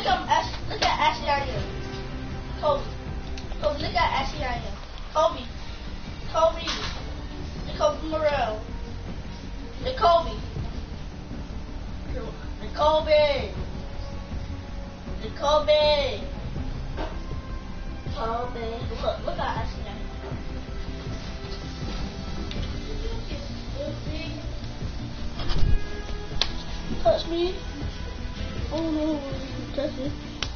look at Ashley right here. Kobe, look at Ashley right here. Kobe, Kobe Morrell, Kobe, Look at Ashley right here. Touch me. Oh no, touch it.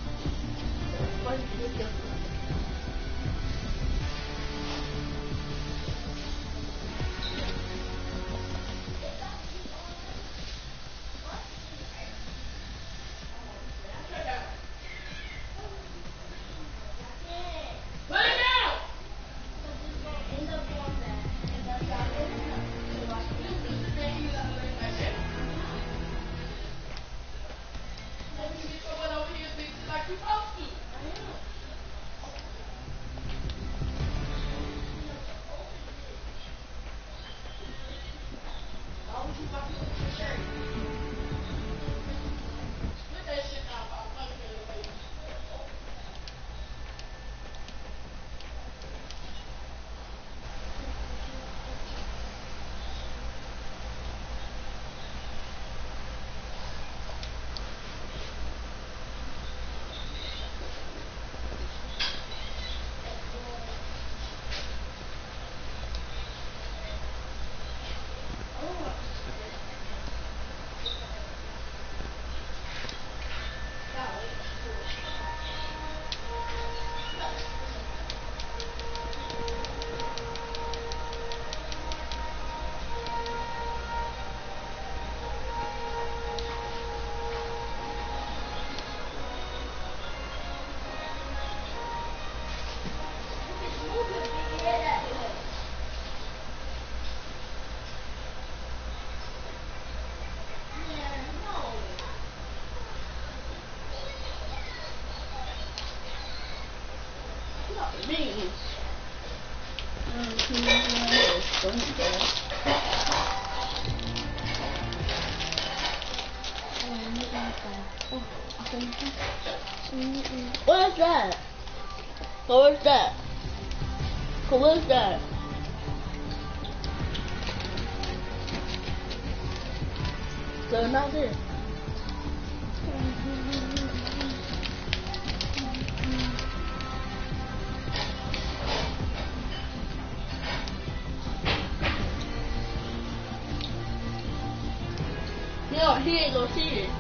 What is that? What is that? What is that? They're not there. No, he ain't gonna see it.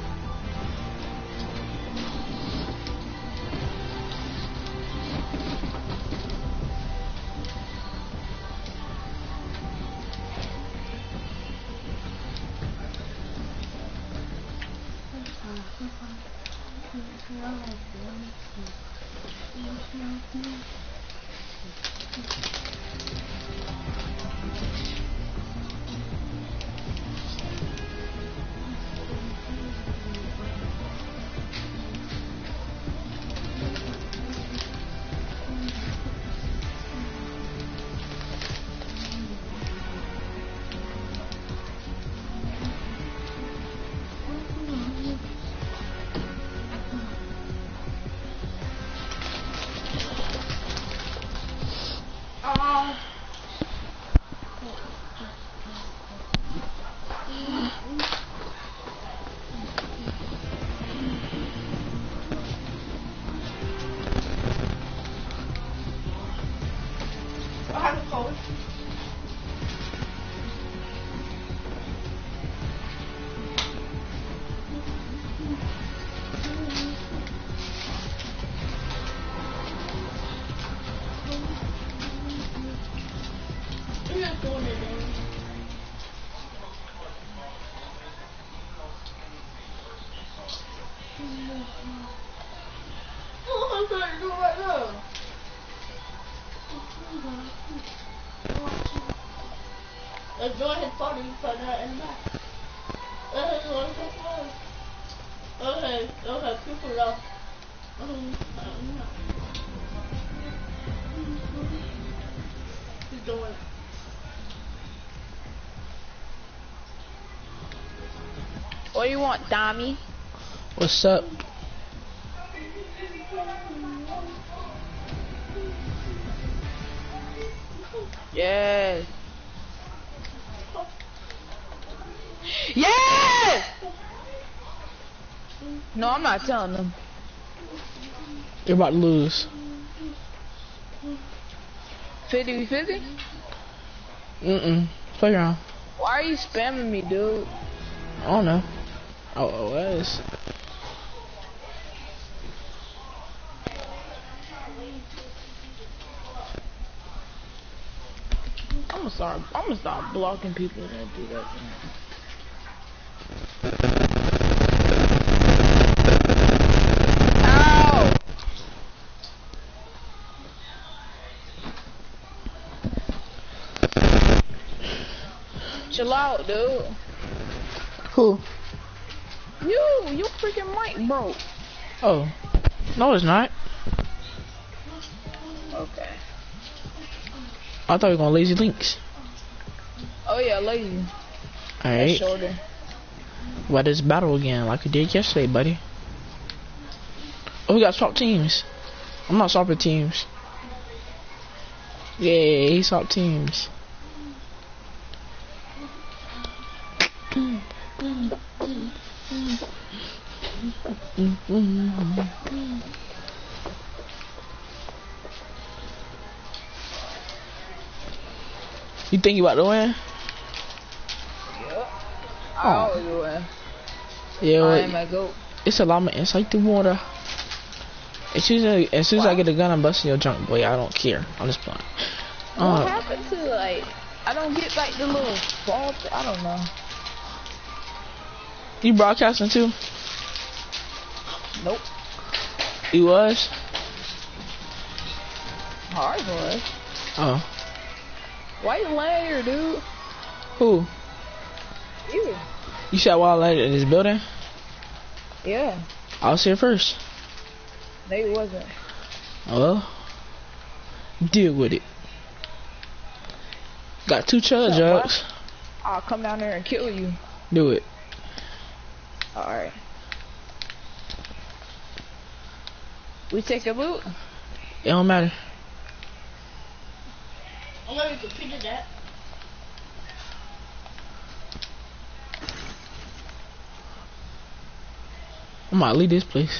Enjoy his body, put that in the back. Okay, people love. He's doing it. What do you want, Tommy? What's up? Yes. Yes! No, I'm not telling them. You're about to lose. 50-50? Play around. Why are you spamming me, dude? I don't know. Oh, it was. I'm gonna start blocking people that do that. Ow! Chill out, dude. Who? Your freaking mic broke. Oh. No, it's not. Okay. I thought we were going lazy links. Oh yeah, lazy. Alright. Shorter. What is battle again, like we did yesterday, buddy? Oh, we got swap teams. I'm not swapping teams. Yay, swap teams. You think you about to win? Yep. I always win. Yeah, I am a goat. it's a llama inside the water. As soon as I get a gun, I'm busting your junk, boy. I don't care. I'm just playing. What happened to, like, I don't get, like, the little ball, I don't know. You broadcasting too? Nope. You was? Hard was. Oh. Why you laying here, dude? Who? You. You said while I landed in this building? Yeah. I was here first. No, you wasn't. Oh well. Deal with it. Got 2 jugs. I'll come down there and kill you. Do it. Alright. We take a loot? It don't matter. I'm gonna repeat that. I might leave this place.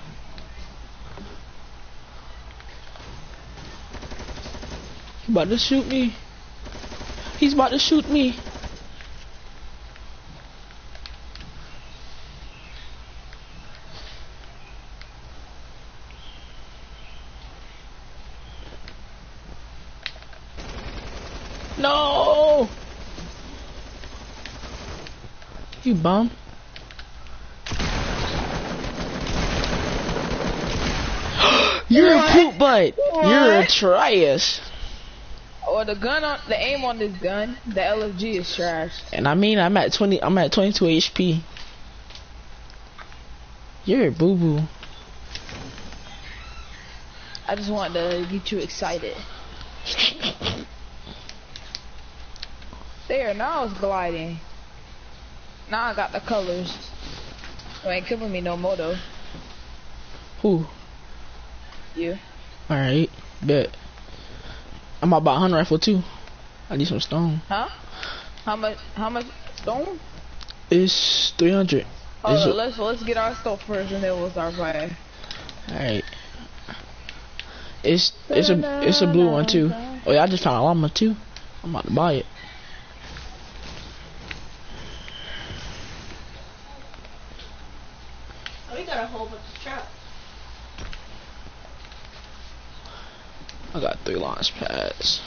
He about to shoot me. He's about to shoot me. No! You bum. You're a poop butt. You're a trash. Or the aim on this gun, the LFG is trash. And I mean, I'm at 22 HP. You're a boo boo. I just wanted to get you excited. There, now it's gliding. Now I got the colors. You ain't killing me no more though. Who? You. Alright, bet. I'm about 100 rifle too. I need some stone. Huh? How much stone? It's 300. Oh, let's get our stuff first and then we'll start fighting. Alright. It's a blue one too. Oh yeah, I just found a llama too. I'm about to buy it. Oh, we got a whole bunch of traps. I got 3 launch pads.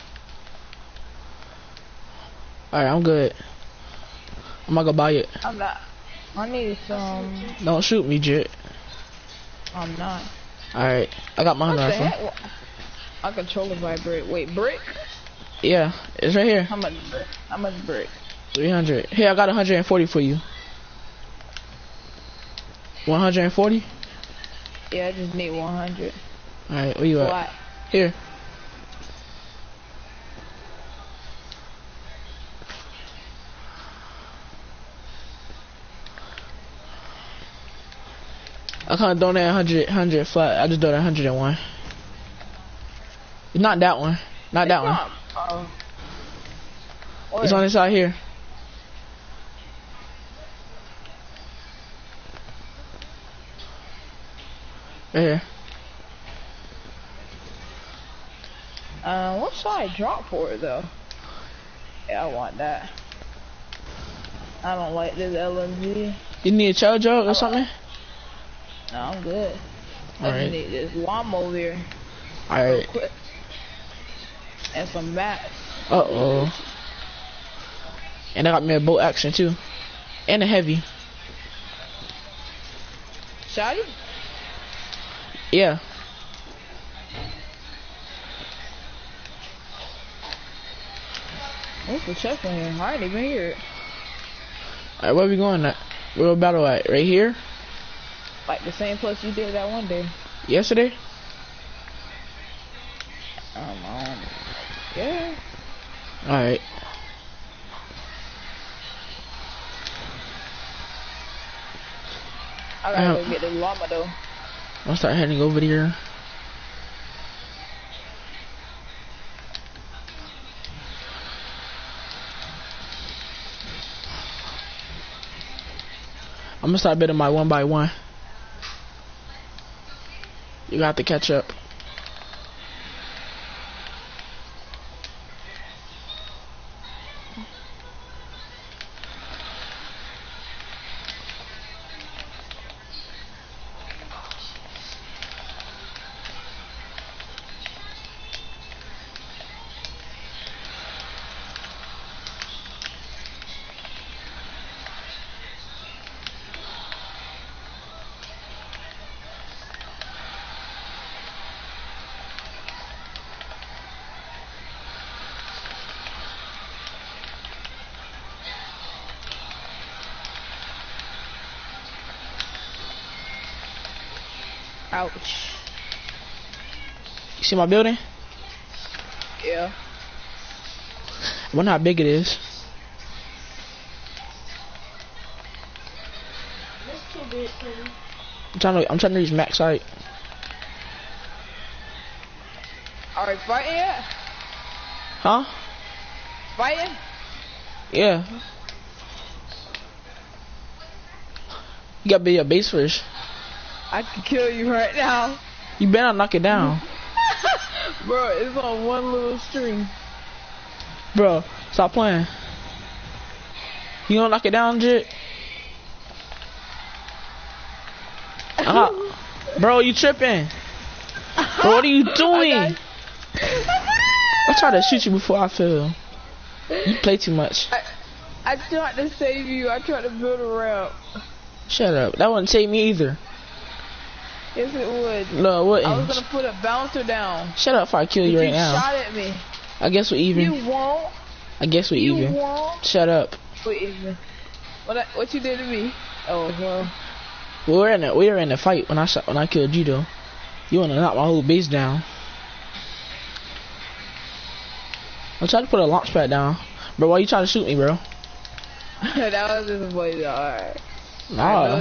Alright, I'm good. I'm gonna go buy it. I'm not. I need some. Don't shoot me, Jit. I'm not. Alright, I got my 100 What the rifle. heck? I controller vibrate. Wait, brick? Yeah, it's right here. How much brick? How much brick? 300. Here, I got 140 for you. 140? Yeah, I just need 100. Alright, where you at? What? Here. I can't donate 100 flat. I just donated 101. Not that one. Not that one. It's on this side here. Right here. What should I drop for it though? Yeah, I want that. I don't like this LMG. You need a charge or something? No, I'm good. I Alright. just need this llama over here. Alright. Quick. And some mats. Uh-oh. And I got me a bolt action too. And a heavy. Shotty? Yeah. What's the chest in here? I ain't even hear it. Alright, where we going at? Where we battle at? Right here? Like the same place you did that one day. Yesterday? Yeah. Alright. I gotta go get the llama though. I'll start heading over there. I'm gonna start bidding my 1x1. You got to catch up. Ouch. You see my building? Yeah. I wonder how big it is. That's too big for me. I'm trying to reach max height. Alright, fighting yet? Huh? Fighting? Yeah. You gotta be a base first. I can kill you right now. You better not knock it down. Bro, it's on one little string. Bro, stop playing. You gonna knock it down, Jit? Bro, you tripping. Bro, what are you doing? I tried to shoot you before I fell. You play too much. I tried to save you. I tried to build a ramp. Shut up. That wouldn't save me either. Yes, it would. No, it wouldn't. I was gonna put a bouncer down. Shut up if I kill you right now. You shot at me. I guess we're even. You won't. I guess we're even. You won't. Shut up. We're even. What you did to me? Oh well. We were in a fight when I killed you though. You wanna knock my whole base down. I'm trying to put a launch pad down. Bro, why you trying to shoot me, bro? That was just a boy. Alright. Nah.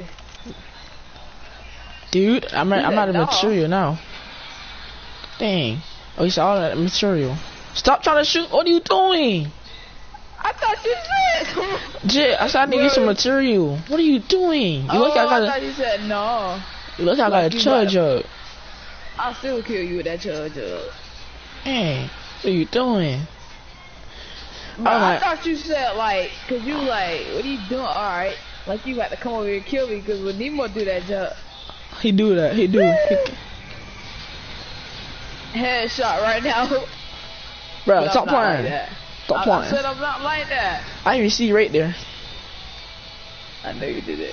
Dude, I'm out of material now. Dang. Oh, you saw all that material. Stop trying to shoot. What are you doing? I thought you said. Jit, I said I need to get some material. What are you doing? You look like I thought you said no. You look like I got a charge up. I'll still kill you with that charge up. Hey, what are you doing? I thought you said like, cause you like, what are you doing? Alright. Like you got to come over here and kill me, cause when Nemo do that job. He do that. He do. Headshot right now. Bro, stop playing. Like stop playing. I said I'm not like that. I didn't even see you right there. I know you did it.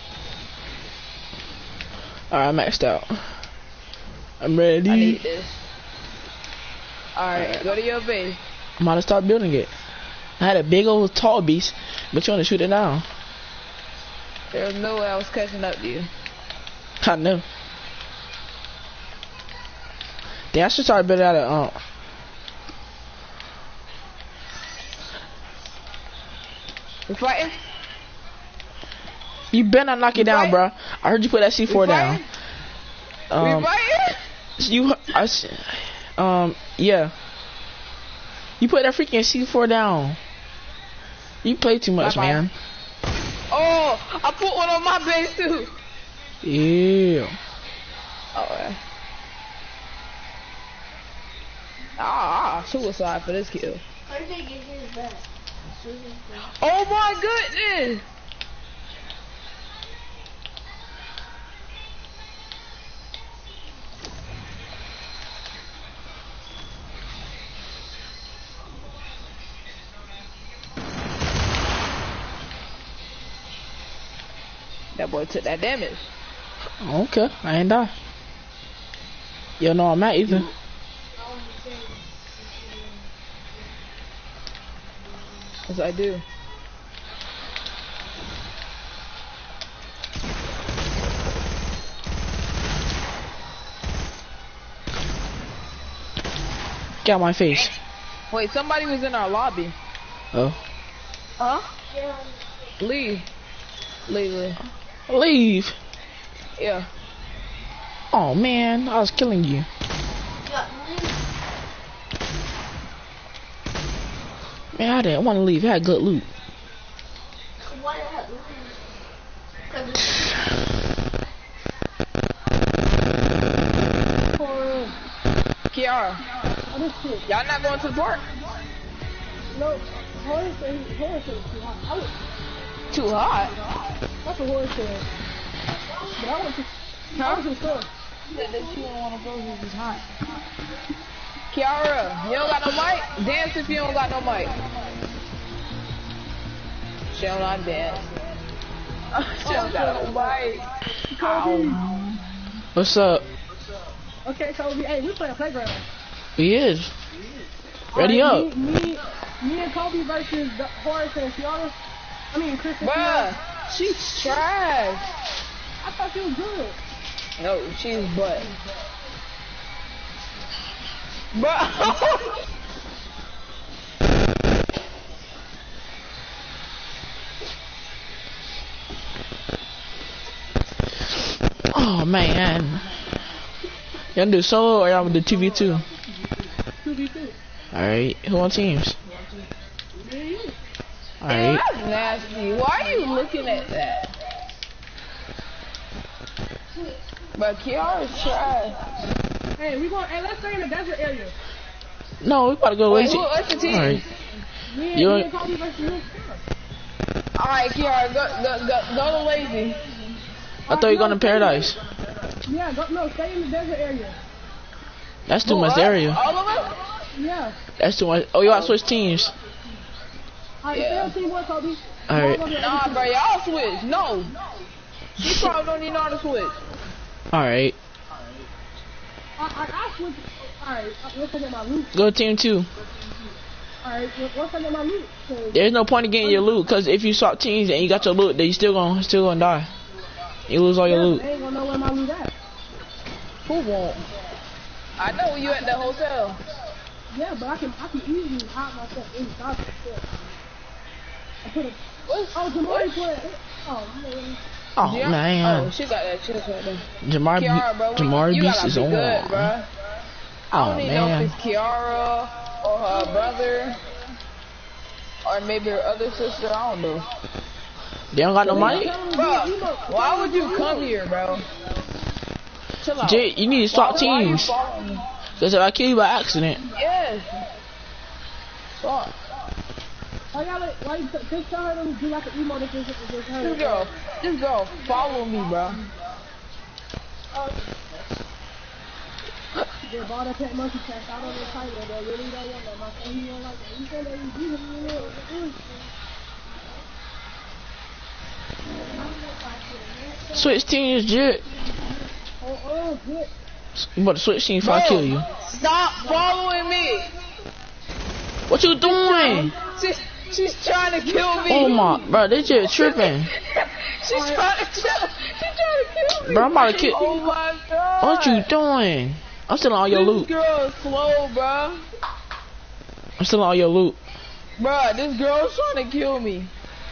Alright, I'm maxed out. I'm ready. I need this. Alright, go to your base. I'm about to start building it. I had a big old tall beast, but you want to shoot it down. There's no way I was catching up to you. I know. Damn, I should start building out of You fighting? You better not knock it down, bro. I heard you put that C4 down. We fighting? Yeah. You put that freaking C4 down. You play too much, Bye-bye. man. Oh, I put one on my base too. Yeah. Oh, suicide for this kill. How did they get his back? Oh my goodness. That boy took that damage. Okay, I ain't die. You don't know I'm at either. Yes, I do. Get out my face. Wait, somebody was in our lobby. Oh. Huh? Leave. Leave. Leave. Yeah. Oh man, I was killing you. Man, I didn't want to leave. I had good loot. Why that? Kiara, y'all not going to the park? No, horse is too hot. Too hot? That's what horse said. But I went to store. Said that you don't want to go because it's hot. Kiara, you don't got no mic? Dance if you don't got no mic. She don't not dance. She don't got no mic. Kobe. What's up? Okay, Kobe. Hey, we playing playground. We is. Ready Alright, up. Me and Kobe versus Horace and Kiara. I mean, Chris and Bruh, Kiara. she's trash. I thought she was good. No, she's butt. Bruh. Oh man. Y'all do solo or y'all do 2v2? 2v2. Alright, who on teams? Alright. That's nasty. Why are you looking at that? But Kiara's trash. Hey, let's stay in the desert area. No, we about to go Wait, lazy. what's the team? Alright. Me You and Kobe versus you. Alright, Kiara, go to lazy. I thought you were going to Paradise. Yeah, stay in the desert area. That's too much area. All of us? Yeah. That's too much. Oh, you gotta switch teams. Alright, Yeah. stay on team one, Kobe. Alright. Nah, bro, y'all switch. No. She probably don't even know how to switch. Alright. I switch. Alright, let's look at my loot. Go team 2. Alright, let's look at my loot. There's no point in getting your loot, cause if you swap teams and you got your loot, then you still gonna die. You lose all your loot. I ain't gonna know where my loot at. Who won't? I know you at the hotel. Yeah, but I can easily hide myself inside the store. I put a. Oh, Jamari put it. Oh, man. Oh Yeah. man. Oh, she got that chip right there. Jamar Kiara, bro, Jamar you Beast gotta is be on. good, bro. I Oh don't even know man. if it's Kiara or her brother or maybe her other sister. I don't know. They don't got no money? Bro, why would you come here, bro? Chill out. Jay, you need to swap Why you teams. following me? Cause if I kill you by accident. Yes. Swap. Why you just tell her to do like an emote if it's her? This girl, follow me, bro. They bought a pet monkey test out on the title. They really don't want that. My son, he don't like that. He said that he Switch teams, Jit. Oh, good. You about to switch teams if I kill you. Stop following me. What you doing? She's trying to kill me. Oh my, bro, they just tripping. She's trying to kill me. Bro, I'm about to kill. Oh my god. What you doing? I'm stealing all your This loot. girl is slow, bro. I'm stealing all your loot. Bro, this girl's trying to kill me.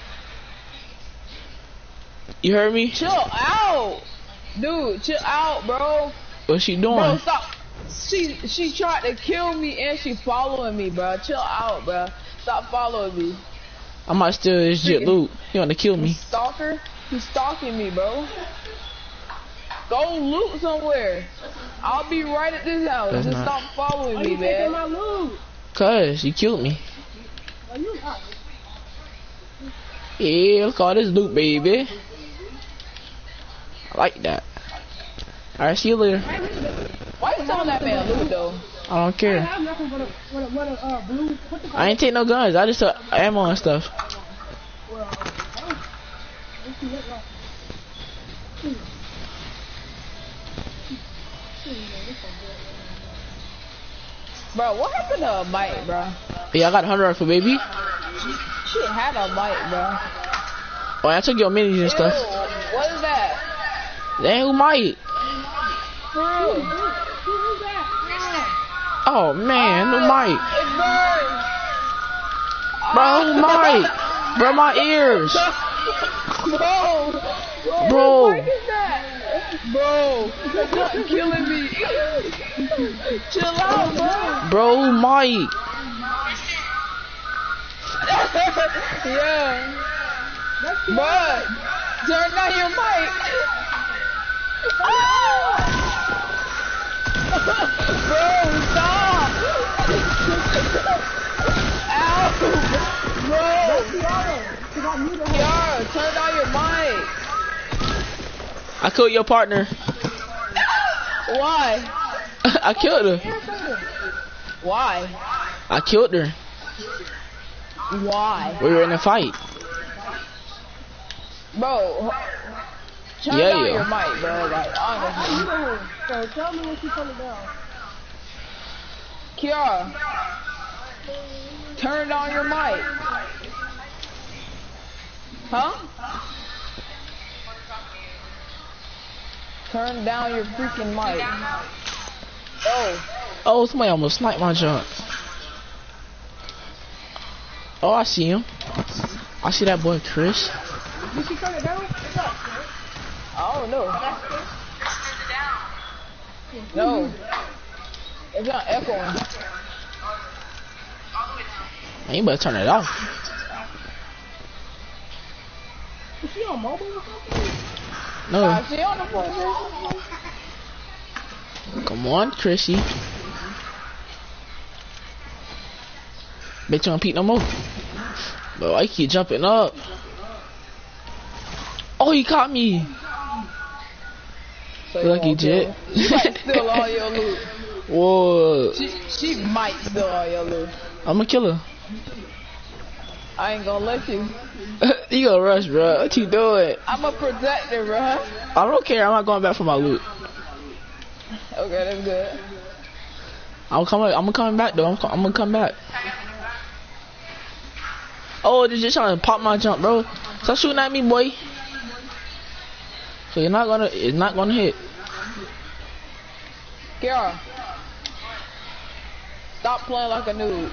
You heard me? Chill out. Dude, chill out, bro. What's she doing? Bro, stop. She tried to kill me and she following me, bro. Chill out, bro. Stop following me. I might steal his jet loot. He want to kill me. Stalker? He's stalking me, bro. Go loot somewhere. I'll be right at this house. That's Just not. stop following me, you taking man. my loot? Cause you killed me. Are you not? Yeah, let's call this loot, baby. I like that. Alright, see you later. Why you telling that man loot, though? I don't I care. have nothing but a blue. What the I ain't take no guns. I just took ammo and stuff. Well, let's see what like. Bro, what happened to a mic, bro? Yeah, I got 100 rifle, baby. She had a mic, bro. Oh, I took your minis and stuff. Ew, what is that? Dang, who might? For real. Who's that? Oh man, who might? It burns. Bro, who might? Bro, my ears. Bro. Bro. What is that? Bro, that's not killing me. Chill out, bro. Bro, who might? Yeah. Bro, turn down your mic. Bro, stop. Ow. Bro. Kiara, turn down your mic. I killed your partner. Why? I killed her. Why? I killed her. Why? We were in a fight. Bro, turn Yeah, down yeah. your mic, bro. Like, honestly. So tell me when she's coming down. Kiara, turn down your mic. Huh? Turn down your freaking mic. Oh. Oh, somebody almost sniped my jump. Oh, I see him. I see that boy Chris. Did she turn it down? I don't know. No. It's not echoing. Man, you better turn it off. Is she on mobile or something? No. She on the phone. Come on, Chrissy. Bet you don't peek no more. But I keep jumping up. Oh, he caught me. So Lucky won't Jet. kill her. She might steal all your loot. Whoa. She might steal all your loot. I'm a killer. I ain't gonna let you. You gonna rush, bro. What you doing? I'm a protector, bro. I don't care. I'm not going back for my loot. Okay, that's good. I'm coming back though. I'm gonna come back. Oh, they're just trying to pop my jump, bro. Stop shooting at me, boy. So it's not gonna hit. Kiara, stop playing like a noob.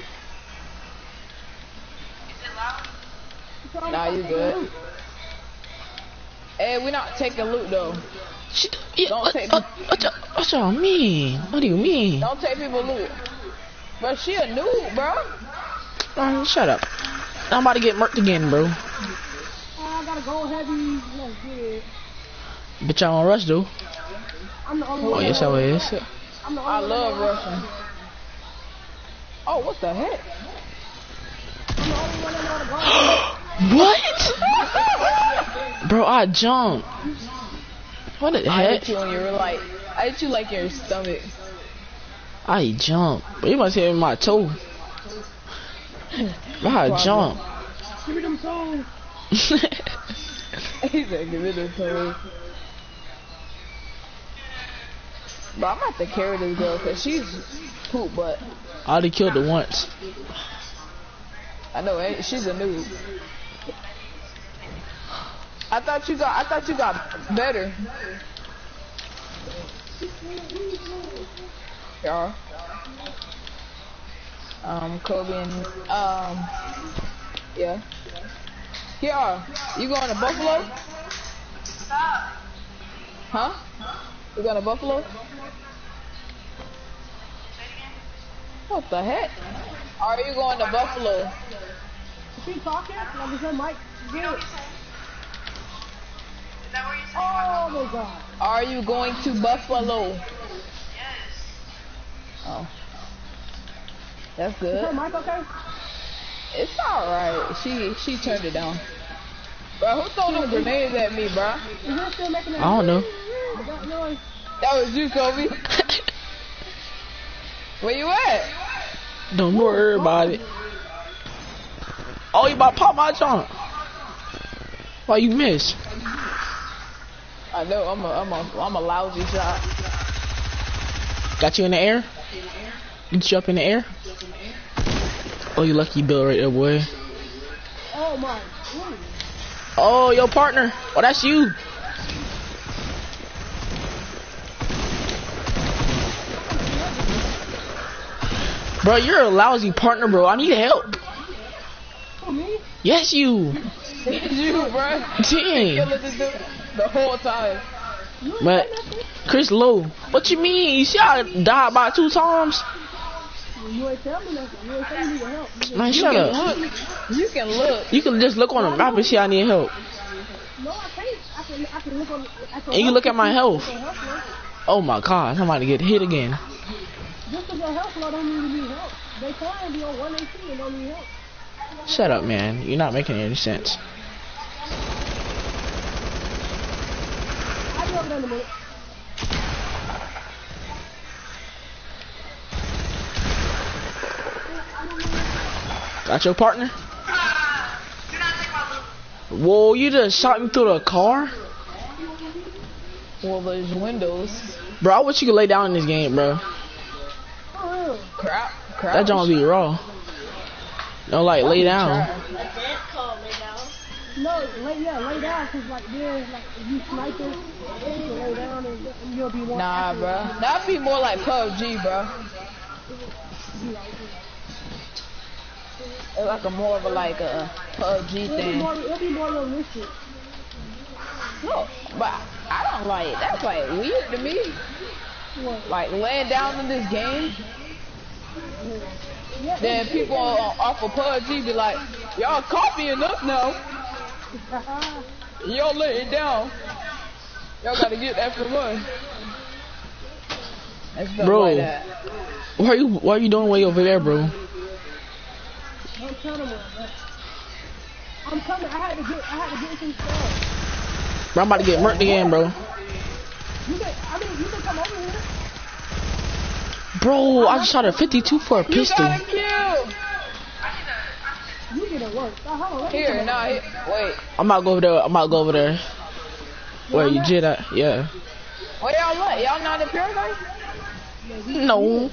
Nah, you good. Hey, we not taking loot though. Don't take What y'all mean? What do you mean? Don't take people loot. Bro, she a noob, bro. Man, shut up. I'm about to get murked again, bro. I gotta go heavy. Let's get it. Bitch, I don't rush though. I'm the only Oh, one. yes, I is. I'm the only I one. love Russian. Oh, what the heck? I'm the only one that know how to go. What? Bro, I jumped. What the I heck? hit you on your like. I hit you like your stomach. I jumped. But you must hit my toe. I jumped. Give me them toes. He's like, give me the toe. But I'm gonna have to carry this girl because she's poop butt. I already killed her once. I know, she's a noob. I thought you got better. Yeah. Kobe and yeah. Kiara, you going to Buffalo? Huh? You going to Buffalo? What the heck? Are you going to Buffalo? Is he talking? Like, is that Mike good? Oh my god. Are you going to Buffalo? Oh. That's Is good. that Mike okay? It's alright. She turned it down. Bro, who threw them grenades at me, bro? Is he still making that? I don't know. That noise? That was you, Kobe. Where you at? Don't worry about it. Oh, you about to pop my jump? Why you miss? I know. I'm a lousy shot. Got you in the air? Get you up in the air? Oh, you lucky Bill right there, boy. Oh my goodness. Oh, your partner. Oh, that's you. Bro, you're a lousy partner, bro. I need help. Oh, me? Yes, you. It's you, bro. Dang. Killing this dude the whole time. But Chris Lowe, what you mean? You see I died about 2 times? You ain't tell me nothing. You ain't tell me you need help. Man, You shut can up. look. You can look. You can just look on the map and see I need help. No, I can't. I can look on. And you look at my health. Help, Oh my god, I'm about to get hit again. just because your health low don't mean you need help. They can be on 118 and don't need help. Shut up, man. You're not making any sense. I'll be over there in a minute. Got your partner? Whoa, you just shot me through the car? Well, those windows. Bro, I wish you could lay down in this game, bro. For real. Crap. That joint be raw. No, like, lay down. That's it. Call me now. No, lay down, cause like then, like if you sniping, you can lay down and you'll be more. Nah, accurate. bro. That'd be more like PUBG, bro. It's like more of a PUBG It'll be thing. it'll be more realistic. No, but I don't like it. That's like weird to me. What? Like laying down in this game. Yeah, Then people off of PUBG be like, y'all coffee enough now. Y'all lay it down. Y'all gotta get extra money. And stuff Bro. like that. Why are you doing way over there, bro? I'm telling you, I'm coming. I had to get some stuff. Bro, I'm about to get murked again, bro. You can come over here. Bro, I just shot a 52 for a You pistol. got a kill. You get it work. Hold on, let me Here, come nah, over. wait. I'm about to go over there. Where you did at? Yeah. Where y'all at? Y'all not in Paradise? No.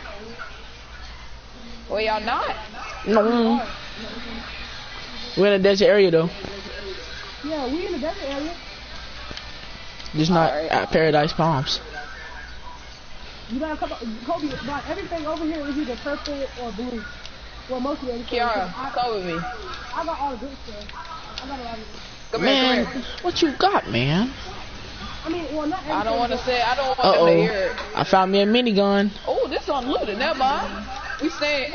Where y'all not? No. We're in a desert area though. Yeah, we in the desert area. Just not Alright. at Paradise Palms. You got a couple. Kobe, like everything over here is either purple or blue. Well, most of it. Kiara, come with me. I got all the good stuff. I got a lot of it. Come Man, here, come here. what you got, man? I mean, well, not everything. I don't want to but- say, I don't want them to hear it. I found me a minigun. Oh, this unlooted, never mind. We staying,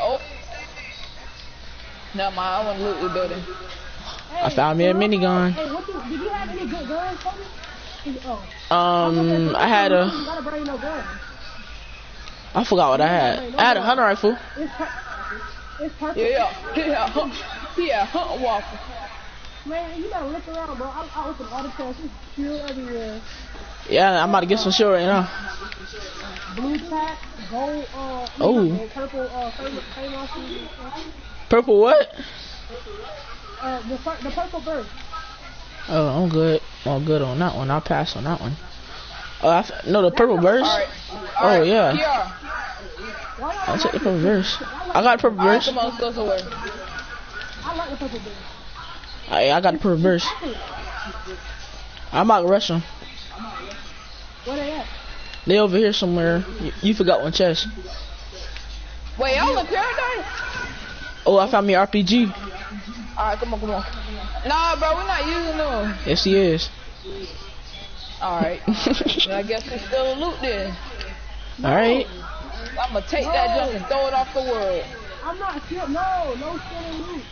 never mind, I want to loot the building. Hey, I found me a minigun. Hey, did you have any good guns, Kobe? Oh. I had You a, gotta bring no guns. I forgot what I had. I had a hunter rifle. It's perfect. Yeah, hunt waffle. Man, you gotta look around, bro. I open all the chests. It's chill everywhere. Yeah, I'm about to get some shit right now. Blue tack, gold, Oh. purple, famous. Purple what? The purple bird. Oh, I'm good. I'm good on that one. I'll pass on that one. Oh, no, the purple burst. Alright, Oh yeah. Kiara. I'll take the purple burst. I got the purple Alright, burst. come on, let's go somewhere. I like the purple bird. I got the purple burst. I'm about to rush them. Where they at? They over here somewhere. You forgot one chest. Wait, y'all in Paradise? Oh, I found me an RPG. Alright, come on. Nah, bro, we're not using them. Yes, he is. Alright. Then I guess we still in loot then. All right. I'ma take that junk and throw it off the world. I'm not still. No stealing loot.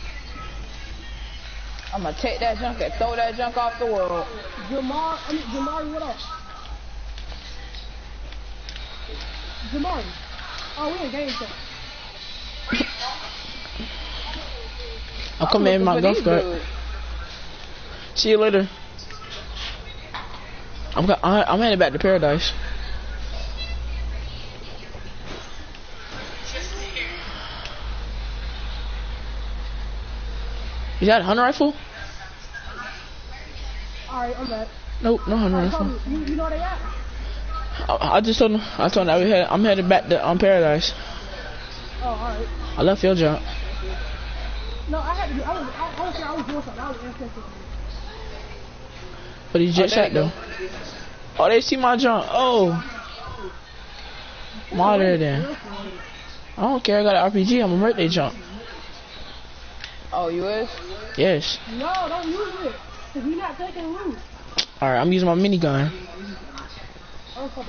I'ma take that junk and throw that junk off the world. Jamari, what up? Jamari. Oh, we in game set. I'm coming in my gun cart. See you later. I'm headed back to Paradise. Is that a hunter rifle? Alright, I'm back. Nope, no hunter rifle. You know where they at? I just told him. I'm headed back to Paradise. Oh, alright. I left your jump. No, I was doing something. I was answering. But he's just shot though. Oh, they see my jump. Oh. I'm out there then. I don't care. I got an RPG. I'm gonna murder they jump. Oh, you is? Yes. No, don't use it. Cause you're not taking loot. Alright, I'm using my minigun. Oh,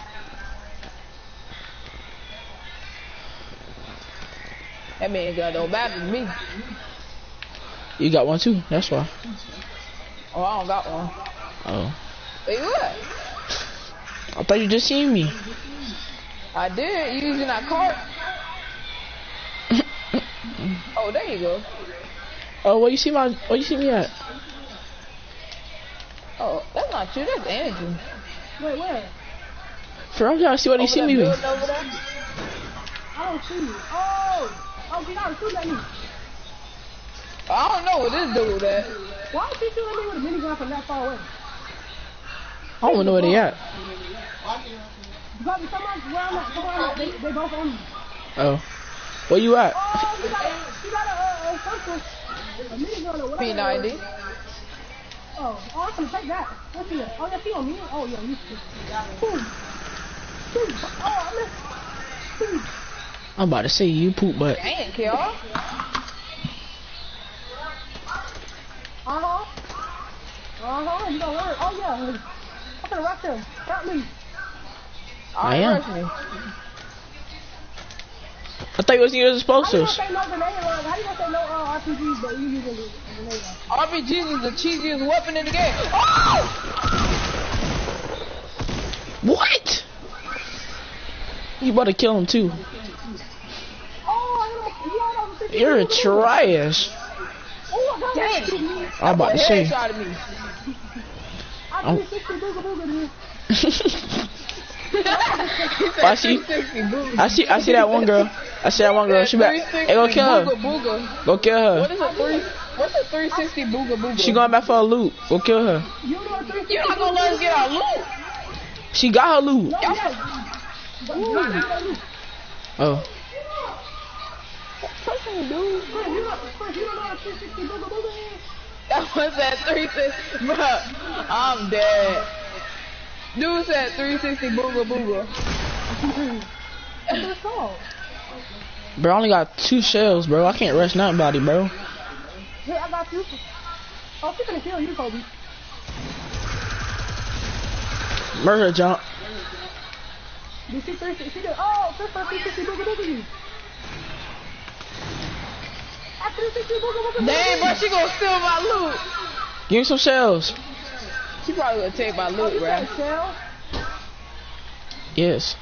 That man got no better than me. You got one too. That's why. Oh, I don't got one. Oh. Where you at? I thought you just seen me. I did. You using that cart? Oh, there you go. Oh, where you see me at? Oh, that's not you. That's Andrew. wait, where? For I'm trying to see what he see me with. I don't see you. Oh, you gotta shoot at me. I don't know what this dude at. Why don't you shoot at me with a minigun from that far away? I don't know where they at. Because someone's around that, they both on me. Oh. Where you at? Oh, you got a minigun or whatever. P90. Oh, I can take that. What's here? Oh, yeah, she on me. Oh, yeah, you see. Boom. Boom. Oh, I missed. Boom. I'm about to say you poop butt. Dang, kill. You don't work. Oh, yeah. I'm gonna rush him. Help me. I am. Rush me. I thought you was using explosives. How you gonna say no grenade launcher? How you gonna say no RPGs but you using the grenade launcher? RPG is the cheesiest weapon in the game. Oh! What? You about to kill him too. Oh, You're trash. Oh, Dang. I'm about to say. Headshot me. I see that one girl. She back. Hey, go kill her. Booga. Go kill her. What's a 360 booga booga? She going back for a loot. Go kill her. You're not gonna let us get our loot. She got her loot. Oh. That was at 360. Bruh, I'm dead. Dude said 360 booga booga. What's it called? Bro, I only got 2 shells, bro. I can't rush nobody, bro. Hey, I got you. Oh, she's gonna kill you, Kobe. Murder jump. You see 360? She did. Oh, 360 booga booga you. At 360 booga booga. Dang, bro, she gonna steal my loot. Give me some shells. She probably gonna take my loot, bro. Shell? Yes.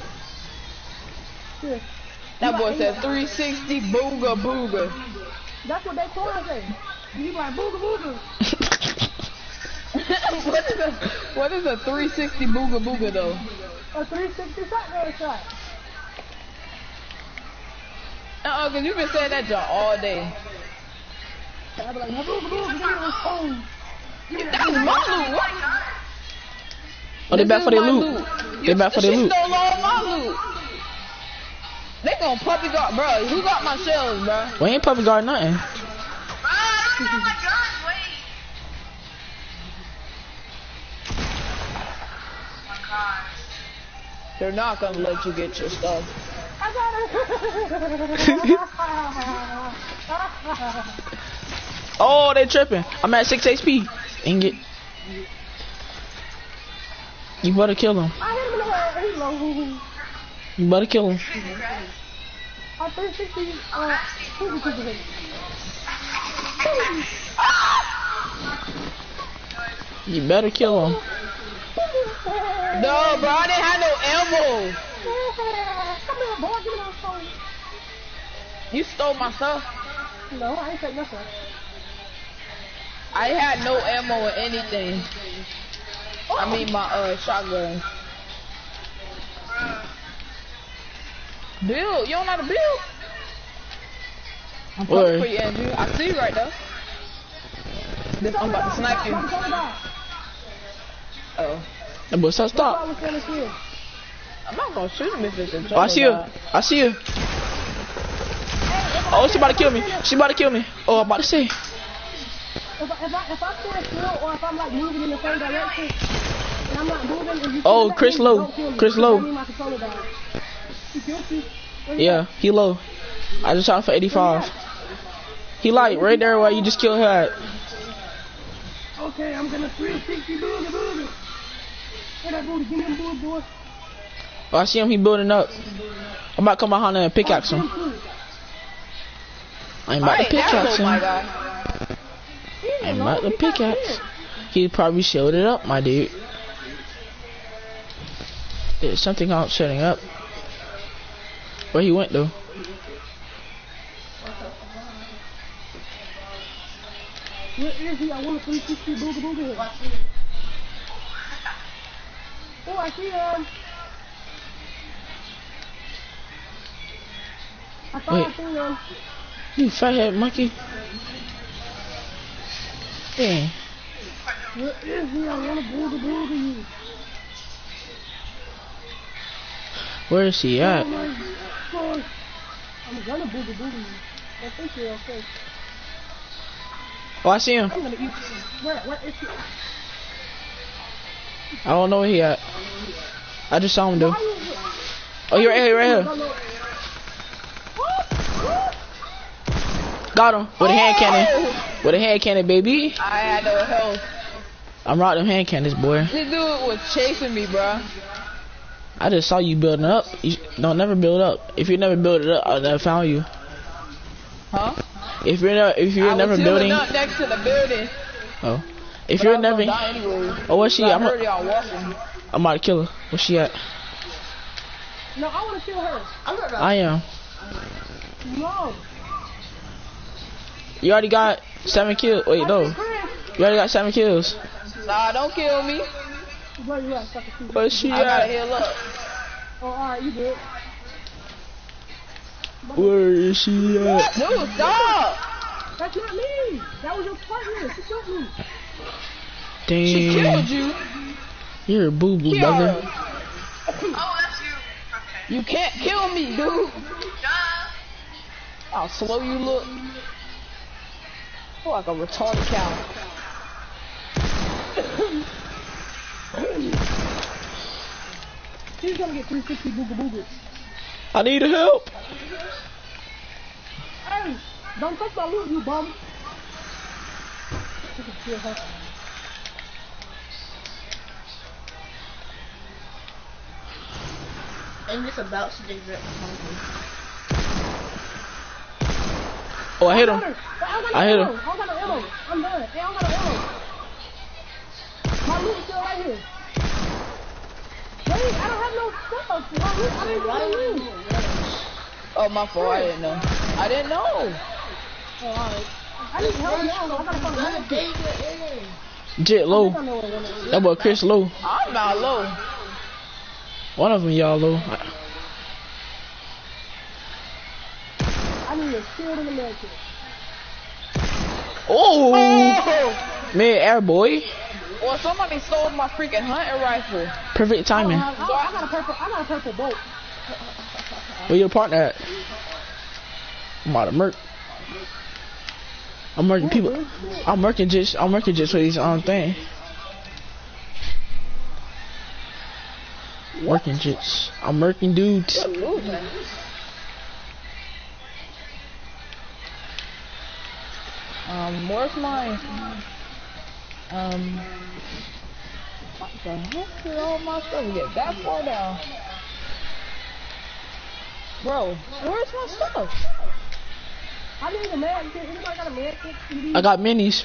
Yeah. That boy said 360 booga booga. That's what they corner say. You like booga booga. What is a 360 booga booga though? A 360 shotgun shot. Cause you been saying that junk all day. I be like, booga booga. Oh. That's my loot. What? Oh, they back for their loot. They back for their loot. She stole all my loot. They gon' puppy guard, bro. Who got my shells, bro? We ain't puppy guard nothing. I don't know my gun. Wait. Oh my God. They're not gonna let you get your stuff. I got it. Oh, they tripping. I'm at 6 HP. Ingot. You better kill him. I hit him in the head. He's low. You better kill him. I 360, super hit. You better kill him. No, bro, I didn't have no ammo. Come here, boy, give me that phone. You stole my stuff. No, I ain't said nothing. I had no ammo or anything. I mean my shotgun. Build, you don't know how to build? I'm coming for you, Andrew. I see you right there. I'm about to snipe you. Oh. That boy, stop. I'm not gonna shoot him if it's a Oh, I see you. I see you. Oh, she about to kill me. She about to kill me. Oh, I'm about to say. If I stand still or if I'm like moving in the same direction and I'm not moving and you Oh, Chris low. Chris low. Yeah, he low. I just shot him for 85. He light right there where you just killed her at. Okay, I'm gonna 360 boogie. Hey, that booty, give me them booty, boy. Oh, I see him. He building up. I'm about to come behind and pickaxe him. I ain't about to pickaxe him. I ain't about to pickaxe. He probably shielded up, my dude. There's something out setting up. Where he went though? Where is he? I want a 360 boogie. Oh, I see him. I thought I seen him. You fathead monkey. Dang. Where is he? I want a boogie. Where is he at? Oh my God. I'm gonna boogie. I think you're okay. Oh, I see him. I'm gonna eat you. Where is he? I don't know where he at. I just saw him though. Oh, you're right here. Got him with a hand cannon. With a hand cannon, baby. I had no health. I'm rocking them hand cannons, boy. This dude was chasing me, bro. I just saw you building up. You don't never build up. If you never build it up, I never found you. Huh? If you're never building. Up next to the building. Oh. If you're never. Oh, where's she at? I'm about to kill her. Where's she at? No, I want to kill her. I am. No. You already got 7 kills. Wait, no. You already got 7 kills. Nah, don't kill me. Where you at? Where's she I gotta at? heal up. Oh, alright, you good. Where is she at? Dude, stop! That's not me. That was your partner. She killed me. Damn. She killed you. You're a boo-boo, brother. Oh, that's you. Okay. You can't kill me, dude. Duh. How slow you look. You're like a retarded cow. He's gonna get 360 boogie. I need help. Hey, don't touch my loot, you bum. You can kill her. And just about to dig rip. Oh, I hit him. I hit him. I don't got no ammo. I'm done. Hey, I don't got no ammo. My loot is still right here. Wait, I don't have no stuff. My loot, I didn't get no loot. Oh, my fault. I didn't know. I didn't know. Oh, alright. I need help now. I gotta find a med kit. Jet low. That boy Chris low. I'm not low. One of them y'all low. I need a shield and a med kit. Oh! Mid-air, boy. Well, somebody stole my freaking hunting rifle. Perfect timing. I got a purple boat. Where your partner at? I'm out of murk. I'm murking people. I'm murking just for these thing. Working jits. I'm murking dudes. Where's mine? What the heck did all my stuff get that far down? Bro, where's my stuff? I need a man. Anybody got a man? I got minis.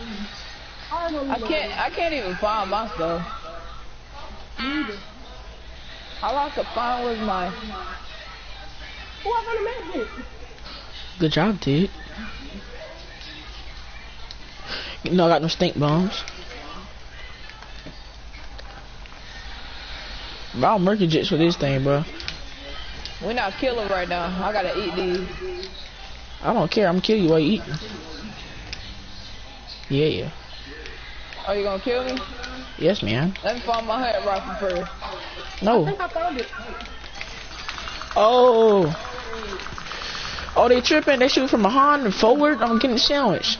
I can't even find my stuff. Neither. All I could find was my. Who I found a man kit? Good job, dude. No, I got no stink bombs. Bro, I'm murky jets with this thing, bro. We're not killing right now. I gotta eat these. I don't care. I'm killing you while you eating. Yeah. Are you gonna kill me? Yes, man. Let me find my hunting rifle first. No. I think I found it. Oh, they tripping. They shoot from behind and forward. I'm getting sandwiched.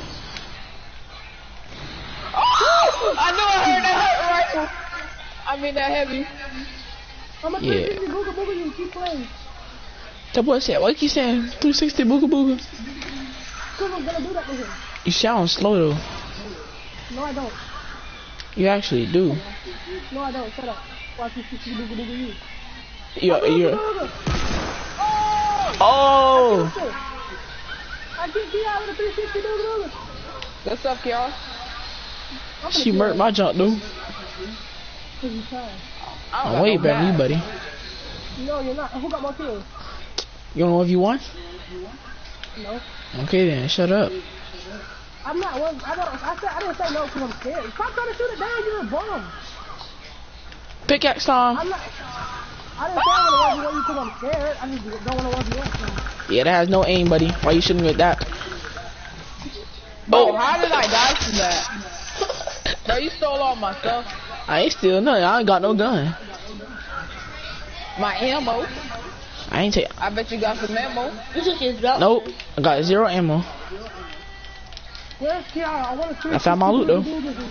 Oh! I knew I heard that hunting rifle. I mean that heavy. I'm gonna Yeah. 360 booga booga you. Keep playing. That boy said, "What you saying? 360 booga booga." Cause I'm gonna do that to him. You sound slow though. No, I don't. You actually do. No, I don't. Shut up. Watch 360 booga booga you. You're. Oh! Oh. I get you out with a 360 booga booga. Good stuff, Kiara. She murked my junk, dude. Cause you tried. I'm way better than you, buddy. No, you're not. Who got more kills? You don't know if you won? No. Okay then, shut up. I'm not. I didn't say no because I'm scared. Stop trying to shoot it down. You're a bum. Pickaxe time. I'm not. I didn't say I want to 1v1 you because I'm scared. I just don't want to 1v1 you. Yeah, that has no aim, buddy. Why you shooting with that? Bro, Oh, how did I die from that? Bro, you stole all my stuff. I ain't stealing nothing. I ain't got no gun. My ammo. I ain't take. I bet you got some ammo. This is his belt. Nope. I got 0 ammo. Where's Kiara? I want to see. I found my loot though.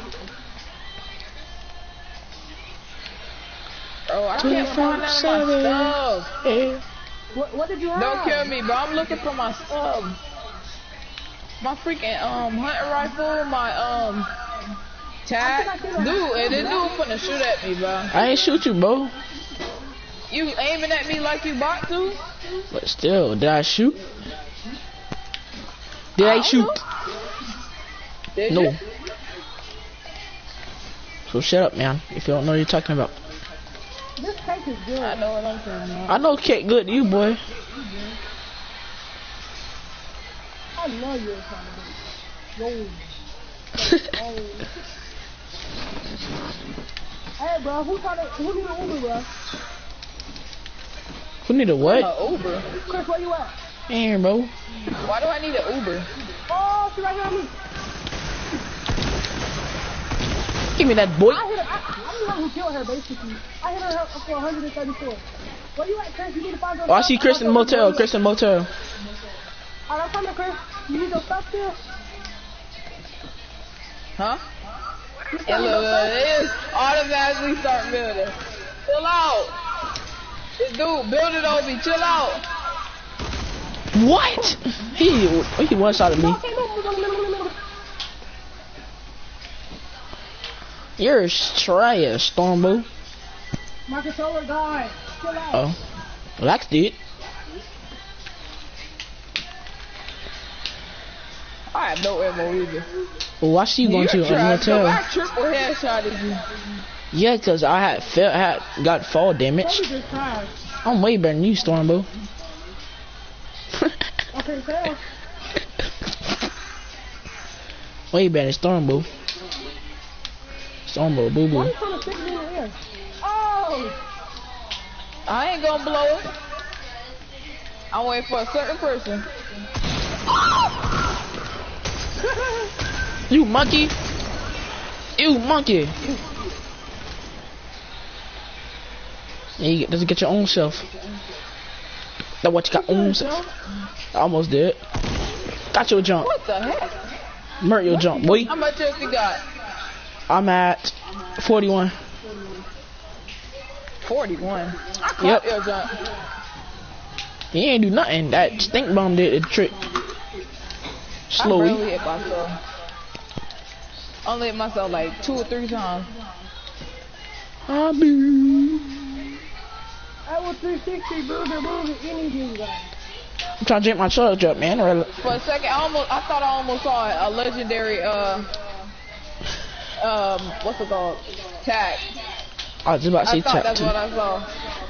Bro, I can't find none of my stuff. Yeah. What did you have? Don't kill me, bro. I'm looking for my stuff. My freaking hunting rifle, my tag. Dude, and this dude finna shoot at me, bro. I ain't shoot you, bro. You aiming at me like you about to? But still, did I shoot? Did I shoot? Did No. you? So shut up, man. If you don't know what you're talking about. This cake is good. I know what I'm saying. I know cake good to you, boy. I know you're trying to do it. Hey, bro, who need an Uber, bro? Who need a what? Uber. Chris, where you at? Here, bro. Why do I need an Uber? Oh, she right here on me. Give me that boy. I hit her. I'm the one who killed her, basically. I hit her for 134. Where you at, Chris? You need to find your Oh, I see Chris in the motel. Chris in the motel. Alright, I'm coming, Chris. You need your stuff still? Huh? And look, it is automatically start building. Chill out. This dude building on me. Chill out. What? He one shot at me. You're trash, Stormbo. My controller died. Chill out. Oh, relax, dude. I have no ammo either. Well, I see you going to a motel. I triple headshotted you. Yeah, cause I got fall damage. Just tried. I'm way better than you, Stormbo. Okay, tell. Way better than Stormbo. Stormbo, boo Why boo. you trying to stick me in the ear? Oh! I ain't gonna blow it. I'm waiting for a certain person. You monkey. You monkey. Yeah, you doesn't get your own self. That's what you got own self. I almost did. Got your jump. What the heck? Murder your jump, boy. How much else you got? I'm at 41. 41. I caught Yep. your jump. He ain't do nothing. That stink bomb did the trick. I Slowly. barely hit myself. I only hit myself like 2 or 3 times. I boo. I was 360 360, booger, anything, guys. I'm trying to drink my charge up, man. For a second, I thought I almost saw a legendary, what's it called? Tag. I was just about to say I thought tap that's too. what I saw.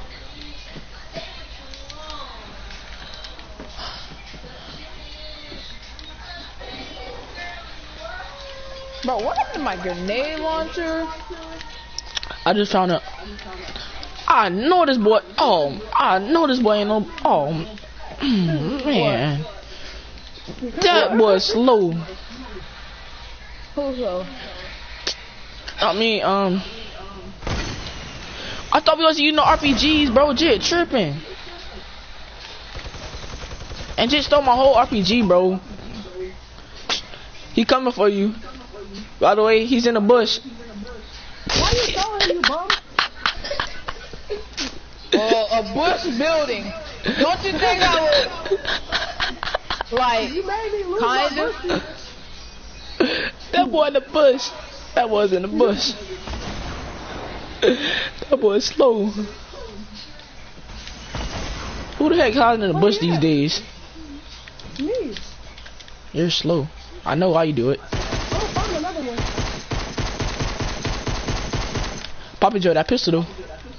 Bro, what happened to my grenade launcher? I just found out. I know this boy. Oh, I know this boy ain't no. Oh, man. That boy slow. Who's so? I mean, I thought we was using the RPGs, bro. Jit tripping. And just stole my whole RPG, bro. He coming for you. By the way, he's in the bush. Why you throwing him, you bum? A bush building. Don't you think I would, like, You made me lose kind my of? bushes. That boy in the bush. That boy's in the bush. That boy's slow. Who the heck hiding in the bush these days? Me. You're slow. I know why you do it. Oh, find another one. Poppy Joe, that pistol though.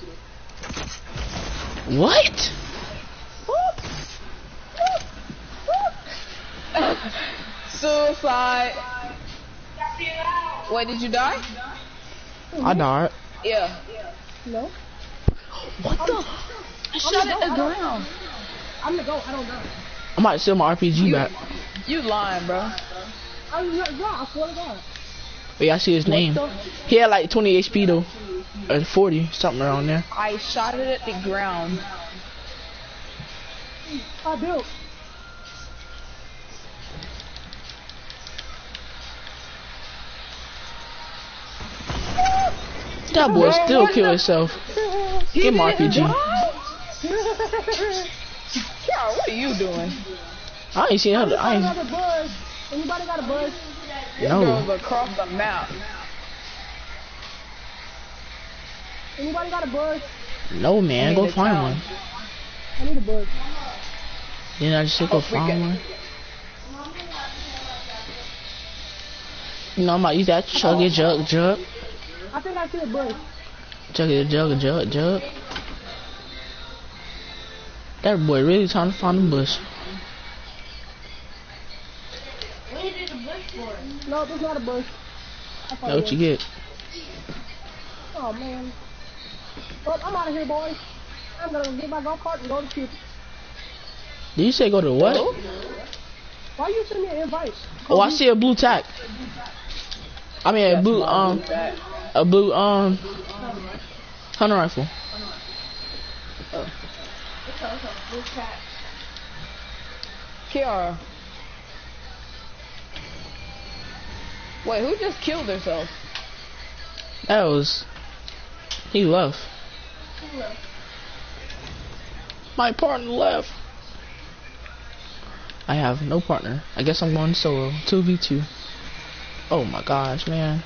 What? Suicide. Wait, did you die? I died. Yeah. No. What the? I shot at the ground. I'm gonna go. I don't know. I might steal my RPG back. You lying, bro. I swear to God. Wait, I see his name. He had like 20 HP though. Or 40, something around there. I shot it at the ground. I do. That boy still kill himself. Get my RPG. Carol, what are you doing? I ain't seen her. I ain't. Another buzz. Anybody got a buzz? No. Goes across the map. Anybody got a buzz? No, man. Go the find town. one. I need a buzz. Then I just say go find freaking- one. You know, I might use that chug it, jug. I think I see a buzz. Chug it, jug. That boy really trying to find the bush. What did the bush for? No, there's not a buzz. I thought Know what it you was. get. Oh man. Well, I'm out of here, boys. I'm gonna get my go-kart and go to Cupid. Did you say go to what? Why you send me an invite? Oh, I see a blue tack. I mean a blue hunter rifle. Kiara. Wait, who just killed herself? That was. He left. My partner left. I have no partner. I guess I'm going solo. 2v2. Oh my gosh, man.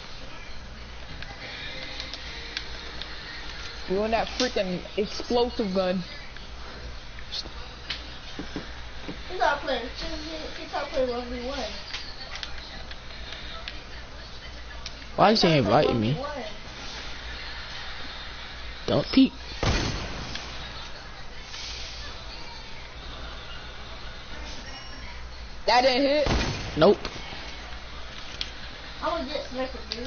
You want that freaking explosive gun? He's not playing. He's not playing 1v1. Why is he inviting me? Don't peek. That didn't hit. Nope. I'm gonna get sniped, dude.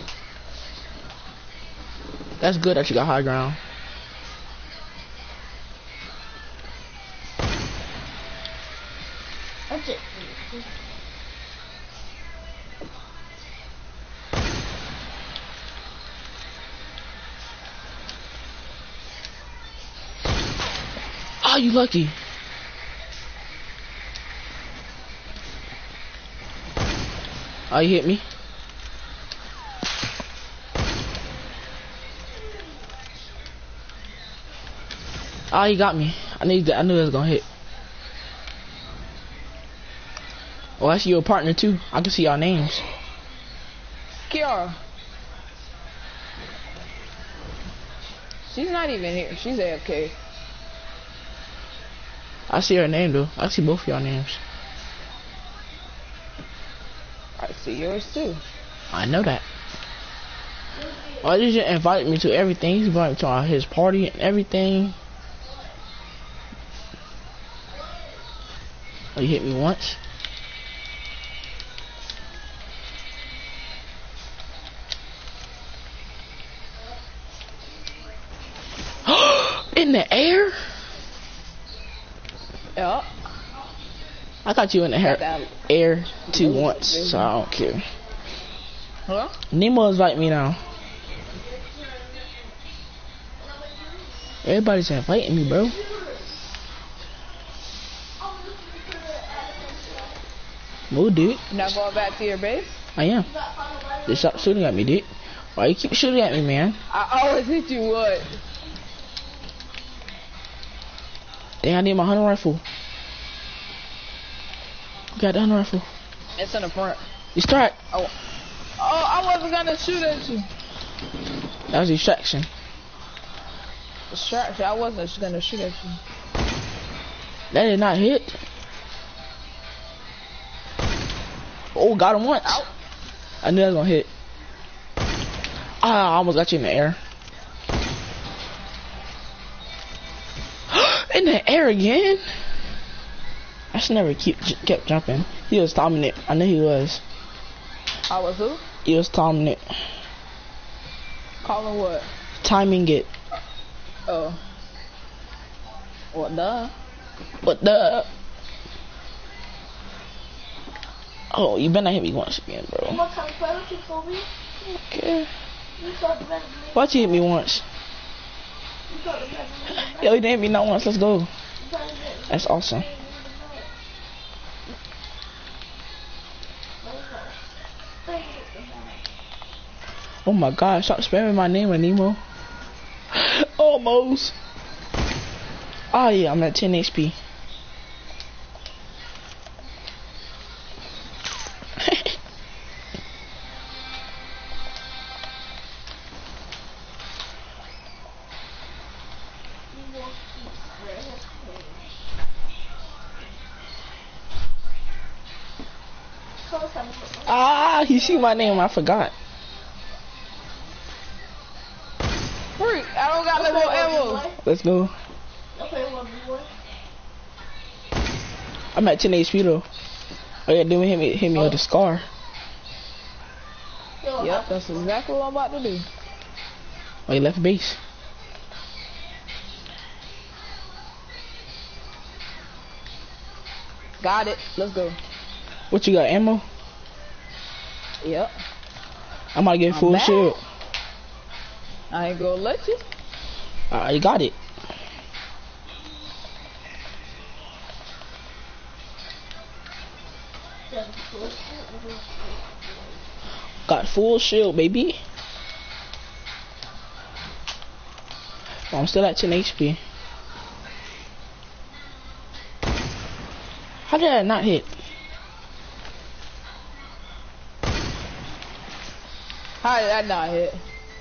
That's good that you got high ground. That's it. Oh, you lucky. Oh, you hit me. Oh, you got me. I knew it was gonna hit. Oh, I see your partner too. I can see our names. Kiara. She's not even here. She's AFK. I see her name though. I see both of y'all names. I see yours too. I know that. Why did you invite me to everything? He's invited me to his party and everything. Oh, you hit me once. In the air? Yep. I got you in the air too once, so I don't care. Huh? Nemo invite me now. Everybody's inviting me, bro. Move, dude. You not going back to your base? I am. They stop shooting at me, dude. Why you keep shooting at me, man? I always hit you what? Dang, I need my hunting rifle. Got the hunting rifle. It's in the front. You start. Oh, I wasn't gonna shoot at you. That was distraction. Distraction. I wasn't gonna shoot at you. That did not hit. Oh, got him once. Ow. I knew I was gonna hit. Ah, I almost got you in the air. In the air again? I should never kept jumping. He was timing it. I knew he was. I was who? He was timing it. Calling what? Timing it. Oh. What the? What the? Oh, you better not hit me once again, bro. What kind of player you told me? Okay. You thought the best man. Why'd you hit me once? You thought the best man. Yo, you didn't hit me not once. Let's go. You thought the best man. That's awesome. Oh my god, stop spamming my name, Nemo. Almost. Oh yeah, I'm at 10 HP. Ah, he see my name, I forgot. Freak, I don't got no more ammo. Let's go. Okay, well, boy. I'm at 10 HP though. Oh yeah, then hit me with a scar. Yep, that's exactly what I'm about to do. Oh, you left base. Got it. Let's go. What you got, ammo? Yep. I'm about to get I'm full back. shield. I ain't gonna let you. You got it. Got full shield, baby. I'm still at 10 HP. How did I not hit? How did that not hit?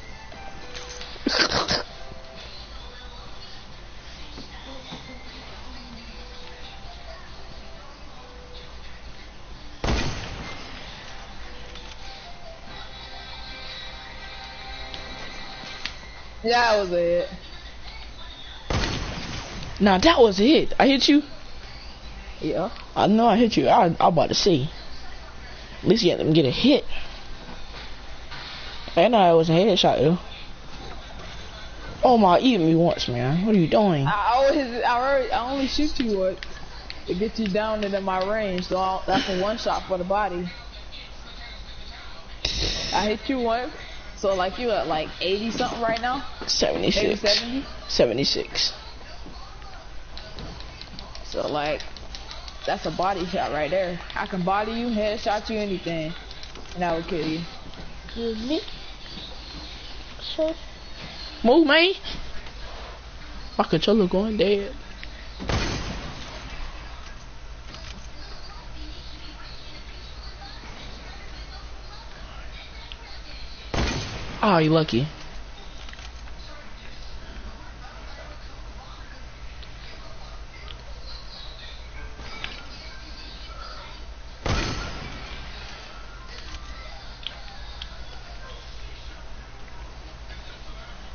Yeah, that was a hit. Nah, that was a hit. I hit you? Yeah. I know I hit you. I'm about to say. At least you had them get a hit. I know it was a headshot, though. Oh my, eat me once, man. What are you doing? I only shoot you once to get you down into my range. So that's a one shot for the body. I hit you once. So like you at like 80 something right now? 76. Maybe 70? 76. So like, that's a body shot right there. I can body you, headshot you, anything. And I would kill you. Excuse me. Sure. Move, man. My controller going dead. Oh, you lucky.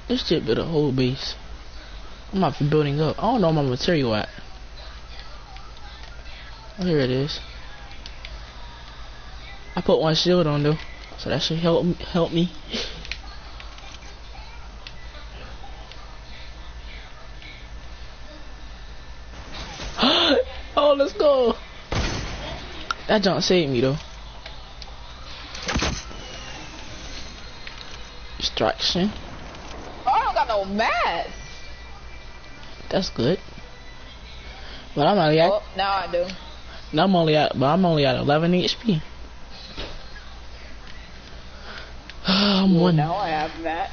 This shit built a whole base. I'm not building up. I don't know where my material at. Oh, here it is. I put one shield on though, so that should help me. Oh, let's go. That jump saved me though. Distraction. Oh, I don't got no mats. That's good. But I'm only at. Oh, now I do. I'm only at 11 HP. I'm Well, one. now I have mats.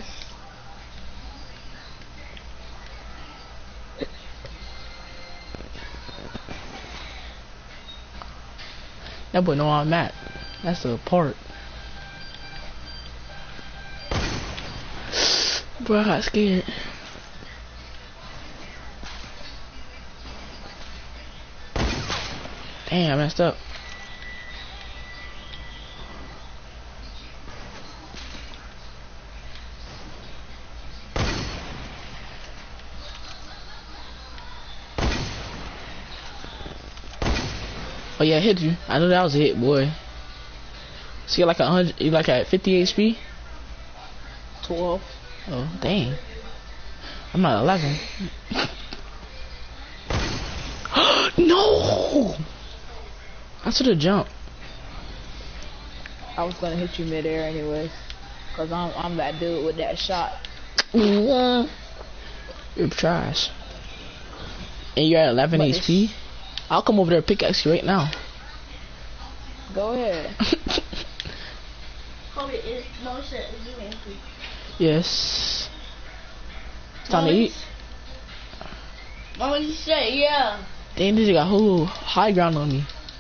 That boy know I'm at. That's the part. Bro, I got scared. Damn, I messed up. Oh yeah, I hit you. I knew that was a hit, boy. So you're like 100. You like at 50 HP? 12. Oh dang. I'm at 11. No! I should have jumped. I was gonna hit you midair anyways, cause I'm that dude with that shot. You're trash. And you're at 11 But HP? I'll come over there and pickaxe you right now. Go ahead. Kobe, is no shit. Is you angry? Yes. It's time to eat. Mama, you said yeah. Dang, this got whole high ground on me.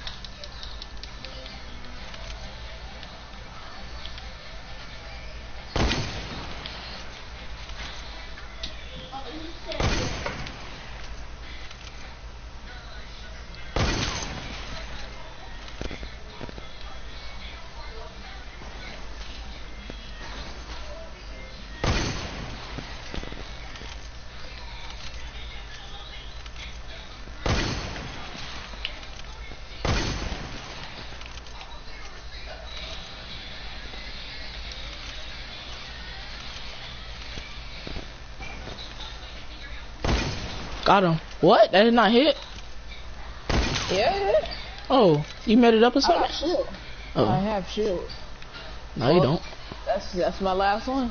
Got him. What? That did not hit? Yeah. Oh, you made it up or I something? got shield. I Oh, have shield. no you don't. That's my last one.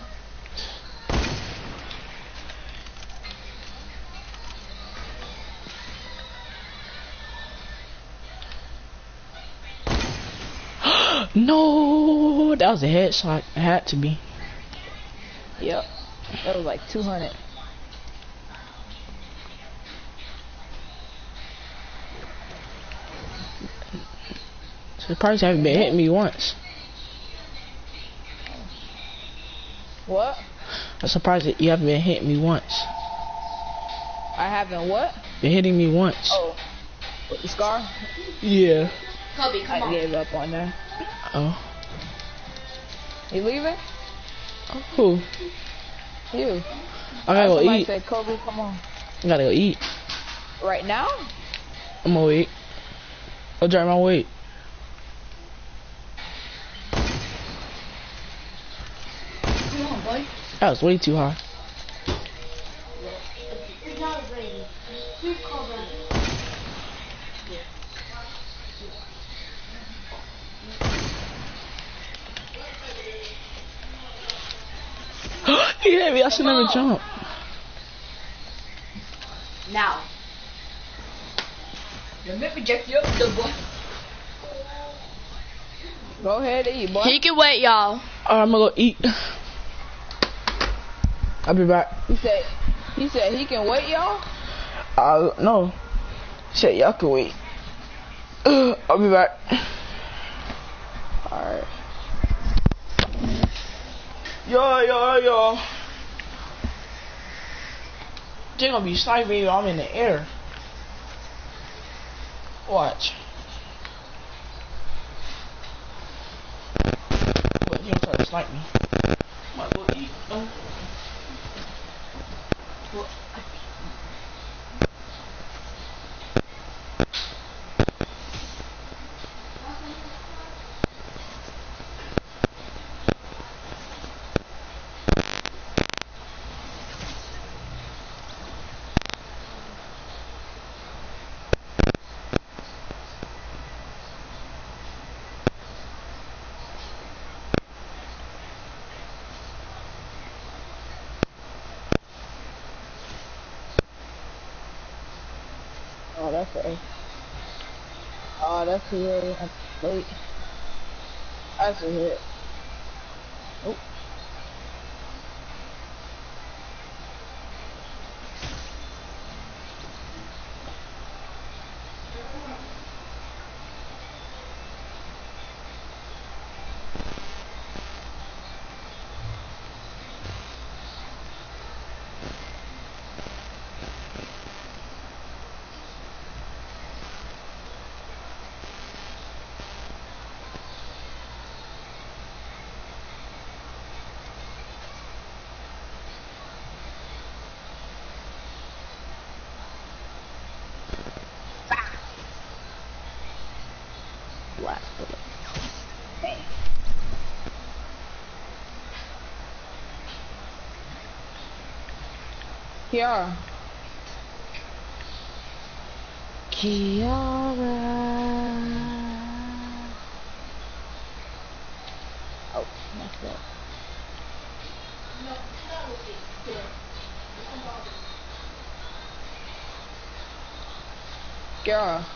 No, that was a headshot. It had to be. Yep. That was like 200. Surprised you haven't been hitting me once. What? I'm surprised that you haven't been hitting me once. I haven't what? Been hitting me once. Oh. With the scar? Yeah. Kobe, come I on. gave up on that. Oh. You leaving? Who? You. I gotta go Somebody eat. said, Kobe, come on. I gotta go eat. Right now? I'm gonna wait. I'll drive my weight. Come on, boy. That was way too high. It's not ready. You cover. He hit me. I should never jump. Now. Let me reject you up the boy. Go ahead and eat, boy. He can wait, y'all. Alright, I'm gonna go eat. I'll be back. He said he can wait, y'all? No. Shit, y'all can wait. I'll be back. Alright. Yo. They're gonna be sniping you. I'm in the air. Watch. But you don't try to snipe me. I'm about to go eat. Oh, that's a. Oh, that's a hit. Wait. That's a hit. Oh. Last bullet. Kiara. Kiara. Oh, messed up. Kiara.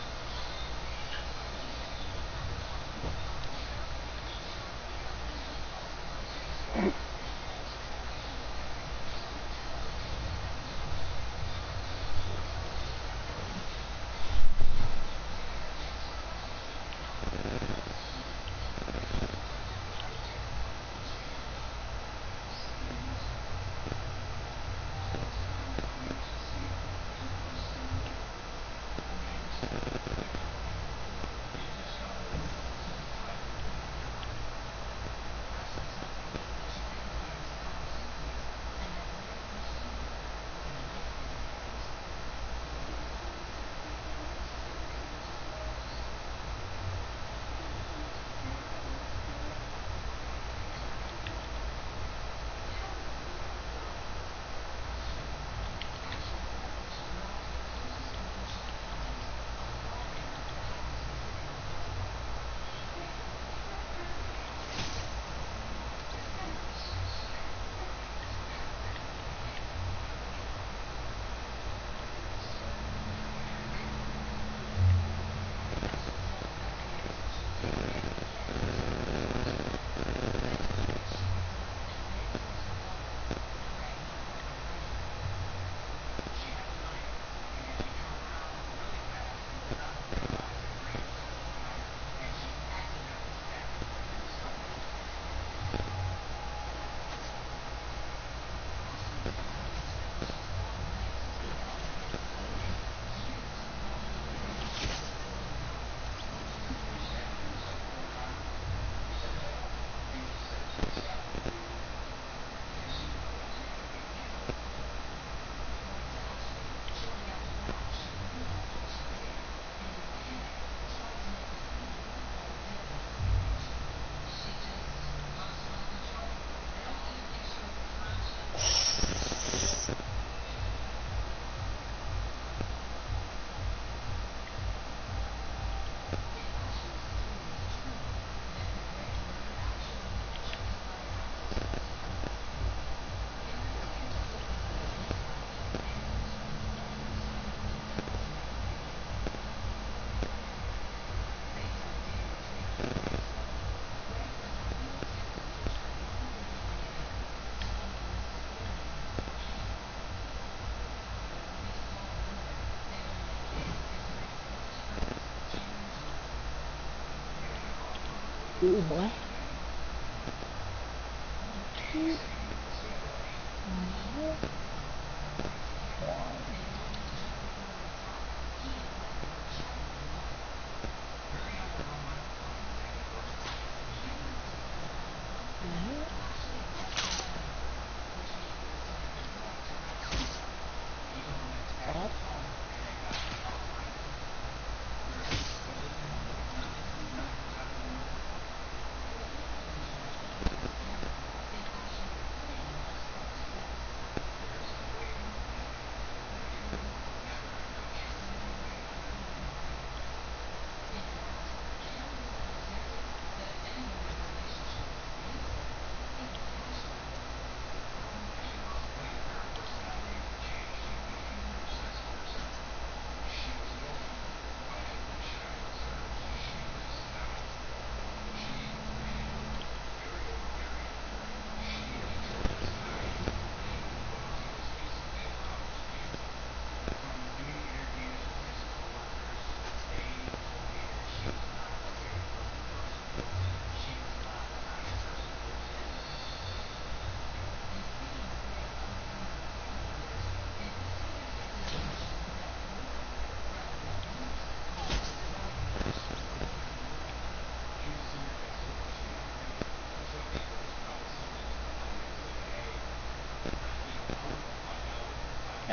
Ooh, boy.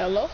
Hello?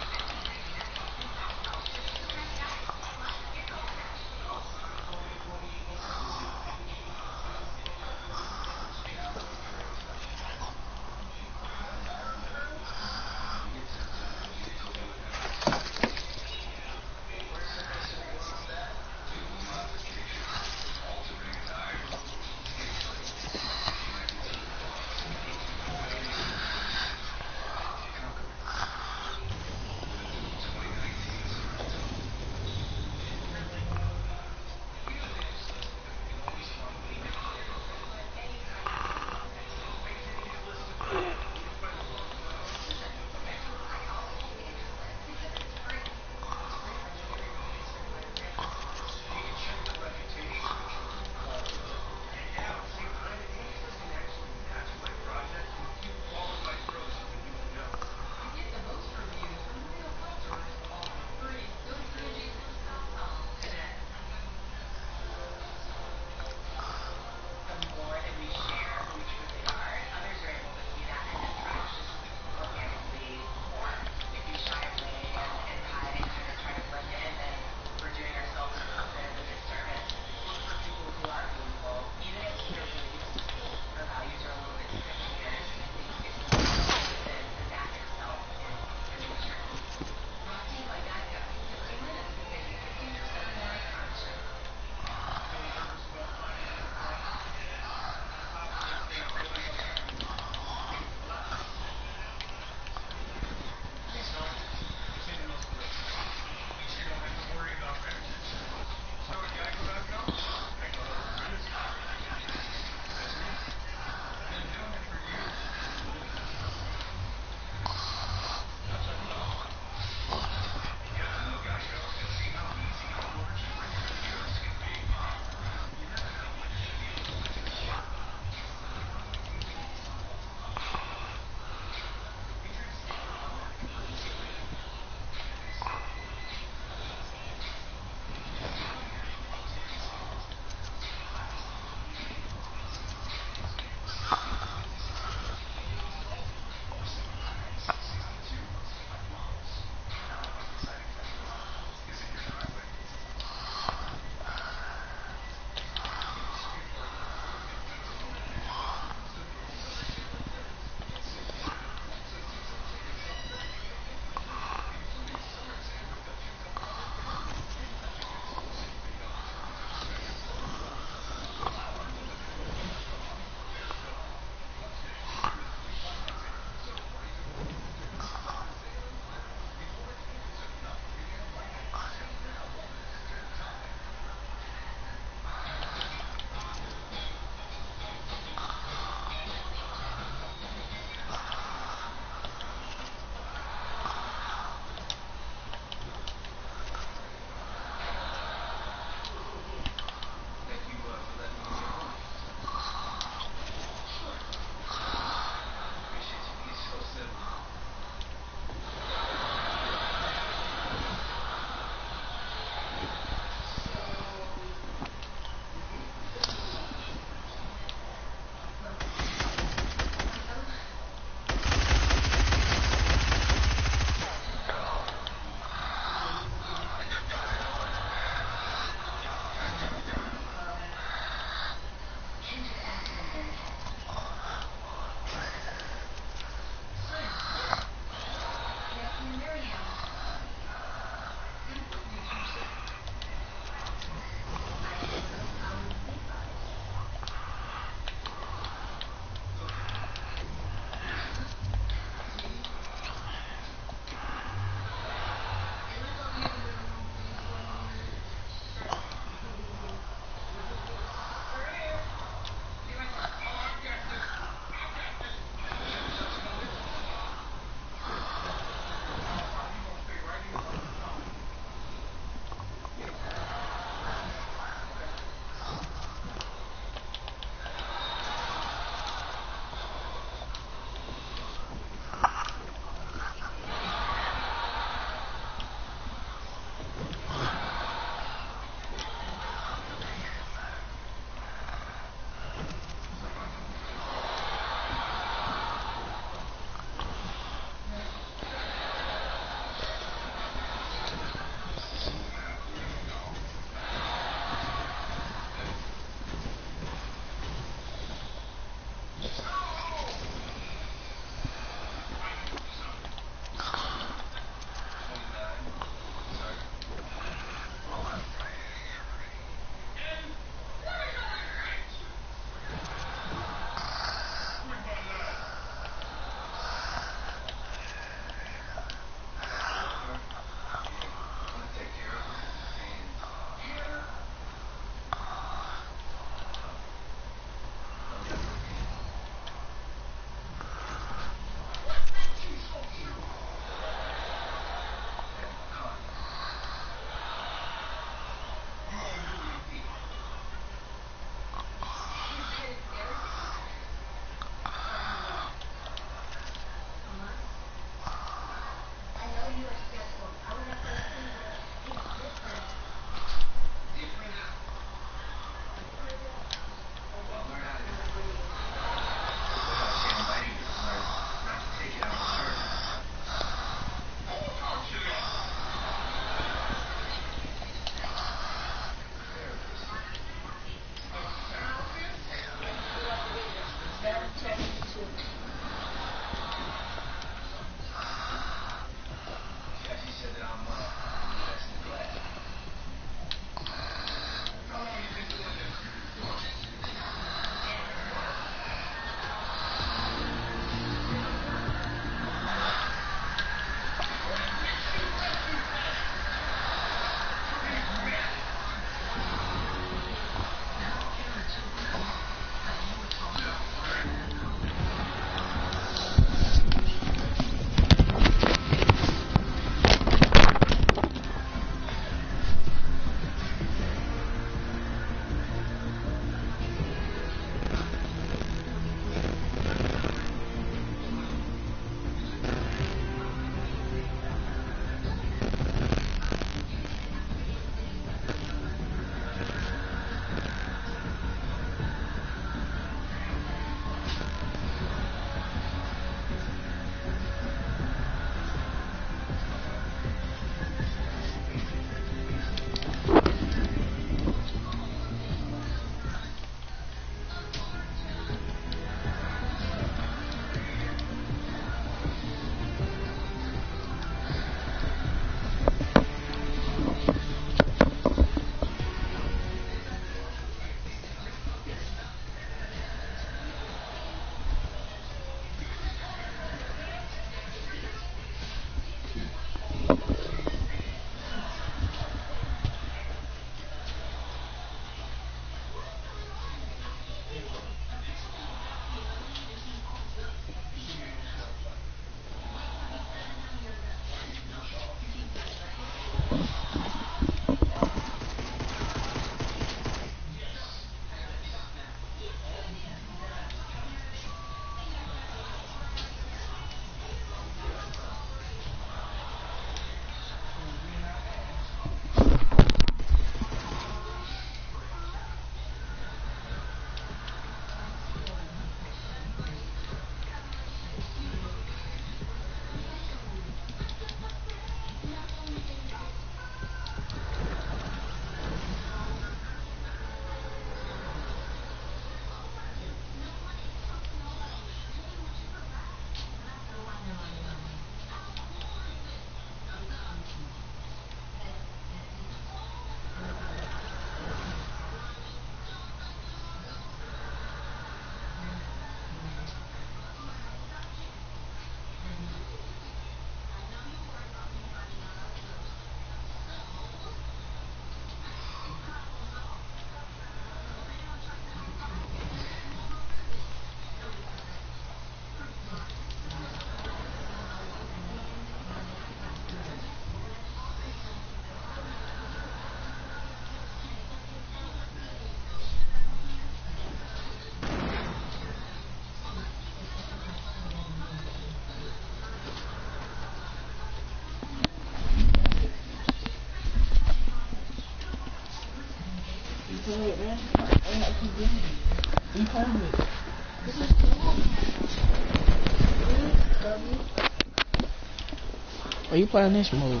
Are you playing this move?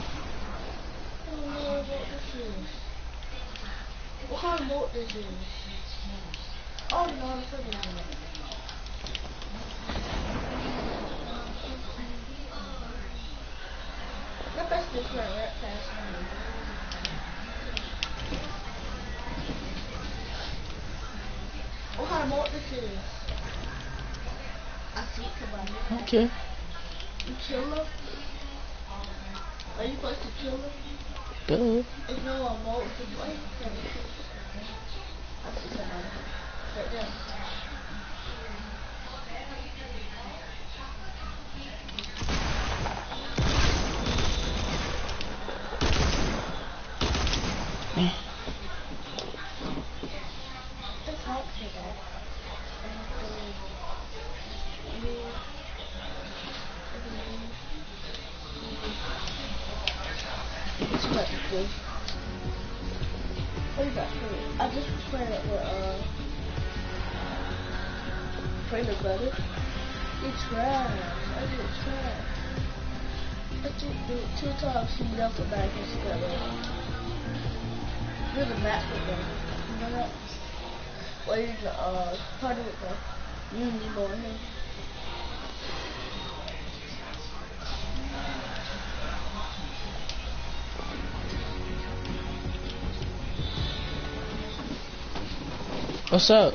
What kind of moat this is? Oh no, I'm forgetting it. The best is right past me. What kind of moat this is? I see it somebody. Okay. You kill her? Are you supposed to kill her? Duh. If no one moat to play. I see somebody. Right there. Just help me that. It's what to do. What is that for? I just played it with Trainer Brother. It's trash. I did trash. I did do it 2 times. She left it back and she got it. There's a match with them. You know that? Well, he's party with them. You and me going here. What's up?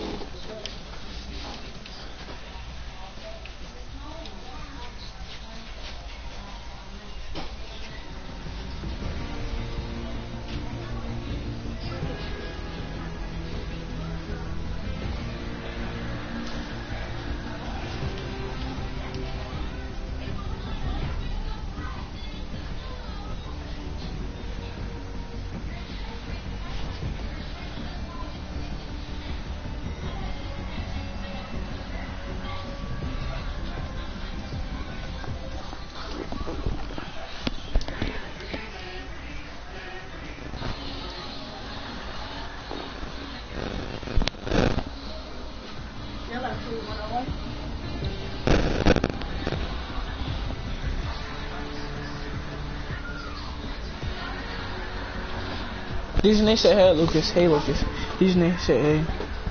These niggas said hey, Lucas. Hey, Lucas. These niggas said hey.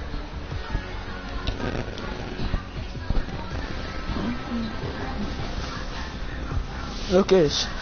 Lucas.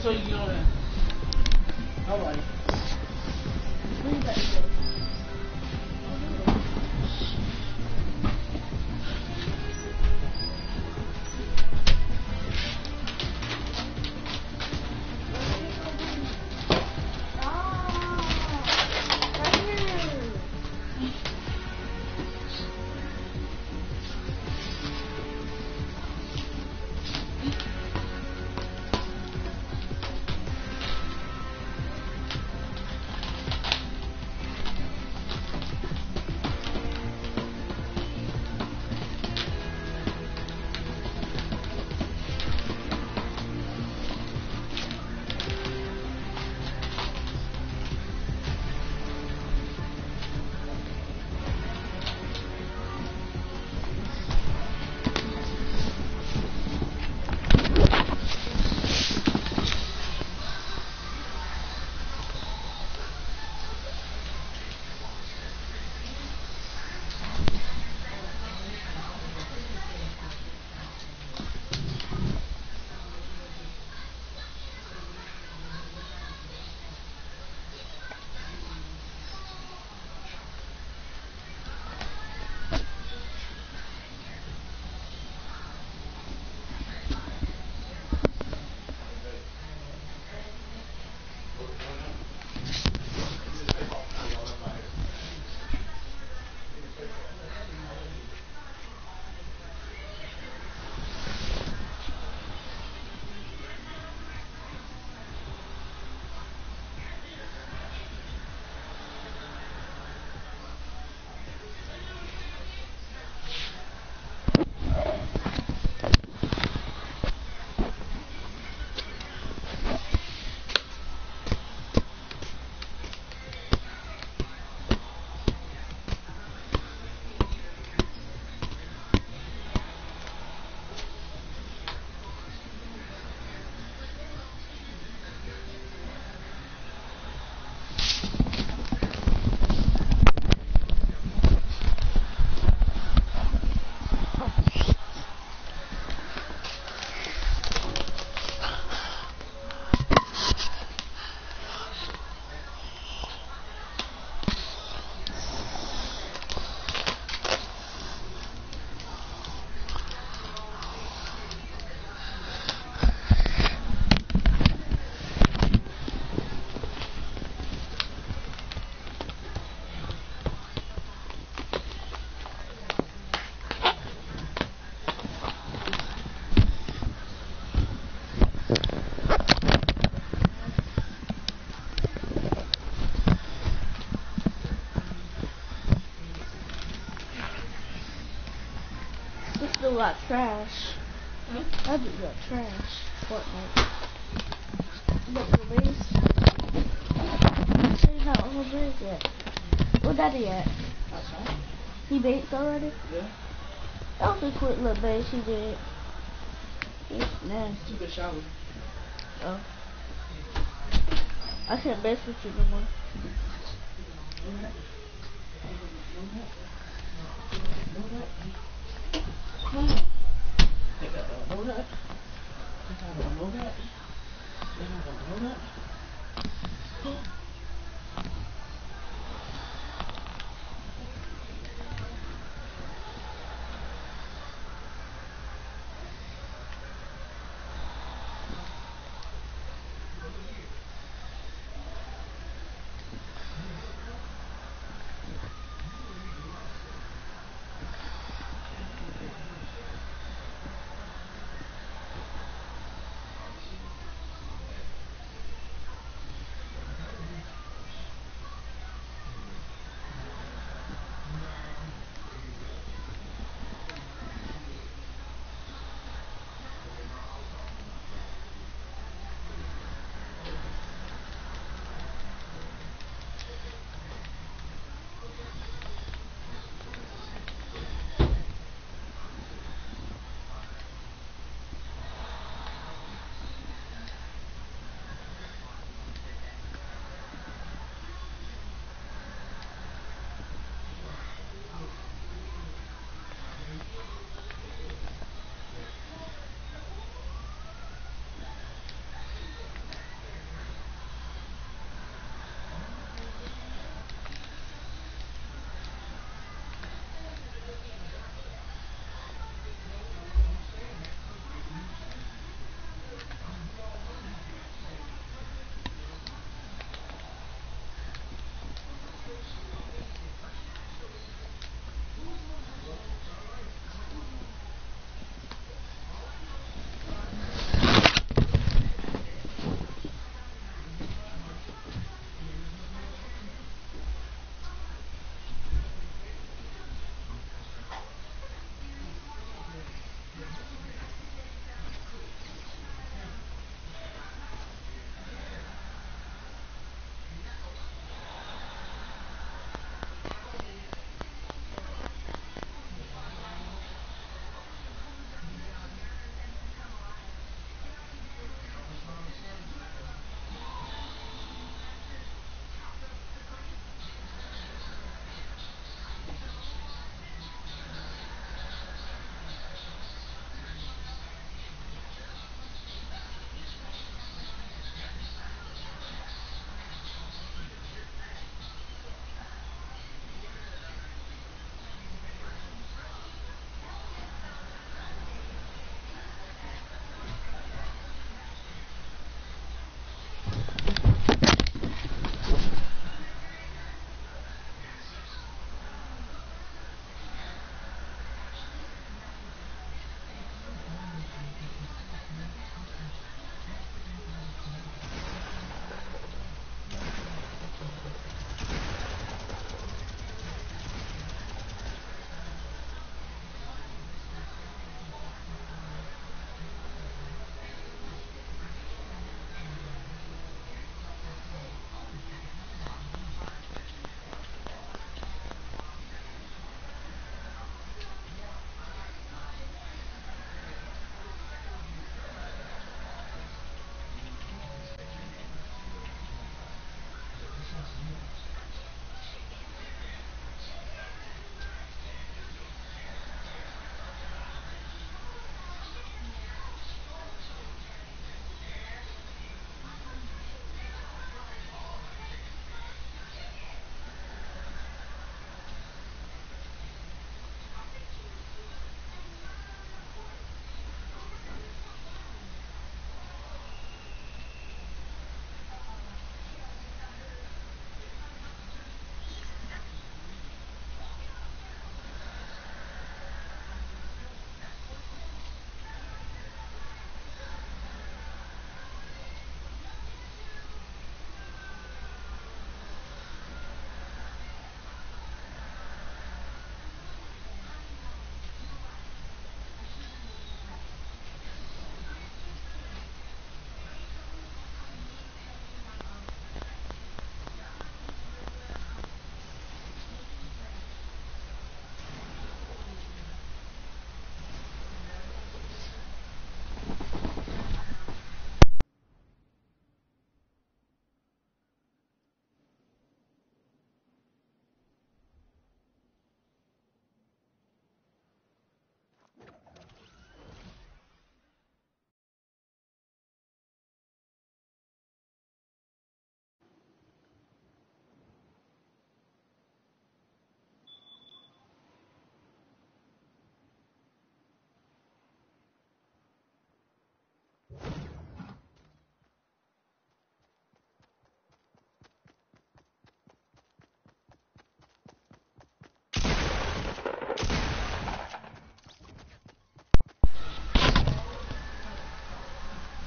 so you get on there. Nobody. Where you about to go? Still got trash. I just got trash. Fortnite. But the base. She's not on the base yet. Where daddy at? Outside. He baked already? Yeah. That was a quick little base he did. It's nasty. Took a shower. Oh. I can't base with you no more. Think I don't know that. Think I don't know that. Think I don't know that.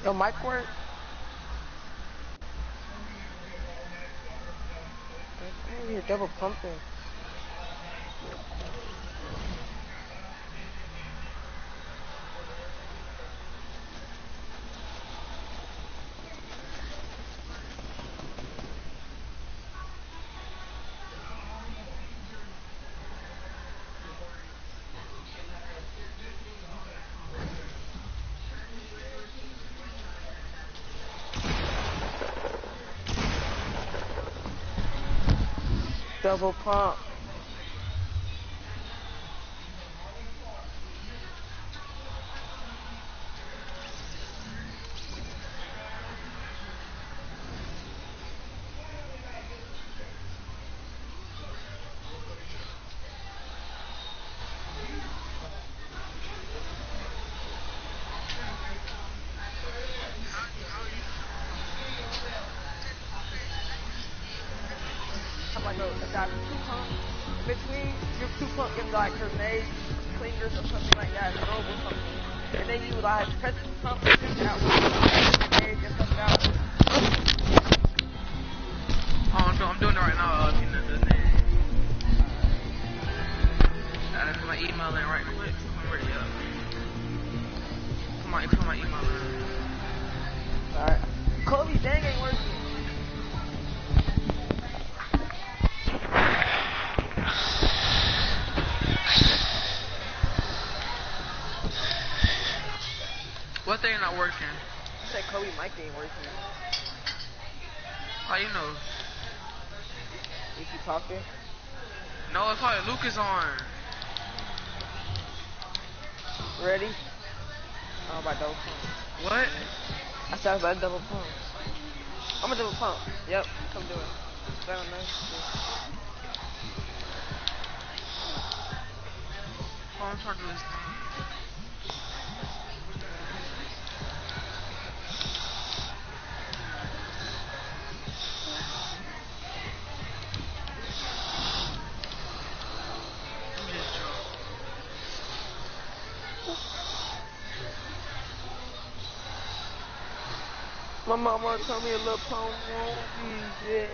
Your mic work? I'm over here double pumping. Double pump. I'm like, I got 2 pumps. Between your 2 pumps, you like grenades, clingers, or something like that, throw or something. And then you like press the pump and shoot it out with grenades and something out. Oh, I'm doing it right now. If you know the name. I put my email in right quick. I'm ready up. Put my email in. Alright. Kobe, dang, ain't working. What thing not working? You said Kobe mic ain't working. How you know? Is he talking? No, it's probably Lucas on. Ready? I'm about double pump. What? I said I was about double pump. I'm gonna double pump. Yep, come do it. I don't know. Oh, I'm trying to do this thing. My mama told me a little pump won't be dead.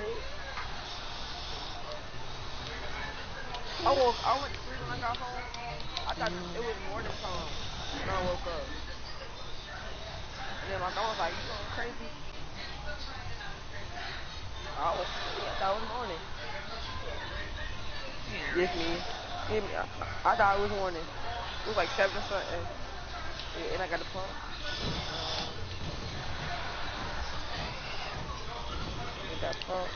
I went to sleep when I got home. I thought it was morning time when I woke up. And then my mom was like, you going crazy? I thought it was morning. Yes, me. I thought it was morning. It was like 7 or something. Yeah, and I got the pump. Got pump.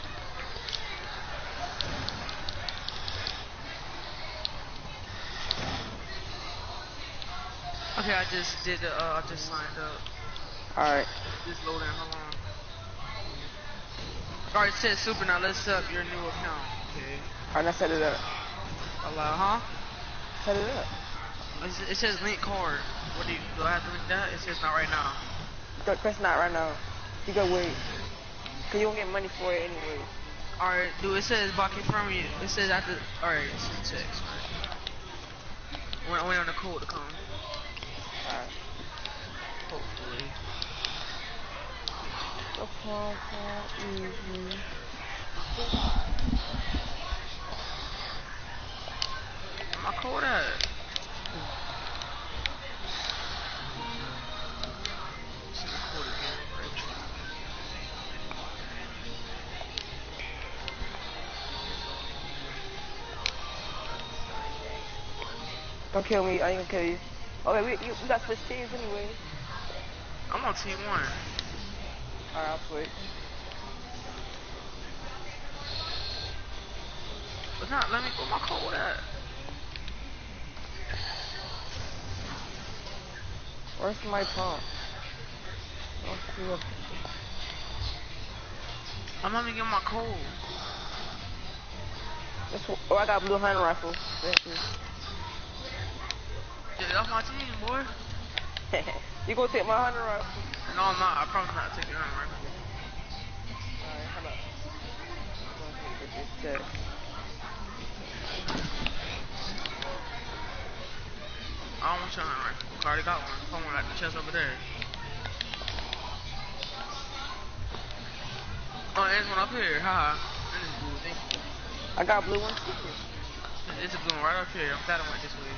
Okay, I just did the, I just signed up. Alright. Just loading, hold on. Alright, it says super, now let's set up your new account. Okay. Alright, now set it up. Allow, huh? Set it up. It says link card. What do I have to link that? It says not right now. Don't press not right now. You go wait. Cause you won't get money for it anyway. Alright, dude, it says by confirming you. It says after, alright, it's text. I'm waiting on the code to come. Alright. Hopefully. The pump, easy. Where my code at? See the code again, right? Don't kill me, I ain't gonna kill you. Okay, we got switch teams anyway. I'm on team 1. Alright, I'll switch. It's not let me go my code at. Where's my pump? Oh, cool. I'm not even getting my code. Oh, I got a blue hunting rifle. Get off my team, boy. You gonna take my hunting rifle? No, I'm not. I promise not to take your hunting rifle. Alright, how about? I'm gonna get this chest. I don't want your hunting rifle. I already got one. I want at the chest over there. Oh, there's one up here. Haha. That is blue. Thank you. I got blue one. It's a blue one right up here. I'm glad I went this way.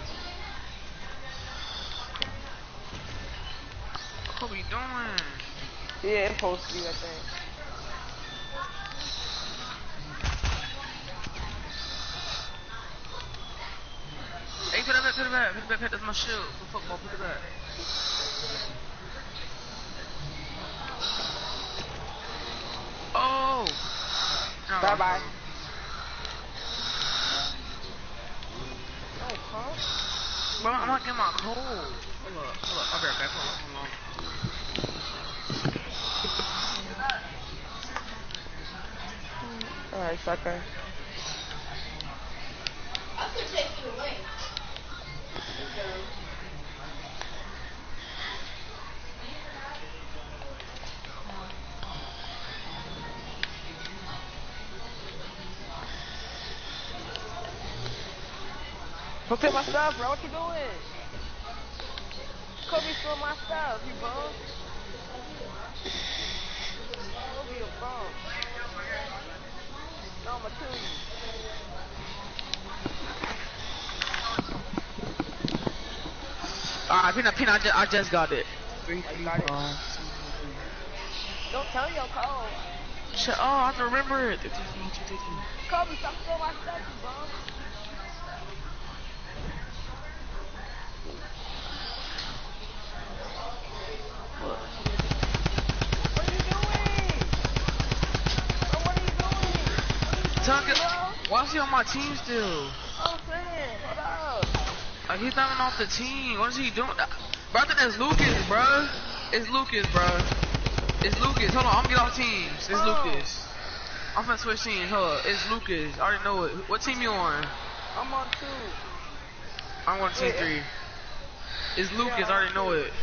What are we doing? Yeah, it's supposed to be, I think. Hey, put it back, put it back, put it back. That's my shield for football. Put it back. Oh. Bye bye. Oh, huh? Bro, I'm not getting my cold. Hold up. I'll be right back. Hold on. Alright, sucker. I could take you away. Go take my stuff, bro. What you doing? Kobe stole my stuff, you bum. Kobe, you bum. No, I'ma kill you. Alright, Peanut, I just got it. You got it? Don't tell your code. Shut up, I have to remember it. Kobe, stop stealing my stuff, you bum. What are you doing? Bro, what are you doing? Tuck it. Why is he on my team still? I'm saying, hold up. Like, he's not even off the team. What is he doing? Bro, I think that's Lucas, bro. It's Lucas, bro. It's Lucas. Hold on, I'm gonna get off teams. It's Lucas. I'm finna switch teams. Hold up. It's Lucas. I already know it. What team you on? I'm on 2. I'm on team 3. It's Lucas. I already know it.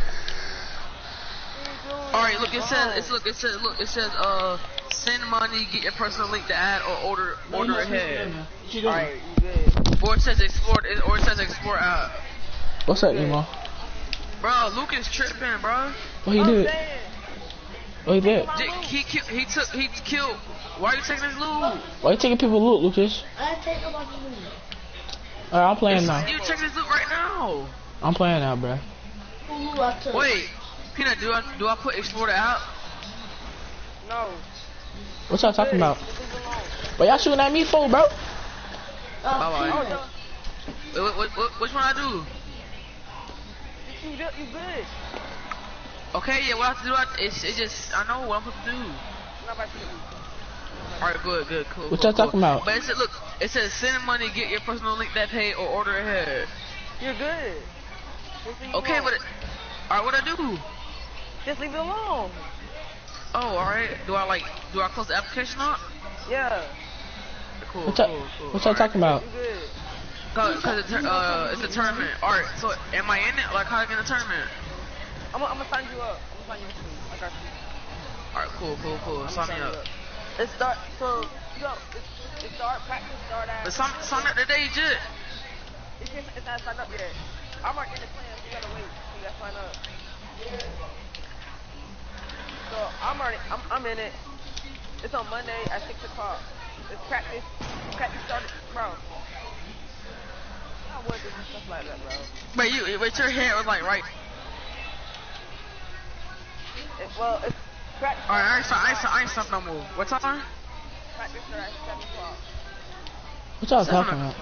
Alright, look, it says, send money, get your personal link to add, or order ahead. Alright, you good. Or it says explore app. What's up, Emo? Bro, Lucas tripping, bro. What he did? What he did? He killed. Why are you taking his loot? Why you taking people loot, Lucas? I take about the loot. Alright, I'm playing now. You taking his loot right now? I'm playing now, bro. Who loot I took? Wait, Peanut, do I put explore the app? No. What y'all talking about? What y'all shooting at me for, bro? Bye-bye. Which one I do? You good. Okay, yeah, what I have to do, it's just, I know what I'm supposed to do. Not about you. Alright, good, cool. What y'all talking about? But it says send money, get your personal link that pay, or order ahead. You're good. Okay, but alright, what I do? Just leave it alone. Oh, alright. Do I close the application up? Yeah. Cool, What cool. y'all talking about? You good. Cause it's a tournament. Alright, so am I in it? Like, how I get in the tournament? I'm gonna sign you up. I'm gonna sign you up. I got you. Alright, cool. Sign me up. It start, so, practice start at... But sign up today, Jit. It's not signed up yet. I'm already in the plan, so you gotta wait. You gotta sign up. So, I'm in it. It's on Monday at 6 o'clock. It's practice. Practice started, bro. I would do stuff like that, bro. Wait, your hair was like right. It's practice. Alright, I ain't stopped no more. What time? Practice started at 7 o'clock What y'all talking about?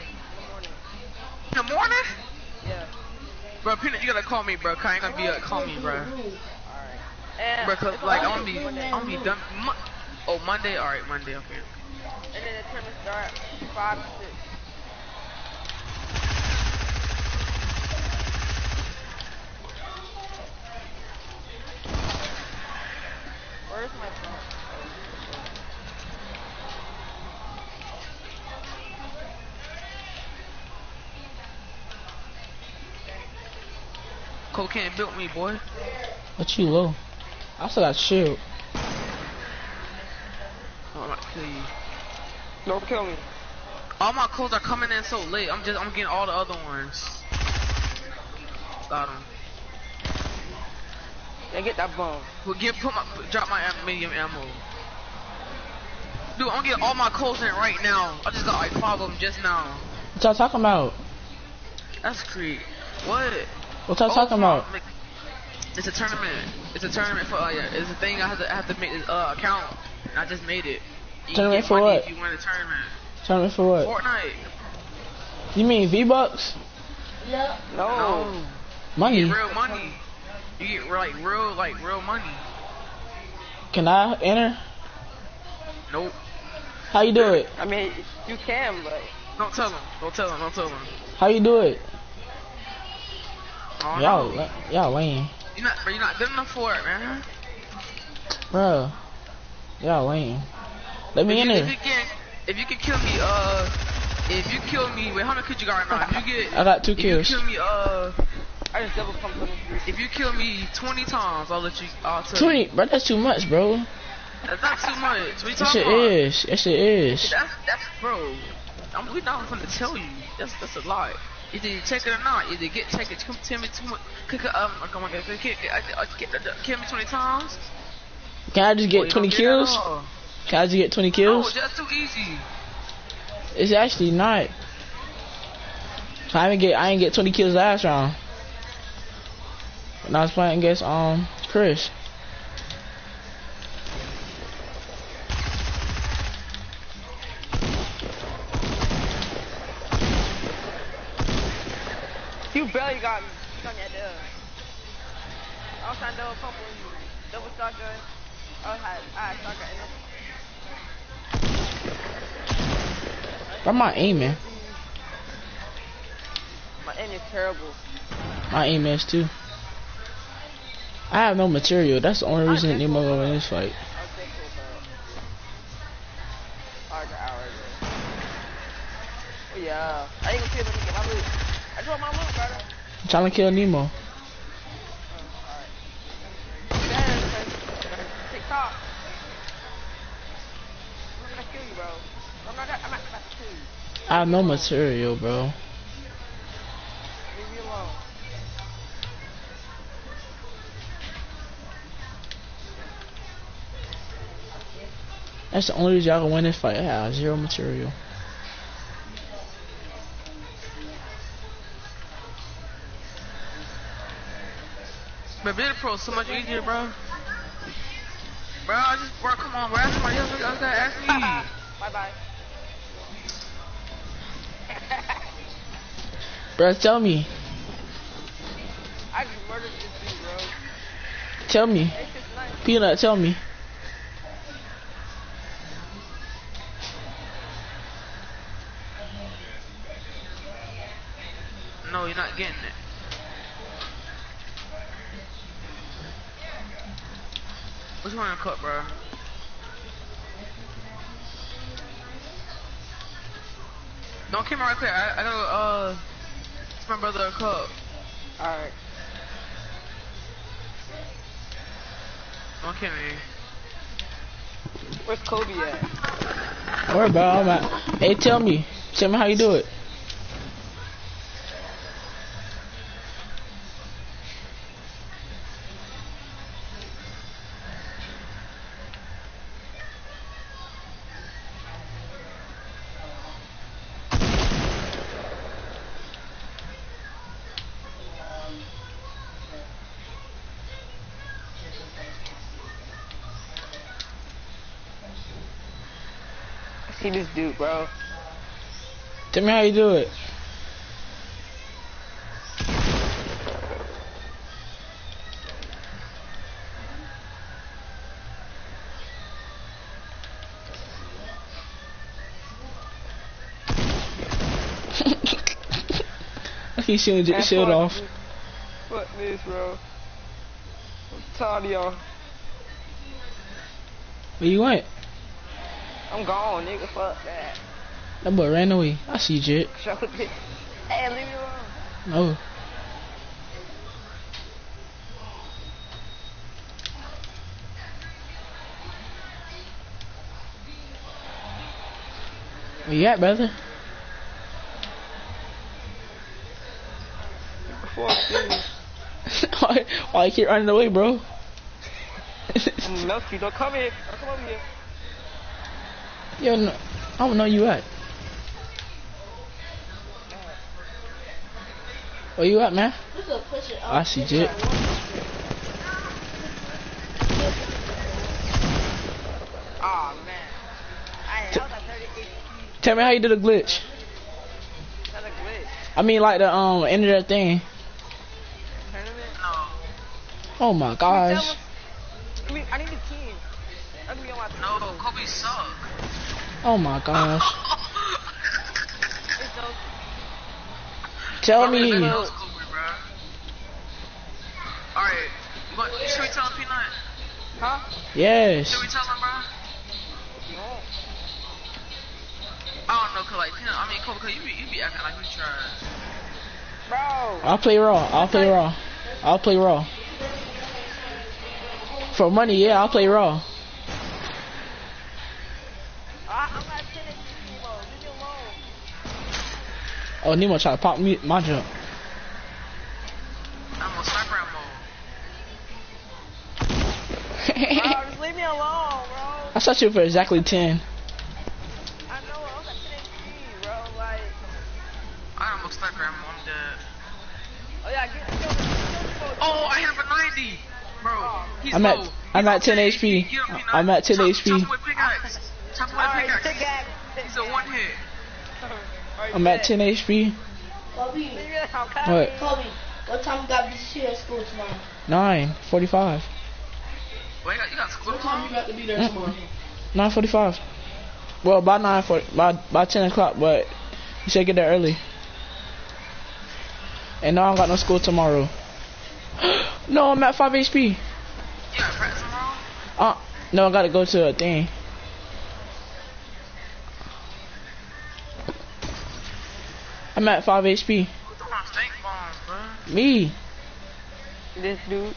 in the morning. In the morning? Yeah. Bro, Peanut, you gotta call me, bro. I ain't gonna be call me, bro. Alright. And Bro, cause like I'm gonna be done. Monday. Alright, Monday. Okay. And then the tournament start 5 to 6. Where's my phone? Cocaine built me, boy. What you low? I still got shield. I'm about to kill you. Don't kill me. All my codes are coming in so late. I'm getting all the other ones. Got them. And get that bomb. Drop my medium ammo. Dude, I'm getting all my codes in right now. I just got like 5 of them just now. What y'all talking about? That's creep. What? What y'all talking about? It's a tournament. It's a tournament for it's a thing I have to make this account. And I just made it. You Tournament get for money what? if you win the tournament. Tournament for what? Fortnite. You mean V-Bucks? Yeah. No. Money? You get real money. You get real money. Can I enter? Nope. How you do it? I mean, you can, but Don't tell them. Don't tell them. Don't tell them. How you do it? I don't know. Y'all lame. You're not good enough for it, man. Bro. Y'all lame. Let me enter. If you can kill me, if you kill me, wait, how many kills you got right now? If you get, I got 2 if kills. you kill me, I just double pumped on this. if you kill me 20 times, I'll let you. I'll tell 20, you. bro, that's too much, bro. That's not too much. What you That talking shit about? is. That shit is. That's bro. We not gonna tell you. That's a lie. Either you check it or not. Either check it. Tell me too much. Come on, kill me 20 times. Can I just Or get you 20 don't get it at kills? all. Can I just get 20 No, kills? that's too easy. It's actually not. I ain't get 20 kills last round. When I was playing against Chris. You barely got me. Stuck at there. I was trying to double pump on you. Double shotgun. I had shotgun in Why am I aiming? My aim is terrible. My aim is too. I have no material. That's the only reason Nemo gonna win this fight. I was thankful about hours. Oh yeah. I ain't gonna kill them. Get my loot. I dropped my loot, brother. I'm trying to kill Nemo. TikTok. I'm gonna kill you, bro. I'm not about to kill you. I have no material, bro. Leave me alone. That's the only reason y'all can win this fight. I have 0 material. But being a pro is so much easier, bro. Bro, come on, bro. Ask somebody else. I gotta ask me. Bye-bye. Bro, tell me. I just murdered this dude, bro. Tell me. It's just nice. Peanut, tell me. No, you're not getting it. Which one in the cup, bro? Don't kill me right quick. I gotta it's my brother a cup. Alright. Don't kill me. Where's Kobe at? Don't worry about it. Hey, tell me. Tell me how you do it. See this dude, bro. Tell me how you do it. I keep shooting your shield off. Fuck this, bro. I'm tired of y'all. Where you went? I'm gone, nigga. Fuck that. That boy ran away. I see Jit. Show this. Hey, leave me alone. No. Where you at, brother? Before I kill you. Why you keep running away, bro? I'm gonna melt you. Don't come here. Don't come over here. Yo, no, I don't know you at. Where you at, man? This is a picture of I see Jit. Oh man. I was at 38. Tell me how you did a glitch. That's a glitch. I mean, like the end of that thing. Tournament? Oh my gosh. I need a team. I'm gonna be on my team. No, Kobe suck. Oh my gosh. It's those. Tell Bro, me. Kobe, bro. Alright, should we tell him Peanut? Huh? Yes. Should we tell him, bro? No. I don't know, cause like Peanut, I mean Kobe, cause you be acting like you trash. Bro. I'll play raw. I'll play raw. I'll play raw. For money, yeah, I'll play raw. I'm not 10 Nemo. Leave me alone. Oh, Nemo trying to pop me my jump. I'm on sniper ammo. Bro, just leave me alone, bro. I shot you for exactly 10. I know, I was at 10 HP, bro. Like, I am on sniper ammo, I'm dead. oh yeah, get Oh, I have a 90! Bro, he's I'm low. I'm at 10 HP. Get him, Peanut. I'm at 10 Chop HP. him with pickaxe. Chop him with Alright, pickaxe. pickaxe. He's a one hit. I'm at 10 HP. Kobe, What? Kobe, what time you got to be here at school tomorrow? 9:45. Wait, you got school What time you got to be there tomorrow? 9:45. Well, by 10 o'clock, but you should get there early. And no, I don't got no school tomorrow. No, I'm at 5 HP. You got practice tomorrow? No, I gotta go to a thing. I'm at 5 HP. Who throwing stink bombs, bro? Me. This dude.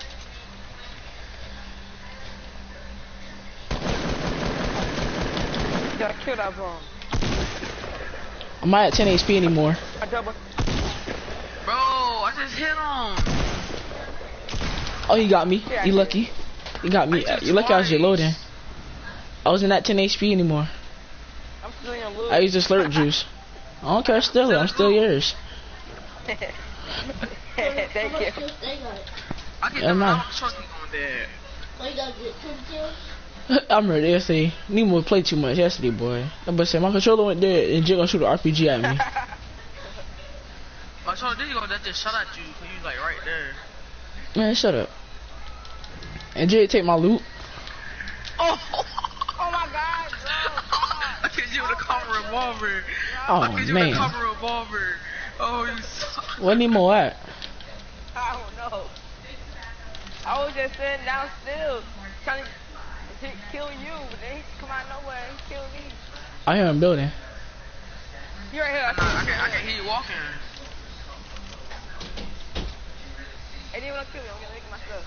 You gotta kill that bomb. I'm not at 10 HP anymore. I double. Bro, I just hit him. Oh, he got me. You lucky. You got me. You lucky I was reloading. I wasn't at 10 HP anymore. I'm still in your loot. I used the slurp juice. I don't care, still it. I'm still yours. Thank you. They got it. I get Yeah, them man. out of truck on there. So you got to get 2 kills? I'm ready yesterday. Nemo played too much yesterday, boy. That boy said my controller went dead and Jay gonna shoot an RPG at me. My shoulder did go that just shot at you because you was like right there. Man, shut up. And Jay take my loot. Oh! Oh my god, bro. I killed you with a cover revolver. Oh, I killed you with a man. cover revolver. Oh, you suck. Where Nemo at? I don't know. I was just sitting down still, trying to kill you, but then he come out of nowhere and he killed me. I hear him building. You right here. I can hear you walking. Hey, do you want to kill me? I'm gonna make my stuff.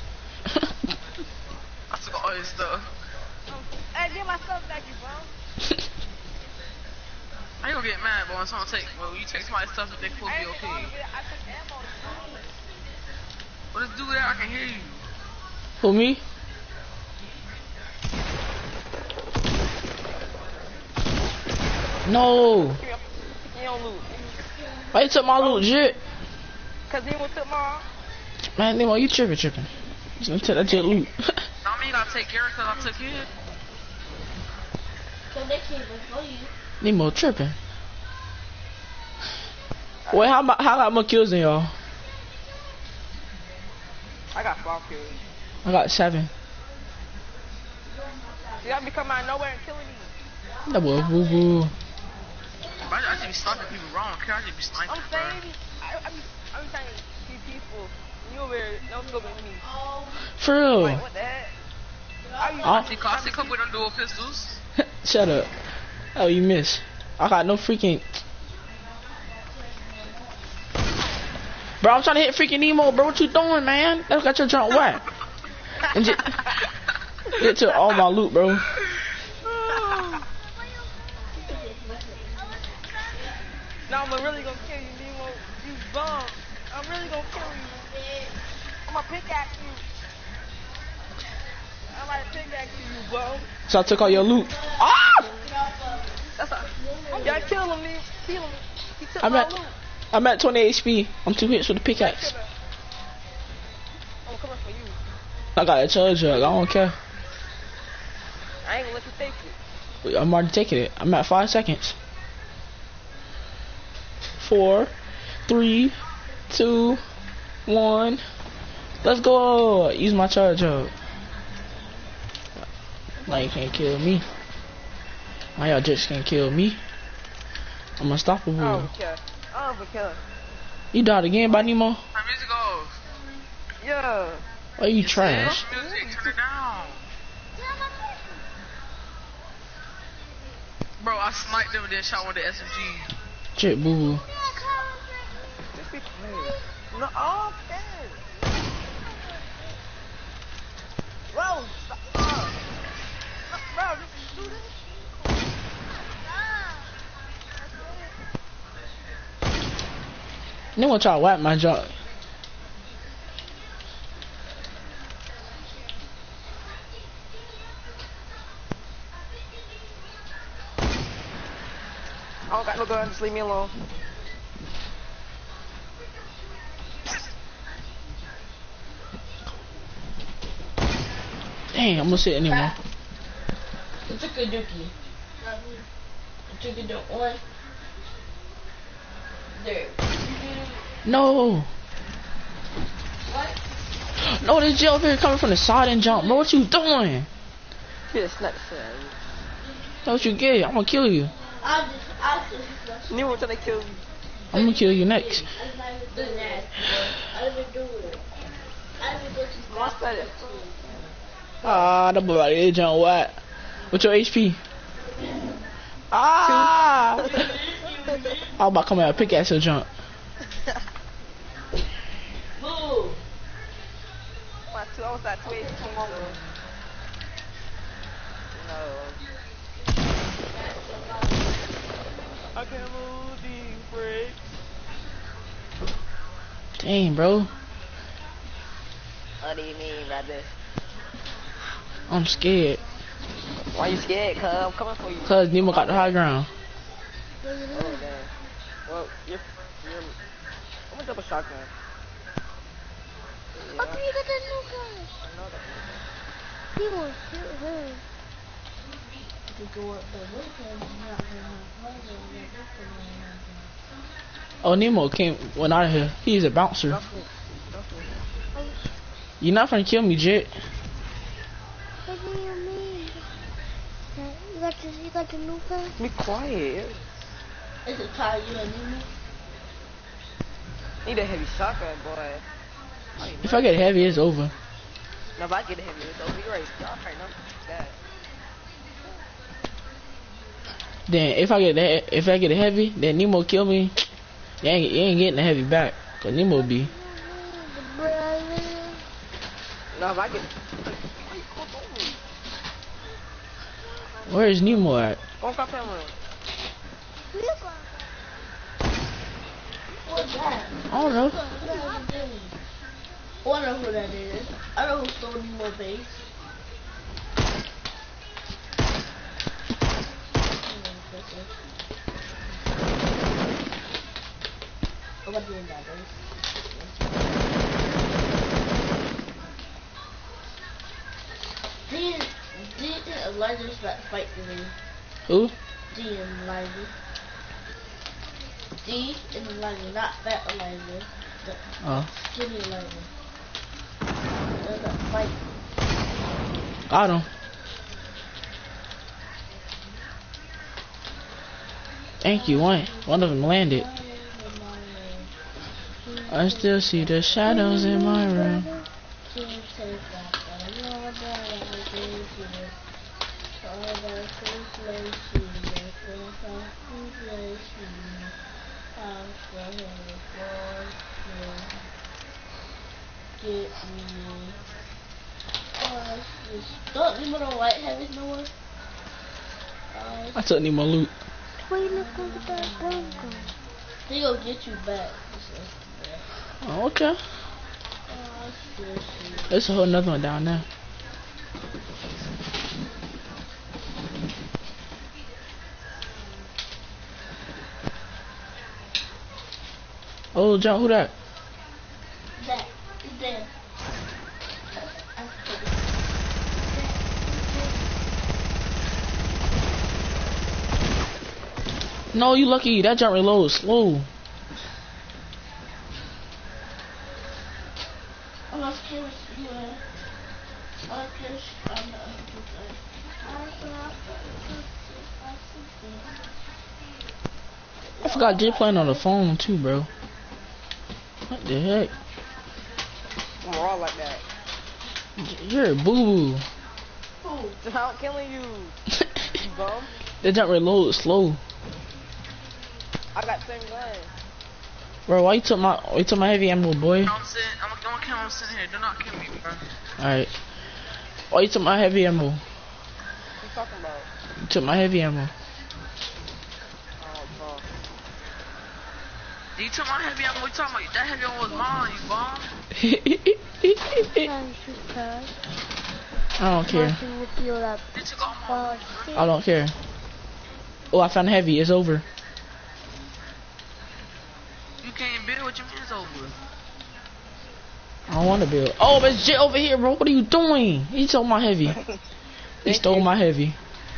I took all your stuff. Hey, get my stuff back, you bro. I ain't gonna get mad, but when someone take, when you take somebody's stuff, they will be okay. I took ammo. Well, just do that, I can hear you. Who, me? No. You don't lose. Why you took my loot, Jit? Cause he took my. Man, Nemo, you tripping. You gonna take that Jit loot. Don't mean I take care because I took it. So they can't even for you. Nemo tripping. Wait, how got more kills than y'all? I got 5 kills. I got 7. You gotta be coming out of nowhere and killing me. That boy boo boo. I just be sniping people wrong. I just be sniping. I'm saying, I'm trying to be peaceful. You over here, don't go with me. For real. Like, what the heck? Oh. See, classic couple with them dual pistols. Shut up. Oh, you miss. I got no freaking. Bro, I'm trying to hit freaking Nemo, bro. What you doing, man? That got your jump whack. And just get to all my loot, bro. No, I'm really gonna kill you, Nemo. You bum. I'm really gonna kill you. I'm gonna pickaxe you. I might pickaxe you, bro. So I took all your loot. Ah! That's a. Y'all kill him, Lee. Kill him. He took I'm my at loot. I'm at 20 HP. I'm 2 hits with the pickaxe. I'm coming for you. I got a charge jug. I don't care. I ain't gonna let you take it. I'm already taking it. I'm at 5 seconds. 4, 3, 2, 1. Let's go. Use my charge jug. Now you can't kill me. Now y'all just can't kill me. I'm unstoppable. I don't care. I don't care. You died again by Nemo? How music goes? Yeah. Why you trash? Music, turn it down. Bro, I sniped them and then shot one of the SMG. Shit, boo boo. Just be quiet. No, oh, okay. Bro, stop. No, bro, just do this. Nemo try to whack my jaw. I don't got no gun, just leave me alone. Dang, I'm gonna sit anymore. Dookie. Dookie one. There. No. What? No, this jellyfish coming from the side and jump. Bro, what you doing? Yeah, snap sad. That's what you get. I'm gonna kill you. I just. Nemo trying to kill me. I'm gonna kill you next. I didn't do it. I didn't do it. Lost that. Ah, that boy right there jump what? What's your HP? Ah! I was about to come out and pickaxe your jump. Boo. My two, I was at 2 HP. No. I can't move these bricks. Dang, bro. What do you mean by this? I'm scared. Why you scared, cuz? I'm coming for you. Cause Nemo got the high ground. Oh, damn. Well, you're... I'm gonna double shotgun. Yeah. Okay, you got that new gun. I know that. He will shoot her. Oh, Nemo went out of here. He's a bouncer. You're not gonna kill me, Jet. What do you mean? You got the new gun? Be quiet. Is it tired you and me? Need a heavy shotgun, boy. If I get heavy, it's over. No, if I get a heavy, it's over. You're right. Y'all right now. That. Then if I get a heavy, then Nemo kill me. You ain't getting the heavy back. Cause Nemo be. No, if I get... Where is Nemo at? Go cop him room. What's that? I don't know. I know who that is. I know who stole Nemo base. I'm about to be in that base. D and Elijah's about to fight with me. Who? D and Elijah. D and Elijah, not fat Elijah. The Oh. skinny Elijah. They're gonna fight. Got him. Thank you. One of them landed. I still see the shadows in my room. Don't Nemo don't like heavy no more. I took Nemo loot. Why you look over that bunker? He gonna get you back. Oh, okay. There's a whole nother one down there. Oh, John, who that? That is there. No, you lucky. That jump reloads slow. Unless Chris, yeah. Chris, I forgot Jay playing on the phone too, bro. What the heck? I'm raw like that. You're a boo boo. I'm killing you. You bum. That jump reloads slow. I got same gun. Bro, why you took my heavy ammo, boy? I'm gonna kill him sitting here. Do not kill me, bro. Alright. Why you took my heavy ammo? What you talking about? You took my heavy ammo. Oh, bro. You took my heavy ammo. What you talking about? That heavy ammo was mine, you bum. I don't care. They took all my. I don't care. Oh, I found heavy. It's over. You can't build what your man's over. I don't want to build. Oh, there's Jay over here, bro. What are you doing? He stole my heavy. He stole my heavy.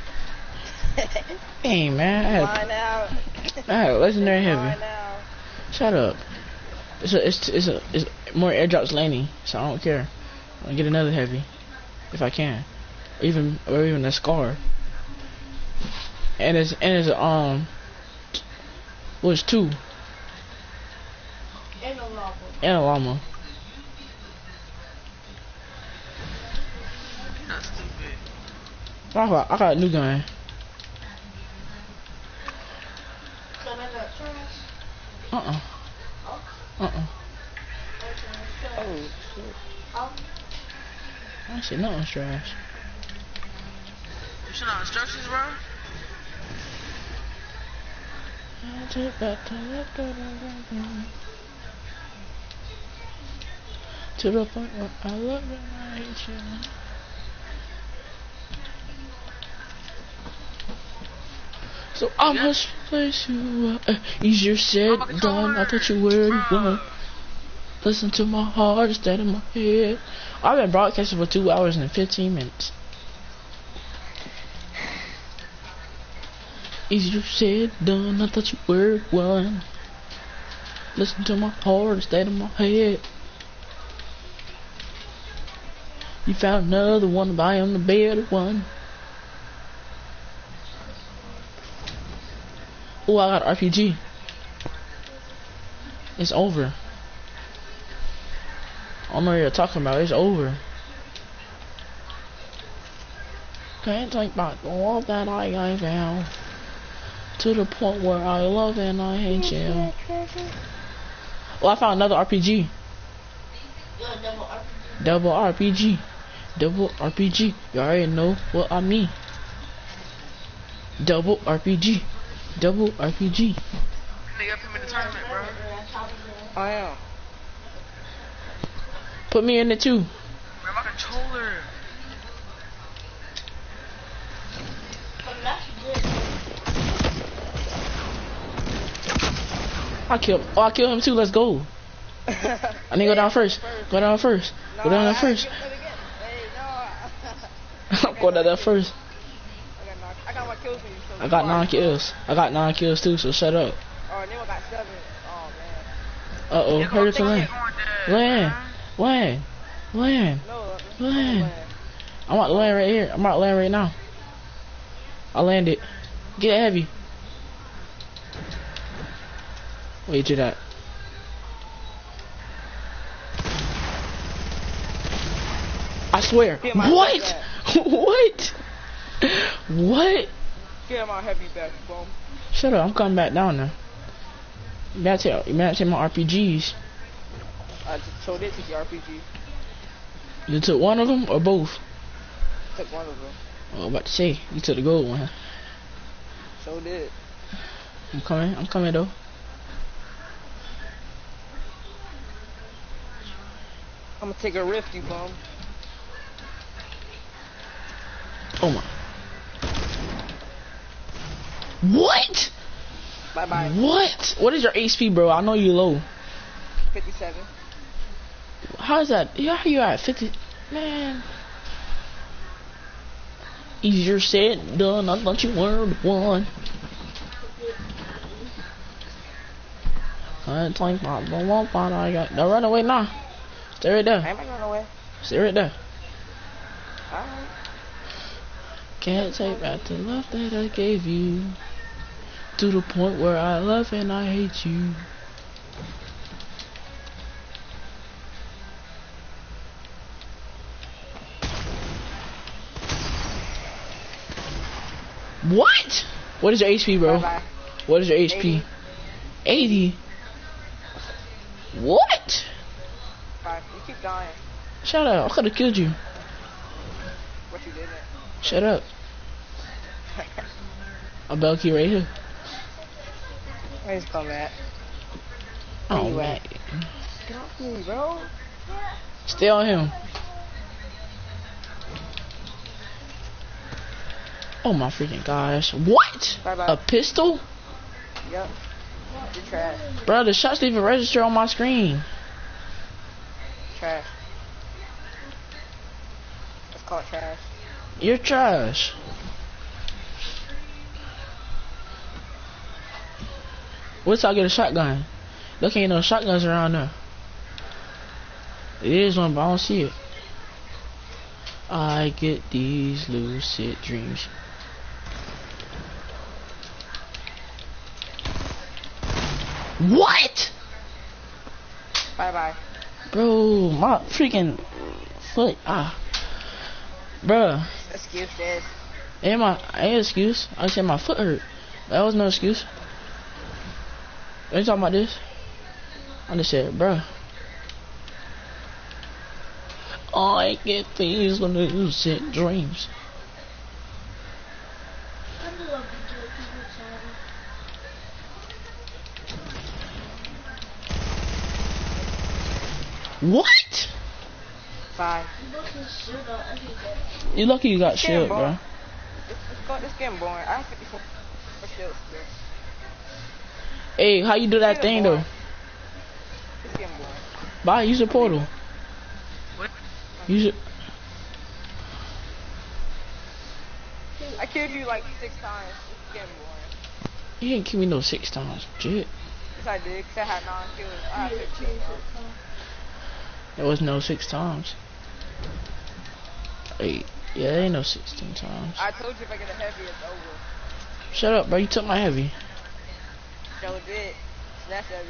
Hey, man. Mine out. I had a legendary Mine heavy. out. Shut up. It's more airdrops landing, so I don't care. I'll get another heavy if I can, or even a scar. And it's well, it's 2 and a llama. and a llama. That's stupid. I got a new gun. Can I got trash? Oh, shit. I said nothing's trash. You should know instructions, bro. To the point where I love it, I hate you. So I must place you. Easier said than done. I thought you were the one. Listen to my heart instead of my head. I've been broadcasting for 2 hours and 15 minutes. Easier said done. I thought you were one. Listen to my heart instead of my head. You found another one, but I am the better one. Oh, I got RPG. It's over. I don't know what you're talking about. It's over. Can't take back the love that I gave out. To the point where I love and I hate you. Oh, I found another RPG. Double RPG. Double RPG. You already know what I mean. Double RPG. Double RPG. Nigga, put me in the tournament, bro. I am. Put me in it too. Bro, my controller. I killed him too. Let's go. I need to go down first. Go down first. Go down there first. I'm going down there first. I got my kills for you. So I got 9 kills. I got 9 kills too, so shut up. Oh, Nemo got 7. Oh, man. Uh oh, hurry to land. Land. Land. Land. No, Land. I'm about to land right here. I'm about to land right now. I landed. Get heavy. Wait to that. I swear. What? What? What? Get my heavy back, boom. Shut up, I'm coming back down there. You better take my RPGs. I so did take your RPG. You took one of them or both? Took one of them. Oh, I'm about to say, you took the gold one. So did. I'm coming though. I'm gonna take a rift, you bum. Oh my. What? Bye bye. What? What is your HP, bro? I know you low. 57. How's that? Yeah, you at 50? Man. Easier said than done. I thought you were the one. I think my one part I got. Don't run away now. Stay right I there. ain't running away. Stay right there. Alright. Can't take back the love that I gave you. To the point where I love and I hate you. What? What is your HP, bro? Bye-bye. What is your HP? 80. What? Bye. You keep dying. Shut up. I could have killed you. What you didn't. Shut up. A bell key right here. Where's come at? Oh, you man. at? Get off me, bro. Stay on him. Oh my freaking gosh. What? Bye-bye. A pistol? Yep. You're trash. Bro, the shots didn't even register on my screen. Trash. It's called trash. You're trash. What's I get a shotgun? Look, ain't no shotguns around there. It is one, but I don't see it. I get these lucid dreams. What? Bye-bye. Bro, my freaking foot. Bruh. Excuse dead. Ain't excuse. I said my foot hurt. That was no excuse. Are you talking about this? I just said, bruh. I get these lucid dreams. What? Bye. You lucky you got It's shield, getting bro. boring. It's getting boring. I have 54 shields still. Hey, how you do that It's thing getting though? boring. It's getting boring. Bye, use the portal. What? Use it. I killed you like 6 times. It's getting boring. You didn't kill me no 6 times, shit. Yes, I did. Cause I had 9 kills. I had 15 kills. There was no 6 times. Hey, yeah, there ain't no 16 times. I told you if I get a heavy, it's over. Shut up, bro. You took my heavy. Joe did. Snatch heavy.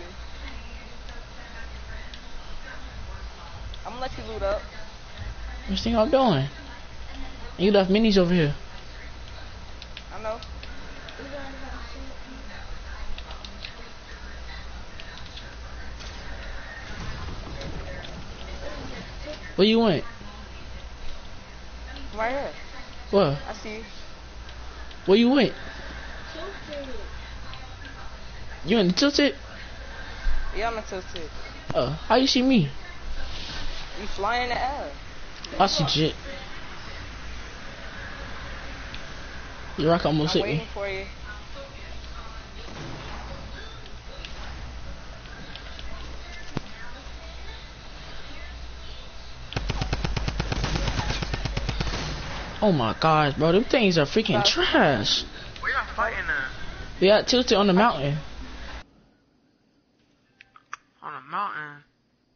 I'm gonna let you loot up. What you think I'm doing? You left minis over here. I know. Where you went? Right here. What? I see you. Where you went? You in the tilted? Yeah, I'm a tilted. How you see me? You flying in the air. I see shit. You rock almost I'm hit me. waiting for you. Oh my gosh, bro. Them things are freaking trash. Where y'all fighting at? We got tilted on the mountain. On a mountain.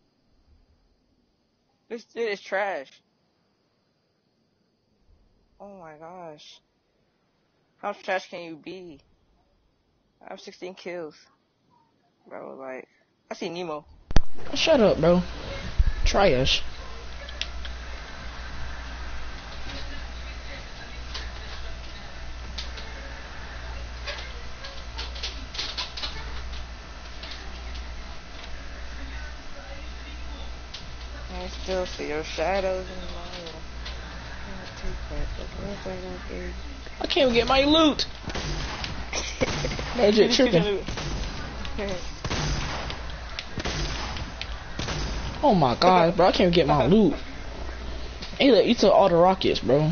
This shit is trash. Oh my gosh. How trash can you be? I have 16 kills. Bro, like, I see Nemo. Shut up, bro. Trash. I still see your shadows in my room. I can't even get my loot. Legit tripping. Oh my god, bro. I can't even get my loot. Hey, look, you took all the rockets, bro.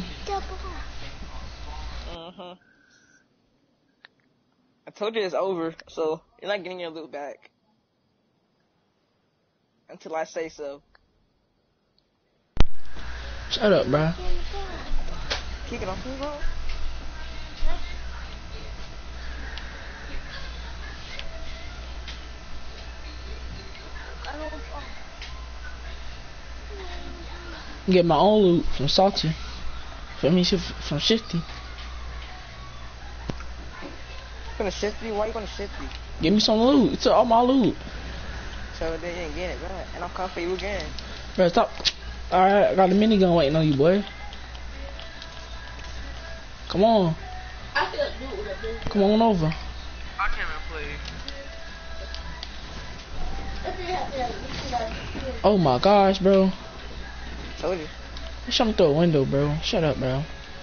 I told you it's over, so you're not getting your loot back. until I say so. Shut up, bro. Kick it off the ball. Get my own loot from Salty. From Shifty. Gonna shift you? Why you gonna shift you? Give me some loot. It's all my loot. So they didn't get it back. And I'm coming for you again. Bro, stop. Alright, I got a minigun waiting on you, boy. Come on. I feel do what I do. Come on over. I can't even play. If you have to, Oh my gosh, bro. Told you. Show me through a window, bro. Shut up, bro.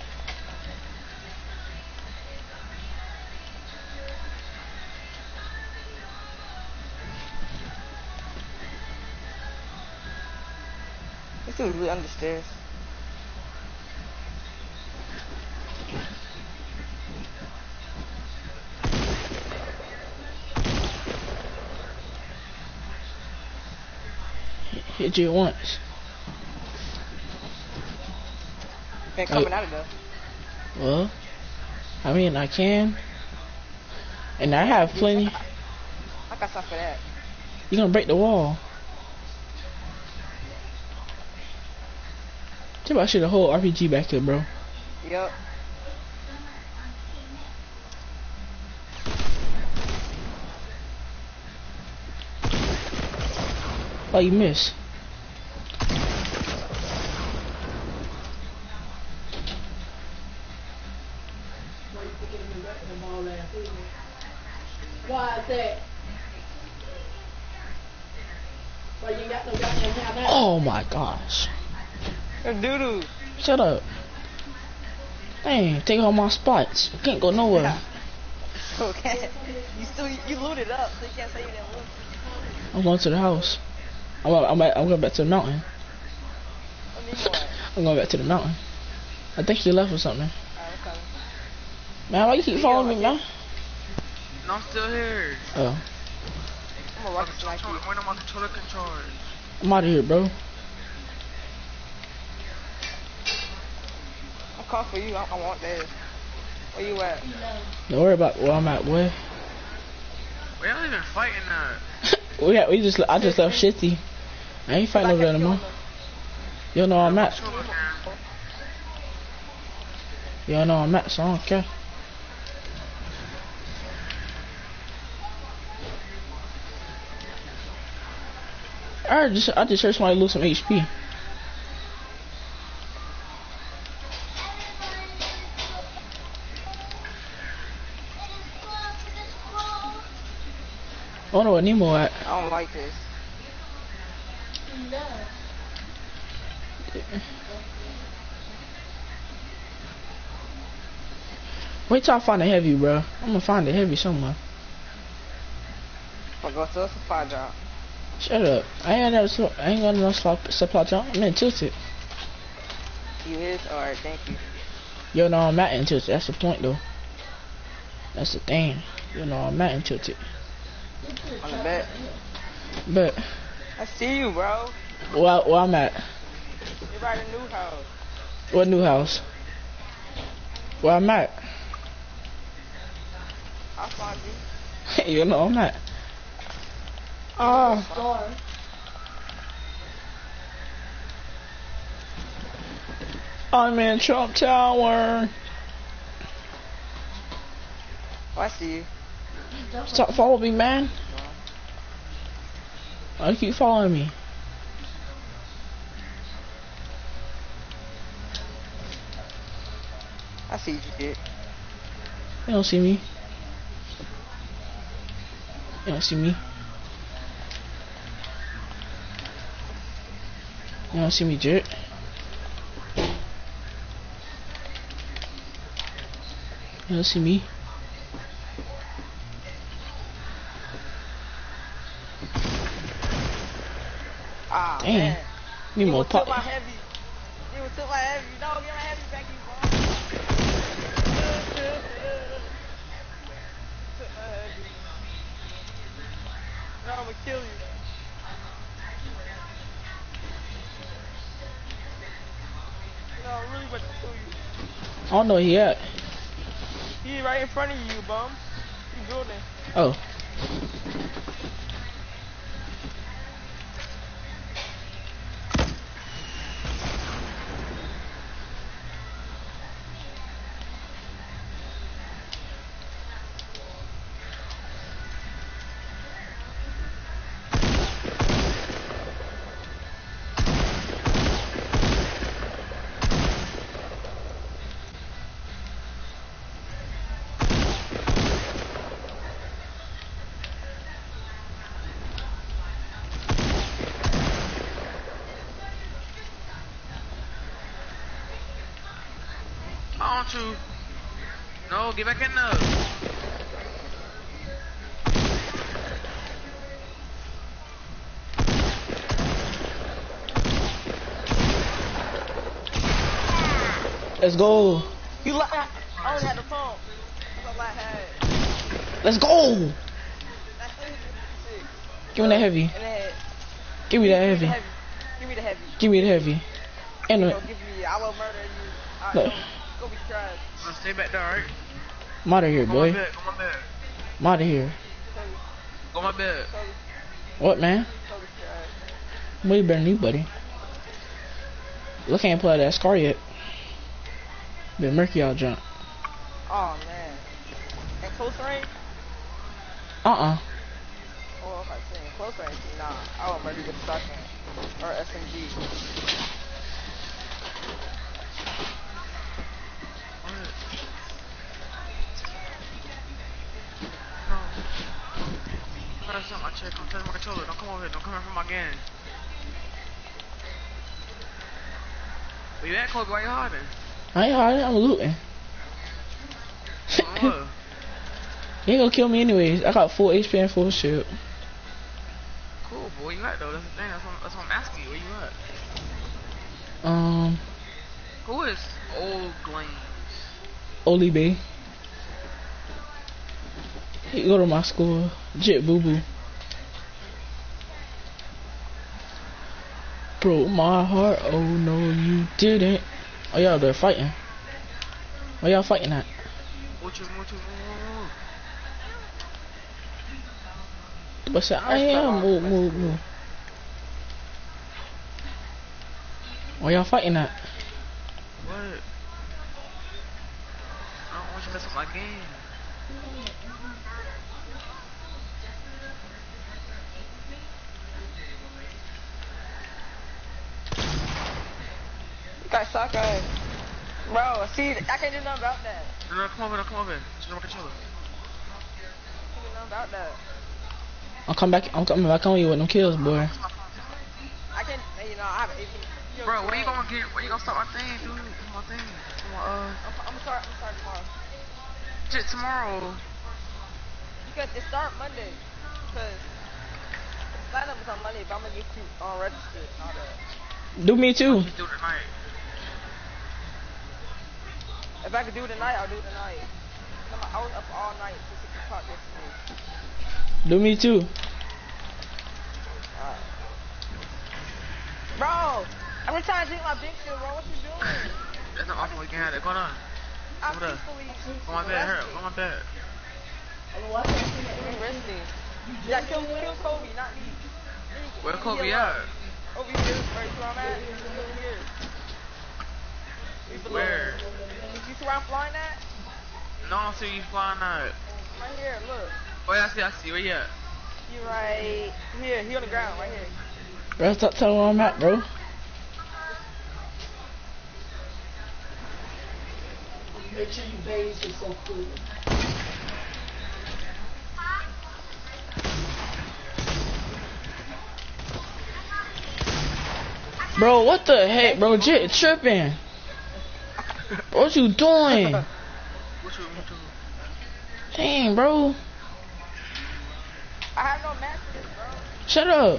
This dude really under the stairs. Hit you once. Ain't coming out of there. Well, I mean, I can. And I have plenty. I got something for that. You gonna break the wall. Tell me I should have whole RPG back here, bro. Yup. Oh, you miss. why is that? Why you got no goddamn have that? Oh my gosh. Doo-doo. Shut up. Dang, take all my spots. Can't go nowhere. Okay. You looted up, so you can't say you didn't loot. I'm going to the house. I'm going back to the mountain. What do you want? I'm going back to the mountain. I think she left or something. Alright, I'm coming. Man, why you keep following me, man? No, I'm still here. Oh, I'm gonna rocket snipe you. When my controller can charge. I'm out of here, bro. I'm coming for you. I want this. Where you at? Don't worry about where I'm at, boy. We ain't even fighting that. I just left Shitty. I ain't fighting over there anymore. You don't know where I'm at. Controller can. You don't know where I'm at, so I don't care. I just heard somebody lose some HP. I don't know where Nemo at. I don't like this. No. Wait till I find a heavy, bro. I'm gonna find a heavy somewhere. I'm gonna go to a supply drop. Shut up. I ain't got no supply drop. I'm in Tilted. You is? Alright, thank you. You know I'm at in Tilted. That's the point, though. That's the thing. You know I'm at in Tilted. On the bet. But I see you, bro. where I'm at? You're by the new house. What new house? Where I'm at? I'll find you. You know I'm at. Ah. Star. I'm in Trump Tower. Oh, I see you. Stop following me, man. Why you keep following me? I see you, kid. You don't see me. You don't see me. You don't see me, Jet. You don't see me. Ah, Damn. man. Need You more took my pop. heavy. You took my heavy. No, get my heavy back, you bum. Took my heavy. No, I'm gonna kill you. really about to kill you. I don't know where he at. He right in front of you, bum. He building. Oh. I don't you. No, get back in there. Let's go. You like? I only had the phone. That's all I had. Let's go. That's it. Give me that heavy. In the head. Give me that heavy. Give me the heavy. Give me the heavy. And Don't give me. I will murder you. look. Go be trash. Stay back there, alright? I'm out of here, Go boy. my bed. Go my bed. I'm out of here. Go my bed. What, man? Go be trash. Way better than you, buddy. Look, I ain't played that scar yet. Been murky out jump. Oh man. At close range? Uh-uh. Oh, if I say in close range, nah. I will murder with shotgun or SMG. That's not my check. I'm touching my controller. Don't come over here. Don't come here from my gang. Where you at, Kobe? Why you hiding? I ain't hiding, I'm looting. Oh, He ain't gonna kill me anyways. I got full HP and full shield. cool, boy. You at, though? That's the thing. That's what I'm asking you. Where you at? Um, Who is Old Gleams? Oli Bay. He go to my school. Jit Boo Boo. Broke my heart, oh no you didn't. Oh y'all there fighting. Where y'all fighting at? What you? But say I am move. Where y'all fighting at? What? I don't want you to mess up my game. Got shotgun. Bro, see, I can't do nothing about that. No, come over. Just my controller. I can't do nothing about that. I'm coming back on you with them kills, boy. I can, I have an AP. Bro, where you gonna start my thing, dude? My thing. I'm sorry tomorrow. Shit, tomorrow. Because it start Monday. Because sign up is on Monday, but I'm gonna get you registered and all that. Do me too. Just do it tonight. If I could do it tonight, I'll do it tonight. I was up all night till 6 o'clock yesterday. Do me too. Alright. Bro, I'm just trying to drink my big shit, bro. What you doing? That's not awesome. We can have that. Go on. I'm What up? peacefully Go my bed. Hurry up. Go my bed. resting. Yeah, kill Kobe, not me. Where Kobe at? Over here, right where I'm at. Over here. Where? You see where I'm flying at? No, I don't see you flying out. Right here, look. Oh yeah, I see. Where you at? You right here. He on the ground, right here. Bro, stop telling where I'm at, bro. Make sure you bathe yourself cool. Bro, what the heck, bro? Jit tripping. What you doing? What you? Dang, bro. I have no match for this, bro. Shut up.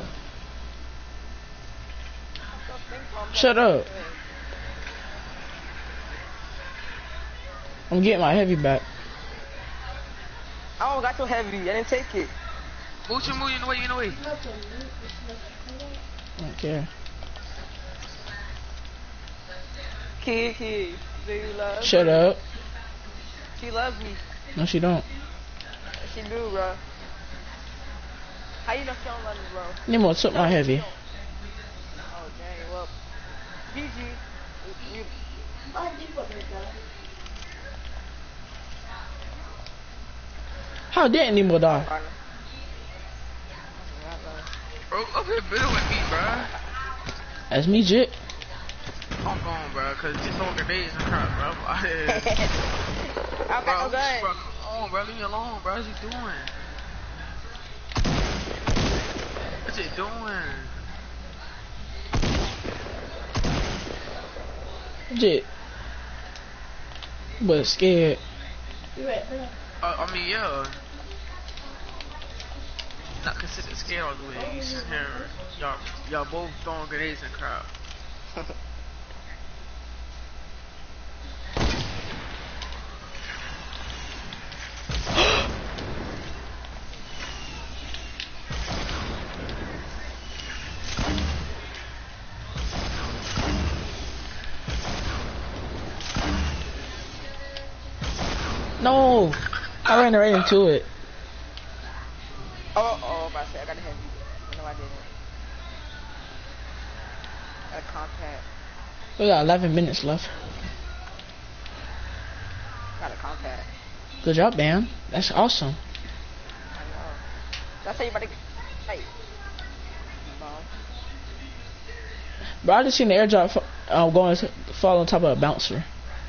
Shut up. I'm getting my heavy back. I don't got too heavy. I didn't take it. Move in the way. I don't care. Kiki, do you love Shut me? up. She loves me. No, she don't. She do, bro. How you know she don't love me, bro? Nemo took my heavy. Oh, dang, well. GG. You, How did Nemo die? Bro, up here bitter with me, bro. That's me, Jit. I'm gone, bro, cause just throwing grenades and crap, bro. I'm Bro, good. bro, come on, bro, leave me alone, bro. What's he doing? What's he doing? Jit. But scared. You right there. I mean, yeah. Not considered scared all the way. You sitting here, y'all both throwing grenades and crap. No! I ran right into it. Oh, about to say, I got a heavy. No, I didn't. Got a contact. We got 11 minutes left. Got a contact. Good job, man. That's awesome. I know. That's how you about to get. Hey. Bomb. Bro, I just seen the airdrop going to fall on top of a bouncer.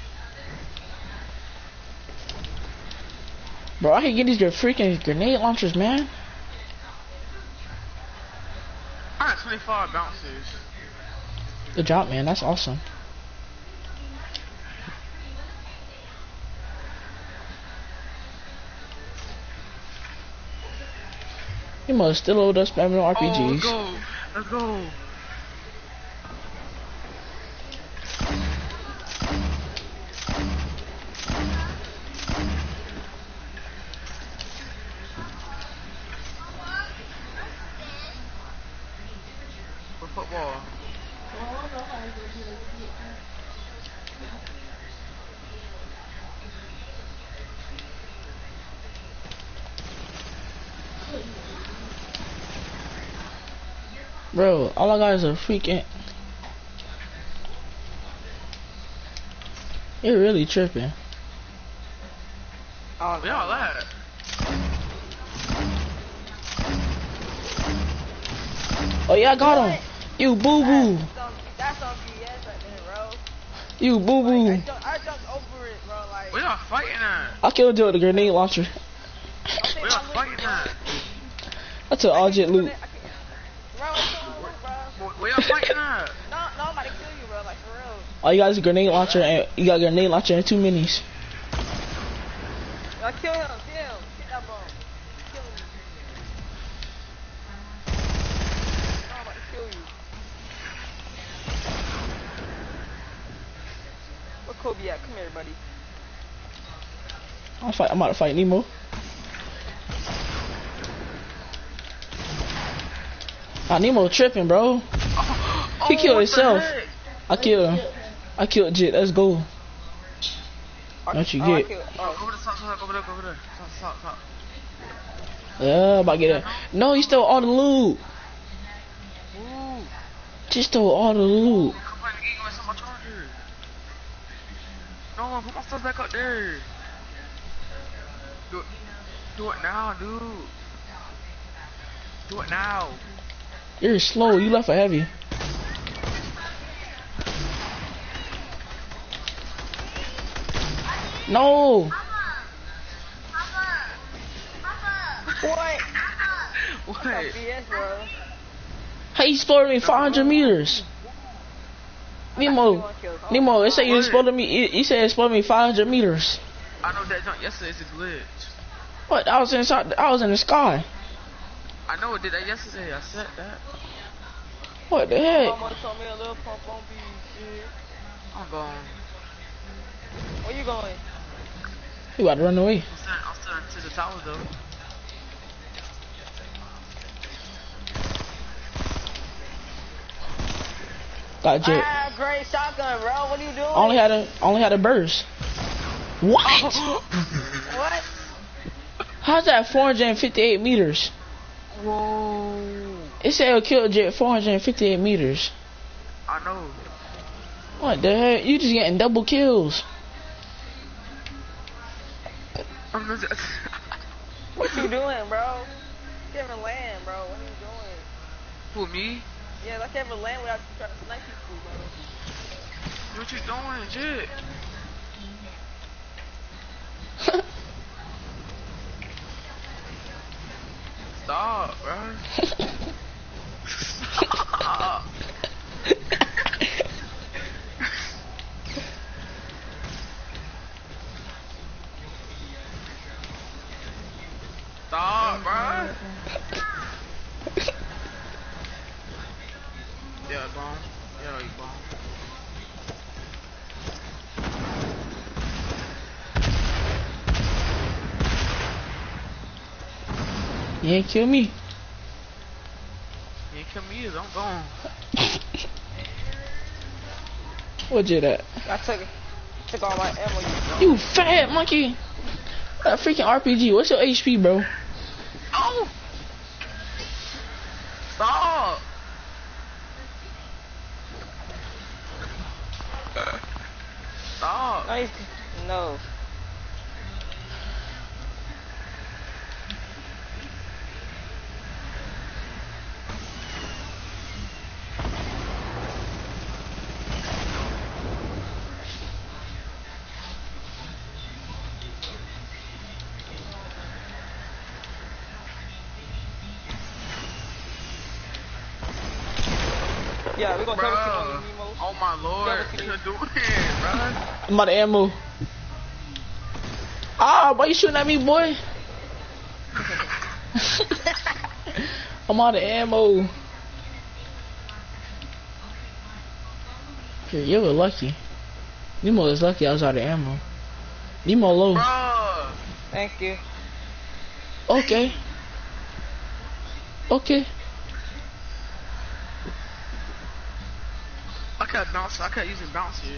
Bro, I can get these freaking grenade launchers, man. I got 25 bouncers. Good job, man. That's awesome. You must still owed us spamming Oh, RPGs. let's go. Let's go. For football. Bro, all I got is a freaking... You're really tripping. Oh, Where y'all at? Oh yeah, I got him. You boo boo. That's on BS right there, bro. You boo boo. I jumped over it, bro. Like, Where y'all fighting at? I killed you with the grenade launcher. Where y'all fighting at? I took all jet loot. bro, Where y'all fighting at? no, I'm about to kill you, bro. Like, for real. All you got is a grenade launcher and you got a grenade launcher and 2 minis. Yo, kill him. Kill that ball. Kill him. No, I'm about to kill you. Where Kobe at? Come here, buddy. I'm about to fight Nemo. Ah, Nemo tripping, bro. He killed himself. I killed him. I killed Jit. Let's go. What you get? Go over the top, go over there. Top. Yeah, about to get it. No, he stole all the loot. Ooh. Just stole all the loot. Come find the gate, go inside my charger. No, put my stuff back up there. Do it now, dude. Do it now. You're slow. You left a heavy. No. What? What? BS, bro. How you exploded me 500 meters? Nemo, it said you exploded me. You said it exploded me 500 meters. I know that jump yesterday is a glitch. What? I was inside. I was in the sky. I know it did that yesterday. I said that. What the heck? Mama told me a little pump on B, shit. I'm going. Where you going? You about to run away. I'm still to the tower though. Got Jet. Ah, upgrade shotgun, bro. What are you doing? Only had a burst. What? What? How's that 458 meters? Whoa. It said it'll kill a jet 458 meters. I know. What the heck? You just getting double kills. I'm just... What you doing, bro? Kevin land, bro. What are you doing? Who, me? Yeah, like Kevin land without you trying to snipe people, bro. What you doing, shit? Stop, bro. Stop. Stop, bro. Yeah, gone. Yeah, you gone. You ain't kill me. You ain't kill me either. I'm gone. What you that? I took all my ammo. You fat monkey. That freaking RPG. What's your HP, bro? Oh! Stop! Stop! Nice. No. Yeah, we're gonna double team on you, Nemo. Oh my lord, what you doing, bruh? I'm out of ammo. Ah, why you shooting at me, boy? I'm out of ammo. Here, you were lucky. Nemo is lucky I was out of ammo. Nemo low. Bruh. Thank you. Okay. Okay. I kept using bouncers.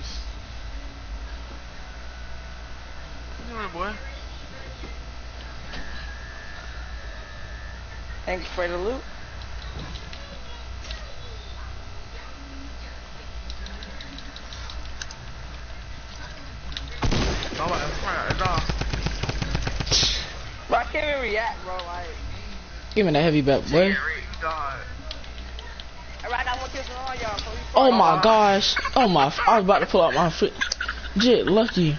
What you doing, boy? Thank you for the loot. Bro, I can't even react, bro. Like, Give me that heavy back, boy. I got one kill on all y'all. So Oh my gosh. Oh my. I was about to pull out my foot. Jit, lucky.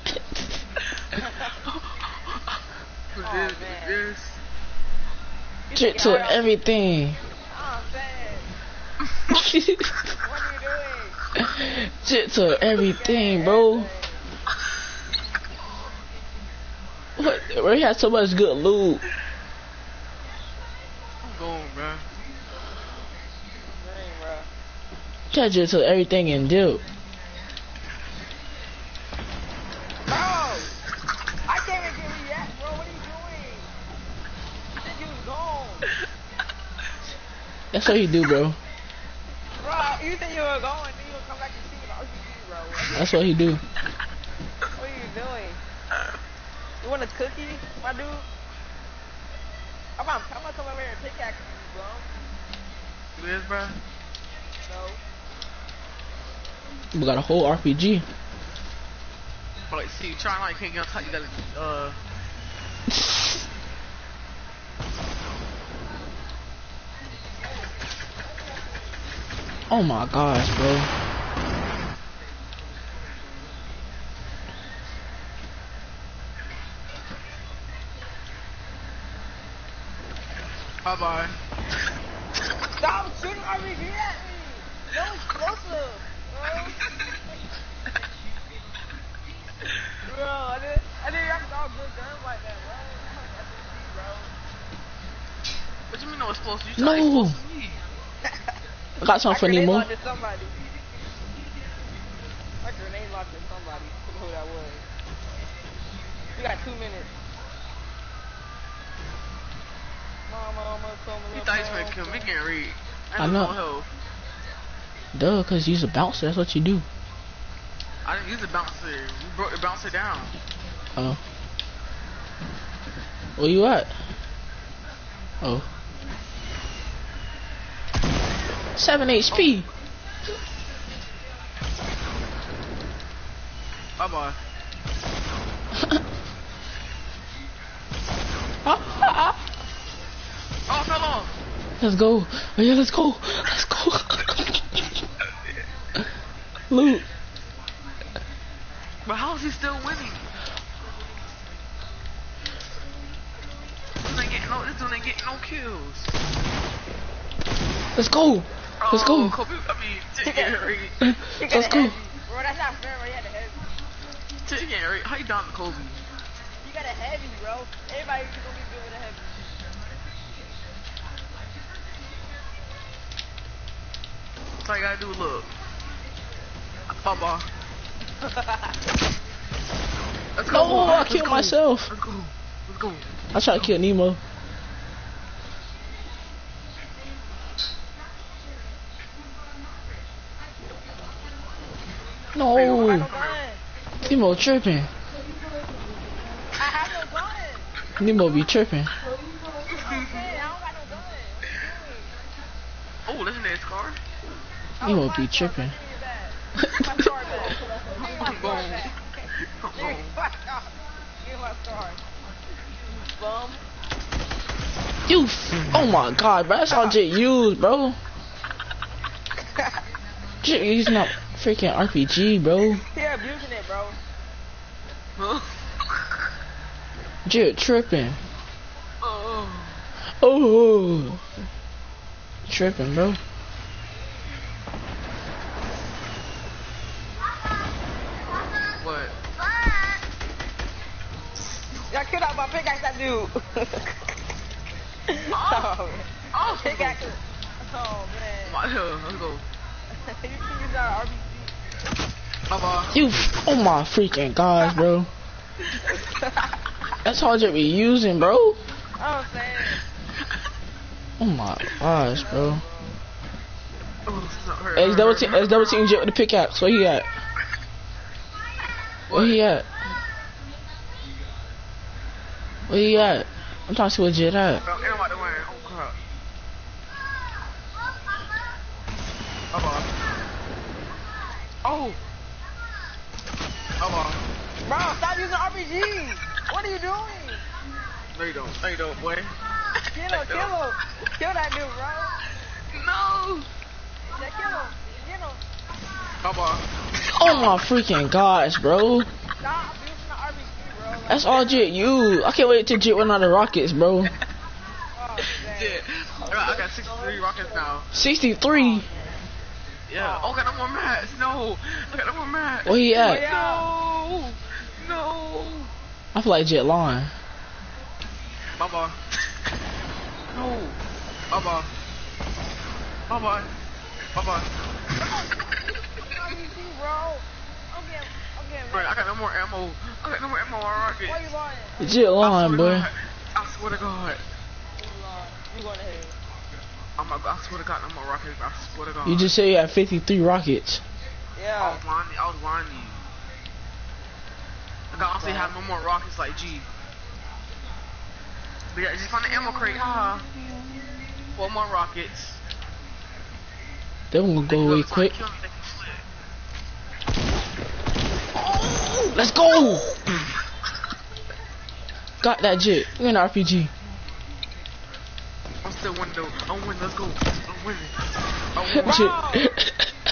This. Jit to everything. Oh, man. What are you doing? Jit to everything, bro. What? Bro, he had so much good loot. I'm going, bro. Dang, bro. That Jit to everything and dip. Bro! I can't even get react, bro. What are you doing? I think you was gone. That's what he do, bro. Bro, you think you were going, then you would come back and see what RPG, bro. That's what he do. What are you doing? You want a cookie, my dude? I'm gonna come over here and pickaxe you, bro. You is, bro? No. We got a whole RPG. But like, see, you trying like can't get on top. You gotta Oh my gosh, bro. Bye bye. Stop shooting RPG at me! No explosive, bro. Bro, I didn't have all good guns like that, bro. SMG, bro. What you mean no explosive? You No. trying to explosive me? I got something for Nemo. I grenade launched somebody. I grenade launched somebody. I don't know who that was. We got 2 minutes. Mama, You thought he was gonna kill me, getting read. I know. No health. Duh, cause you's a bouncer. That's what you do. I didn't use the bouncer. You broke the bouncer down. Oh. Where you at? Oh. 7 HP. Bye bye. Oh, I fell off. Let's go. Oh yeah, let's go. Let's go. Loot. But how is he still winning? This dude ain't getting no kills. Let's go. Let's go. Kobe, I mean, Henry. Let's go. Bro, that's not fair, bro. You had a heavy. Henry, how you down to Kobe? You got a heavy, bro. Everybody gonna be good with a heavy. That's all you gotta do, look. Baba. Let's go. Oh, I killed myself. Let's go. Let's go. I tried to kill Nemo. No. Nemo tripping. I have no gun. Nemo be tripping. I don't got no gun. Oh, legendary scar. Nemo be tripping. My scar back. I'm going. Give me my scar. Bum. You. Oh my god, bro. That's all Jit used, bro. Jit using that freaking RPG, bro. You're abusing it, bro. Huh? Jit tripping. Oh. Oh. Tripping, bro. What? Y'all killed out my pickaxe, that dude. Oh. Oh. Pickaxe. Oh, man. Let's go. You can use our RBC. Baba. You. Oh my freaking gosh, bro. That's all Jit be using, bro. Oh, I'm saying. Oh my gosh, bro. Oh, this is not hurt. Hey, it's double team Jit with the pickaxe. Where he at? Where he at? Where he at? I'm trying to see where Jit at. Oh, and I'm about to win. Oh, crap. Baba. Oh. Baba. Bro, stop using RPG. What are you doing? No, you don't. No, you don't, boy. Kill him, kill him. Kill that dude, bro. No. Yeah, kill him. Get him. Baba. Oh my freaking gosh, bro. Stop using the RPG, bro. Like, That's all Jit used. I can't wait till Jit run out of rockets, bro. oh, dang. Yeah. I got 63 rockets now. 63. Yeah. Oh, I got no more mats. No. I got no more mats. Where he at? No. No. I feel like Jit lying. Baba. No. Baba. Baba. Baba. RPG, bro. I'm getting Bro, I got no more ammo. I got no more ammo on rocket. Why you lying? Jit lying, boy. I swear to God. You going ahead. I swear to God, no more rockets. I swear to God. You just say you had 53 rockets. Yeah. I was lying to you. I honestly have no more rockets like G. But yeah, just find the ammo crate, haha. 4 more rockets. They won't go away quick. Let's go! Got that Jit. We're in RPG. I'm still winning though. I'm winning. Let's go. I'm winning. I'm winning. Jit.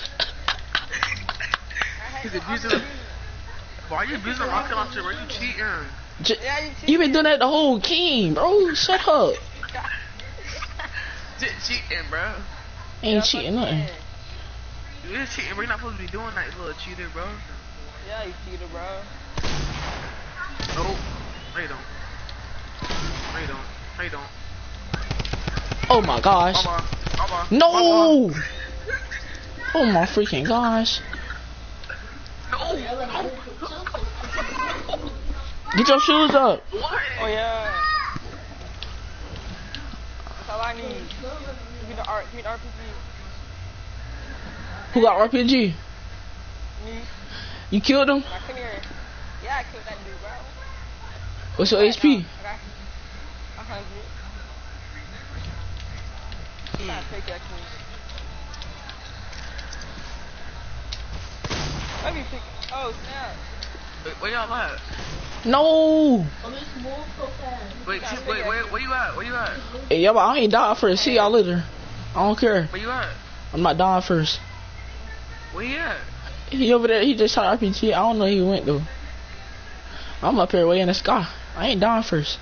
He's abusing. Why are you abusing the rocket launcher? Where you cheating? Jit. Yeah, You been doing that the whole game, bro. Shut up. Cheating, bro. Ain't cheating nothing. You're cheating, bro. You're not supposed to be doing that, you little cheater, bro. Yeah, you cheater, bro. Nope. No, you don't. No, you don't. No, you don't. Oh my gosh. Baba. No! Oh my freaking gosh. No. Get your shoes up. What? Oh, yeah. That's all I need. Give me the RPG. Who got RPG? Me. You killed him? Now come here. Yeah, I killed that dude, bro. What's your Right HP? now, I got 100. I'm trying to take that king. Let me pick. Oh, snap. Where y'all at? No. Oh, this move so fast. Wait, where you at? Where you at? Hey, yeah, but I ain't dying first. See y'all later. I don't care. Where you at? I'm not dying first. Where you at? He over there. He just shot RPG. I don't know where he went though. I'm up here way in the sky. I ain't dying first.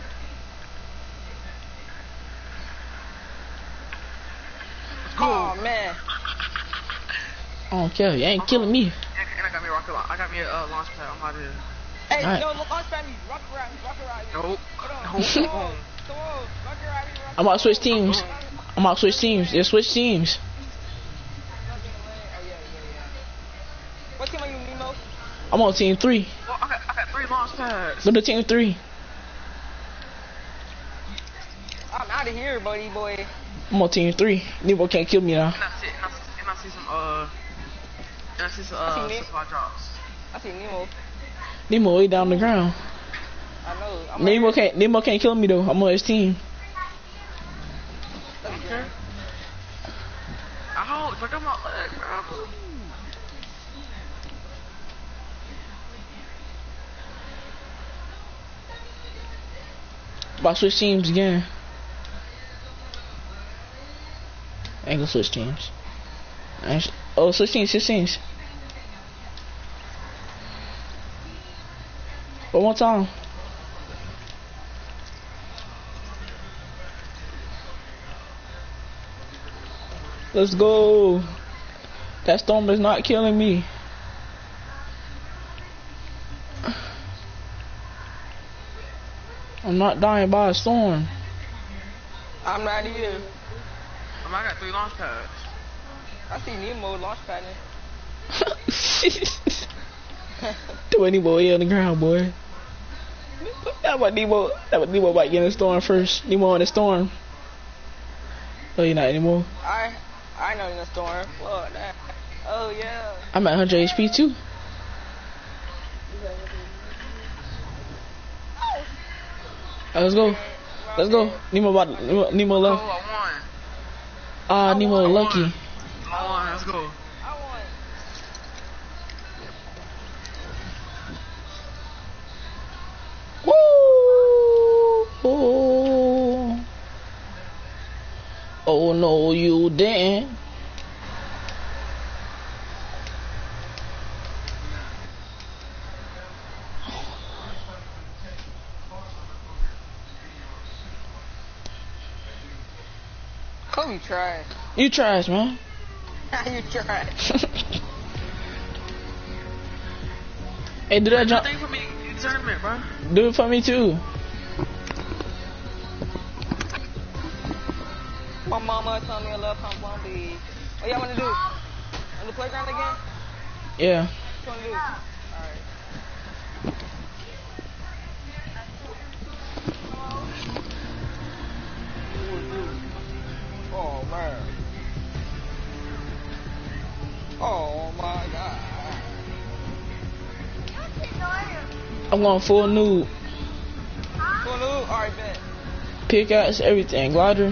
Oh, man. I don't care. You ain't killing me. And I got me a rocket launch. I got me a launch pad. I'm out of here. Hey, Alright. no, look, launch pad me. Rock around me. Nope. Come on, Nope. come on. Come on. Rock around me. I'm about to switch teams. I'm about to switch teams. Let's switch teams. What team are you, Nemo? I'm on team 3. Well, I got 3 launch pads. Go to team 3. I'm out of here, buddy boy. I'm on team 3. Nebo can't kill me now. And I see some supply drops. I see Nemo. Nemo way down the ground. I know. I'm right Nemo can't kill me though. I'm on his team. Okay. Ow, look at my leg, bro. About to switch teams again. I ain't gonna switch teams. Oh, switch teams. One more time. Let's go. That storm is not killing me. I'm not dying by a storm. I'm not either. I got 3 launch pads. I see Nemo launch padding. Do any boy on the ground, boy. That was Nemo about getting the storm first. Nemo in the storm. Oh, you're not anymore. I know in the storm. Fuck that. Oh yeah. I'm at 100 HP too. Let's go. Nemo left. Oh, I won. Ah, Nemo lucky. I won. Let's go. I won. Woo! Oh no, you didn't. Kobe trash. You trash, man. You trash. Hey, do that jump. Nothing for me in the tournament, bro. Do it for me too. My mama told me I love Pump Bumpy. What y'all wanna do? On the playground again? Yeah. What you wanna do? Alright. Oh man. Oh my god. I'm going full nude. Wanna do? Alright, bet. Pickaxe, everything, glider,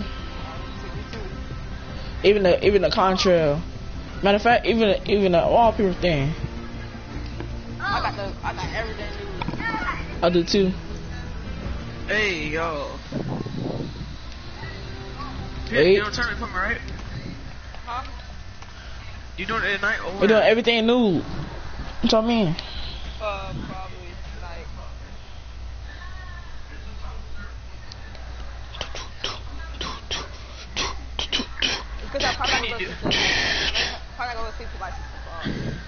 even the contrail. Matter of fact, even the wallpaper thing. I got everything new. I do too. Hey, yo. Wait. You don't turn me for me, right? Huh? You doing it at night or We're what? doing everything nude. What y'all mean? Probably like. Because I'm probably gonna go to sleep till like 6 o'clock.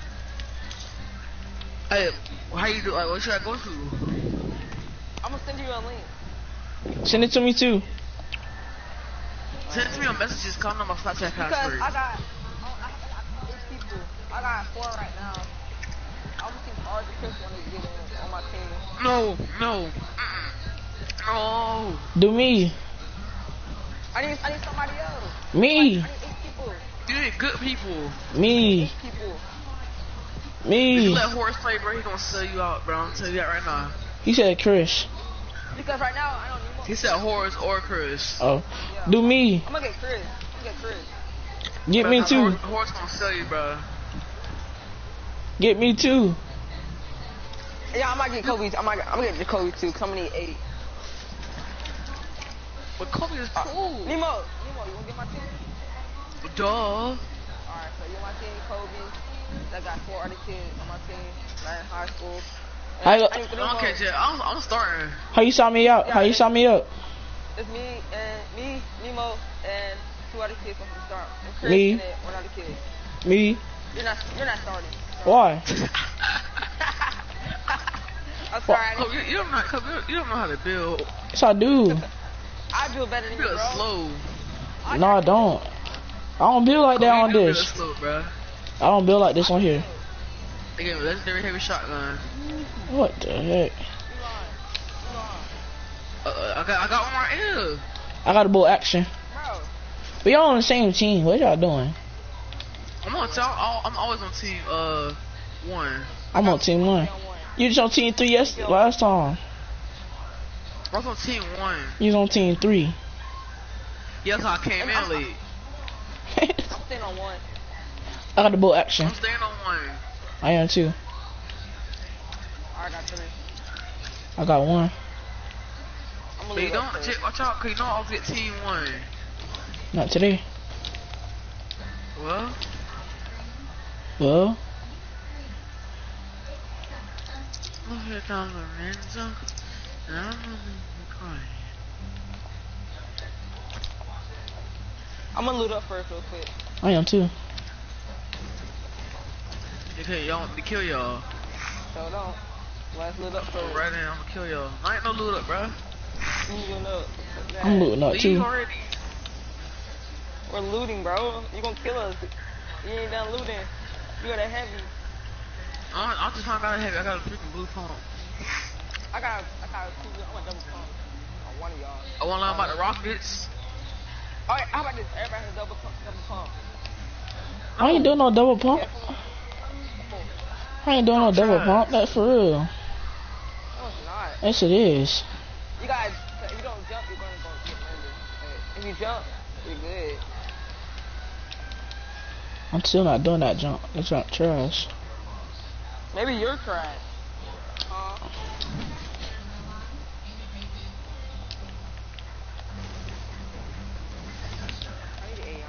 Hey, how you do? Like, what should I go to? I'm gonna send you a link. Send it to me too. Send it to me on messages. Comment on my Snapchat Because password. I got 8 people. I got 4 right now. I'm gonna see if all the Chris wanna get in on my team. No. Do me. I need somebody else. Me. I need 8 people. You need good people. Me. People. You Me. let Horace play, bro. He gonna sell you out, bro. I'm telling you that right now. He said Chris. Because right now, I don't need more. He said Horace or Chris. Oh. Do me. I'm gonna get Chris. Get me too. Horace gonna sell you, bro. Get me too. Yeah, I might get Kobe. I'm gonna get Jacoby too, because I'm gonna need 8. But Kobe is cool. Nemo, you wanna get my team? Duh. Alright, so you're my team, Kobe. I got 4 other kids on my team, not in high school. How you, I need 3 more. Okay, Jet. I'm starting. how you saw me out? How you saw me up? It's me, Nemo, and 2 other kids from the start. And Chris Me. and then 1 other kid. Me. You're not starting. Why? I'm sorry. Kobe, you don't know how to build. Yes, I do. I build better than You you, build bro. slow. No, I don't. I don't build like that on You build this. slow, bro. I don't build like this on here. They gave me a legendary heavy shotgun. What the heck? I got one right here. I got a bull action. Bro, But y'all on the same team. What y'all doing? I'm always on team 1. I'm on team 1. You was on team 3 last time. I was on team 1. You was on team 3. Yeah, so I came in late. I'm staying on 1. I got the bull action. I'm staying on 1. I am too. Alright, got 3. I got 1. I'm gonna But you leave don't, up first. Jet, watch out, cause you know I'll get team 1. Not today. Well, Well, look here comes Lorenzo. And I'm crying. I'm gonna loot up first real quick. I am too. Okay, y'all want me to kill y'all. So don't. Let's loot up first. Right in, I'm gonna kill y'all. I ain't no loot up, bro. You looting up. I'm looting up Leave too. already. We're looting, bro. You gonna kill us. You ain't done looting. You got a heavy. I just found out heavy. I got a freaking blue pump. I got 2. I want double pump on one of y'all. I wanna learn about the rockets. Alright, how about this? Everybody has double pump. I ain't doing no double pump. I ain't doing no double Try. pump. That's for real. No, it's not. Yes, it is. You guys, if you don't jump, you're gonna go get murdered. If you jump, you're good. I'm still not doing that jump. That's not trash. Maybe you're trash. I need an AR.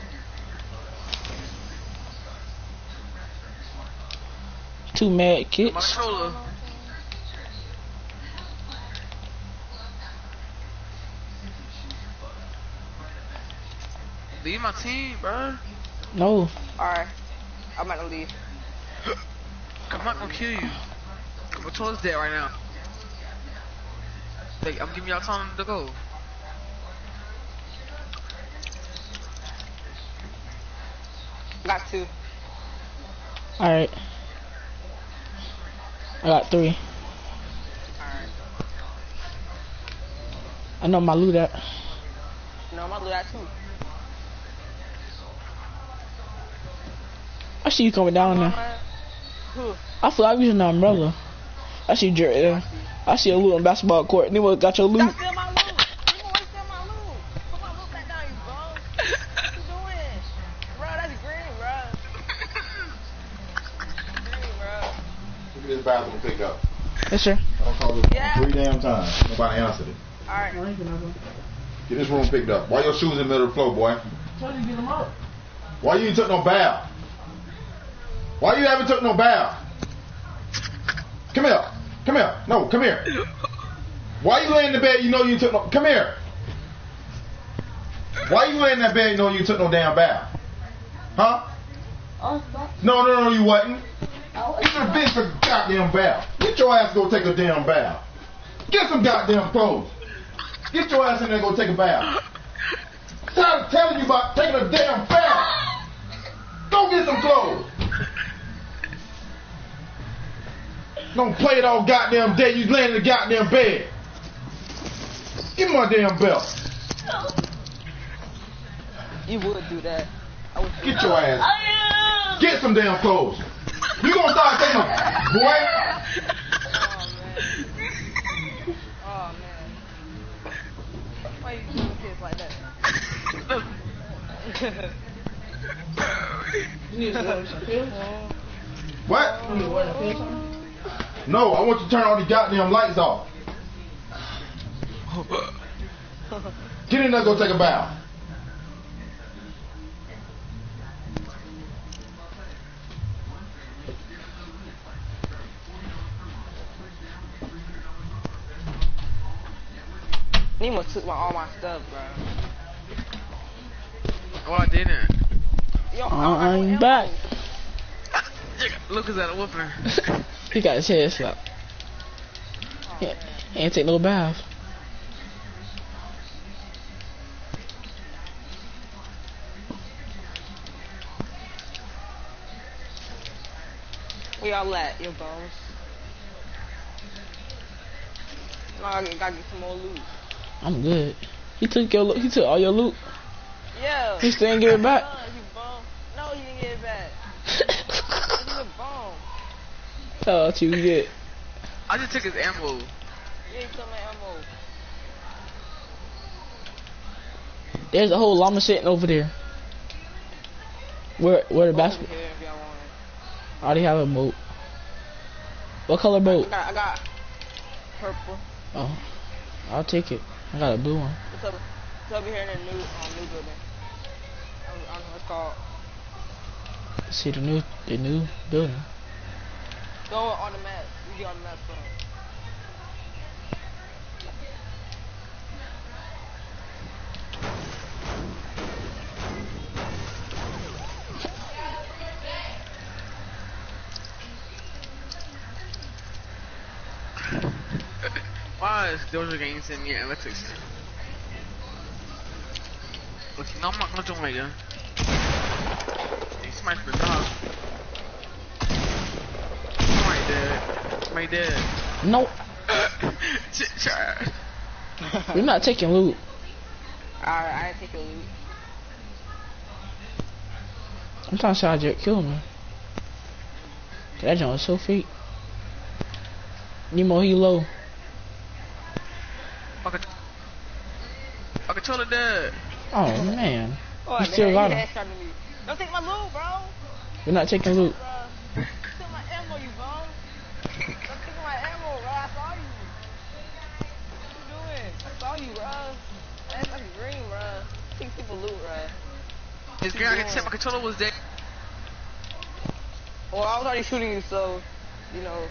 Two mad My kits. controller. Leave my team, bro. No. Alright, I'm about to leave. I'm not gonna kill you. My controller's dead right now. Like, I'm giving y'all time to go. Got 2. Alright. I got 3. Alright. I know my loot at. No, I'm gonna do that too. I see you coming down there. Who? I feel like I'm using the umbrella. I see Jared there. I see a loot on the basketball court. Nemo got your loot. That's still my loot. You gonna steal my loot? Put my loot back down, you bum. What you doing? Bro, that's green, bro. Green, bro. Look at this bathroom pick up. Yes, sir. I called it Yeah. 3 damn times. Nobody answered it. Alright. Get this room picked up. Why your shoes in the middle of the floor, boy? Why you ain't took no bath? Why you haven't took no bath? Come here. Come here. No, come here. Why you laying in the bed you know you took no... Come here. Why you laying in that bed you know you took no damn bath? Huh? No, you wasn't. You should have been took a goddamn bath. Get your ass to go take a damn bath. Get some goddamn clothes. Get your ass in there and go take a bath. I'm tired of telling you about taking a damn bath. Go get some clothes. Don't play it all goddamn day. You laying in the goddamn bed. Give me my damn belt. You would do that. Get your ass. Get some damn clothes. You gonna start taking a boy? Oh man. Why you doing kids like that? What? No, I want you to turn all the goddamn lights off. Get in there, go take a bath. Nemo took all my stuff, bro. Oh, I didn't. Yo, I'm back. Lucas at a whooping. He got his head slapped. He ain't take no bath. Where y'all at, your bones? No, I gotta get some more loot. I'm good. He took your loot. He took all your loot. Yeah. He still ain't give it back. You bum. No, he didn't get it back. He's a bum. Oh, you get. I just took his ammo. Yeah, he took my ammo. There's a whole llama sitting over there. Where the basketball? Here if y'all want it. I already have a boat. What color boat? I got purple. Oh, I'll take it. I got a blue one. It's over here in the new building. I don't know what it's called. See the new building. Go on the map. You get on the map first. Why is Doja Gang sending me analytics? Look, no, I'm not gonna join you. Hey, somebody's been dog. Somebody dead. Somebody dead. Nope. Shit, trash. We're not taking loot. Alright, I ain't taking loot. I'm trying to say Jack kill me. That joint was so fake. Nemo, he low. I control dead. Oh man. Oh, You still got him. headshotted me. Don't take my loot, bro. We're not taking loot. Bro. Took my ammo, you bum. Don't take my ammo, bro. I saw you. What you doing? I saw you, bro. That's like green, bro. Take people loot, bro. His green, I can tell my controller was dead. Well, I was already shooting you, so, you know.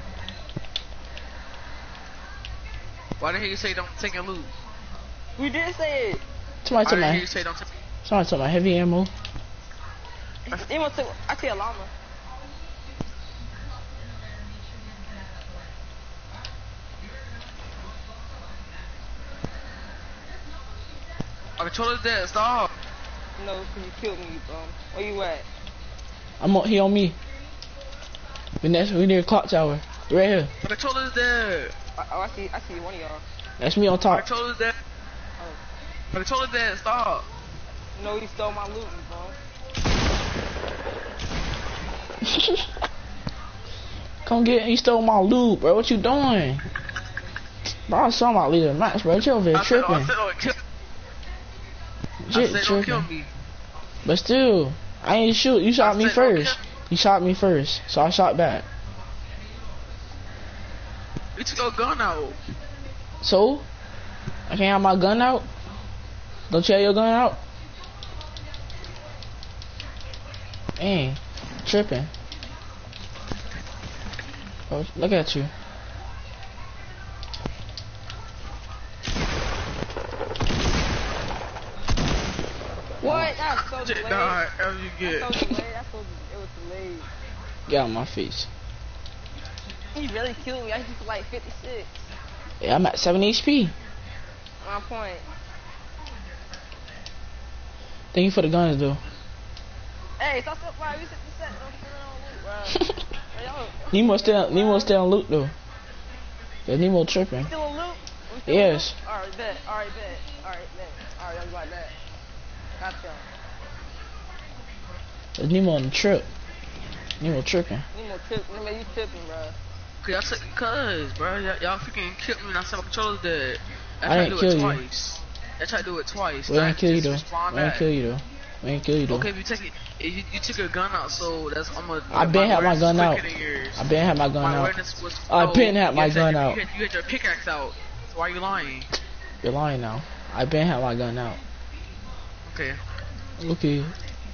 Why didn't you say don't take your loot? We did say it. Somebody Why took didn't my you say don't take my heavy ammo. Anyone took, I see a llama. My controller's dead, stop. No, because you killed me, you bum. Where you at? He on me. We near the clock tower. Right here. My controller's dead. Oh, I see one of y'all. That's me on My top. controller's dead. My controller's dead, stop. No, you stole my loot, you bum. Come get. He stole my loot, bro. What you doing? Bro, I saw my leader match, bro. You over there tripping. I said don't kill me. But still, I ain't shoot. You shot me first. You shot me first, so I shot back. You took your gun out. So, I can't have my gun out. Don't you have your gun out? Dang, tripping. Oh, look at you. What? That's so delayed. Nah, as you get. That's so delayed. It was delayed. Get out of my face. He really killed me. I just like 56. Yeah, I'm at 7 HP. My point. Thank you for the guns, though. Hey, stop up, bro. We 60%. Don't put it on loot, bro. Nemo still on loot, though. Yeah, Nemo tripping. Still on loot? Yes. Alright, bet. Alright, I'm like that. Gotcha. There's Nemo on the trip. Nemo tripping. Nemo you tripping, bro. Cause, bro, y'all freaking killed me when I said my controller's dead. I didn't kill you. I tried to do it twice. We ain't kill you though. We ain't kill you though. We ain't kill you though. Okay, if you take it, you took your gun out, so that's I been had my gun out. I been had my gun out. I been had my gun out. You had your pickaxe out. So why are you lying? You're lying now. I been had my gun out. Okay. Okay.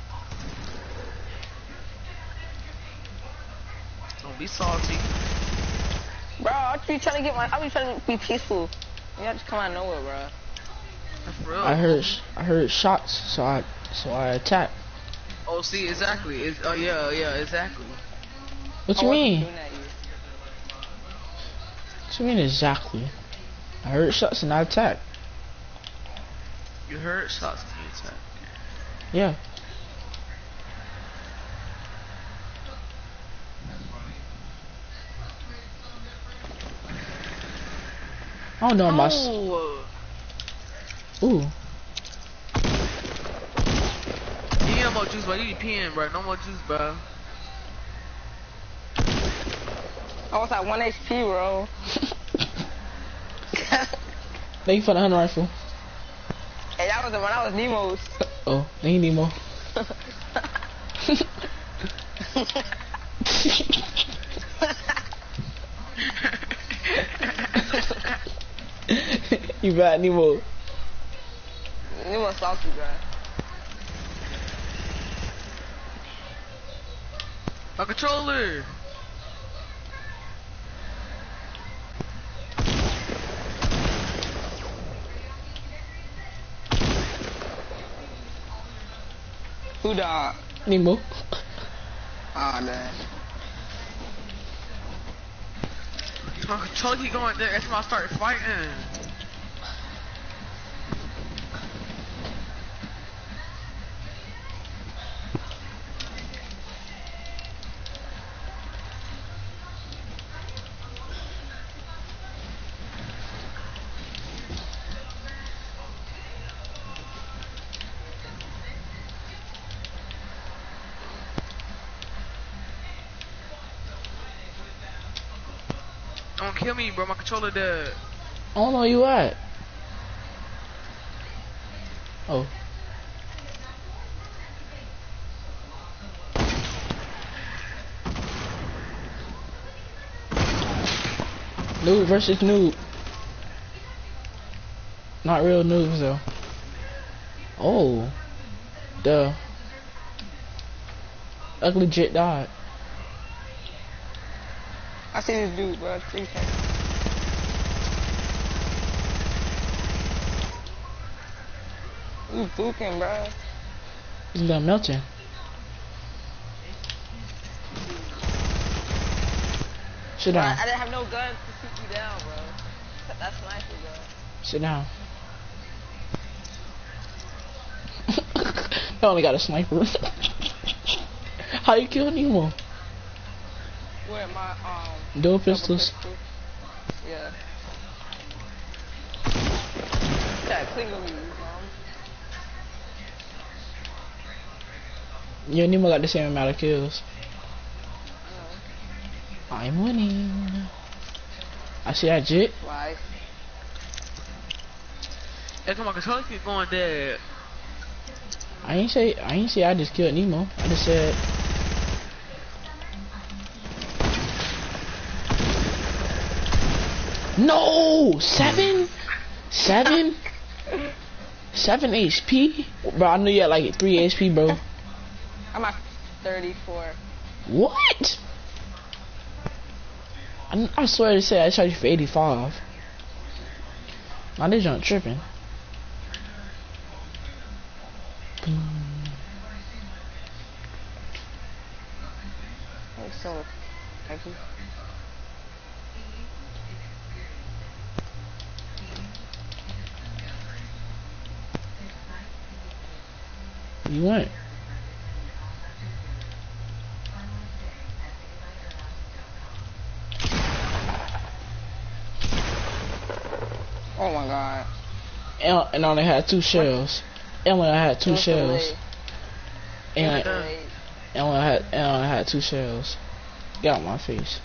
Don't be salty. Bro, I be trying to be peaceful. Y'all just come out of nowhere, bro. For real. I heard shots, so I attacked. Oh, see, exactly. Yeah, exactly. What you mean? What you mean exactly? I heard shots and I attacked. You heard shots and you attacked? Yeah. I don't know my. Ooh. You need no more juice, bro. You need peeing, bro. No more juice, bro. I was at 1 HP, bro. Thank you for the hunting rifle. Hey, that was the one. That was Nemo's. Oh, thank you, Nemo. You bad, Nemo. Nemo salty, bro. My controller. Who died? Nemo. Ah, man. My controller keep going there. That's when I started fighting. Don't kill me, bro. My controller dead. I don't know where you at. Oh. Noob versus noob. Not real noobs though. Oh. The ugly jit died. I see this dude, bro. You booking, bro. He's done melting. Sit down. I didn't have no gun to shoot you down, bro. That's sniper, bro. Sit down. I only got a sniper. How you kill Nemo? Where my dual pistols. Yeah. That single me, You and Nemo got the same amount of kills. I'm winning. I see that jit. Why? Hey, come on, controller keep going dead. I ain't say I just killed Nemo. I just said no 7 HP, bro. I knew you had like 3 HP, bro. I'm at 34. What? I swear to say I shot you for 85. Now they junk tripping. So, You went. oh my god. And only had 2 shells. And only had 2 shells. And And I had 2 shells. Get out my face.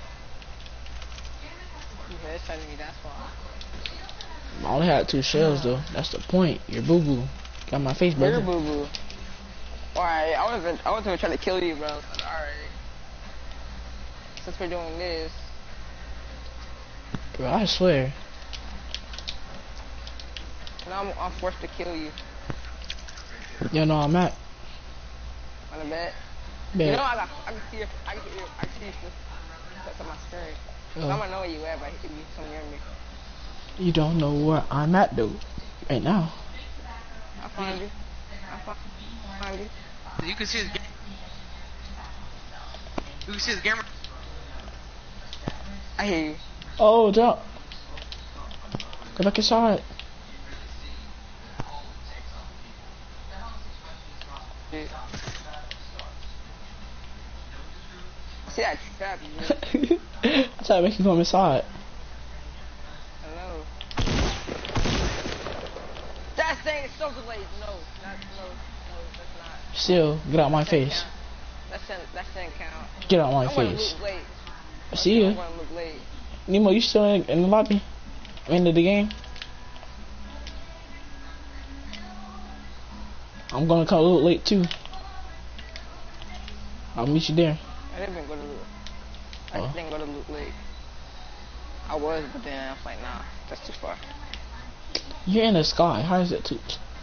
You headshotted me, that's why. I only had 2 shells though. That's the point. You're boo boo. Got my face, brother. You're boo boo. Alright, I wasn't gonna try to kill you, bro. Alright. Since we're doing this. Bro, I swear. Now I'm forced to kill you. You know I'm at. On the bed. Bet. You know I can see your that's on my screen. Oh. I'm gonna know where you at, but you so near me. You don't know where I'm at though. Right now. I'll find you. Find you. You can see his. You can see his camera. I hear you. Oh, jump. Go back inside. Dude. See that trap, you. I tried to make you come inside. Hello. That thing is so delayed. No, that's not. Still, get out my face. That shouldn't count. Get out my I'm gonna face. look late. I see you. I'm gonna look late. Nemo, you still in the lobby? End of the game? I'm gonna come a little late too. I'll meet you there. I didn't go to look. I Oh. didn't go to look late. I was, but then I was like, nah, that's too far. You're in the sky. How is it too?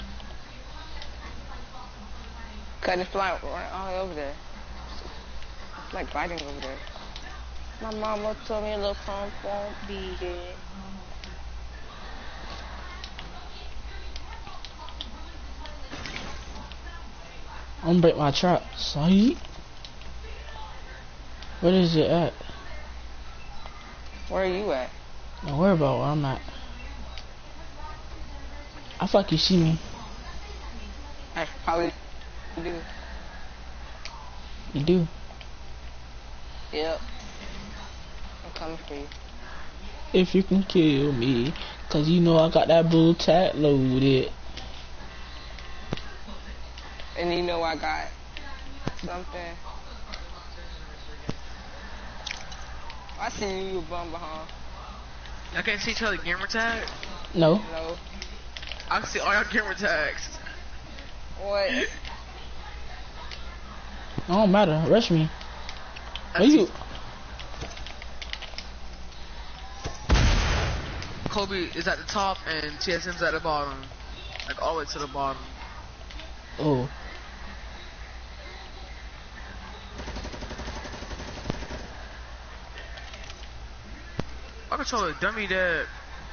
Cause it's like right all the way over there. It's like biting over there. My mama told me the pump won't be there. I'm gonna break my trap. Sorry. Where is it at? Where are you at? Don't worry about where I'm at. I feel like you see me. I probably do. You do. Yep. I'm coming for you. If you can kill me, cause you know I got that bull tat loaded. And you know I got something. I see you bum behind. Y'all can't see each other gamer tag? No. No. I can see all your gamer tags. What? It don't matter. Rush me. I Where see you? Kobe is at the top and TSM's at the bottom. Like all the way to the bottom. Oh. My controller dummy dead.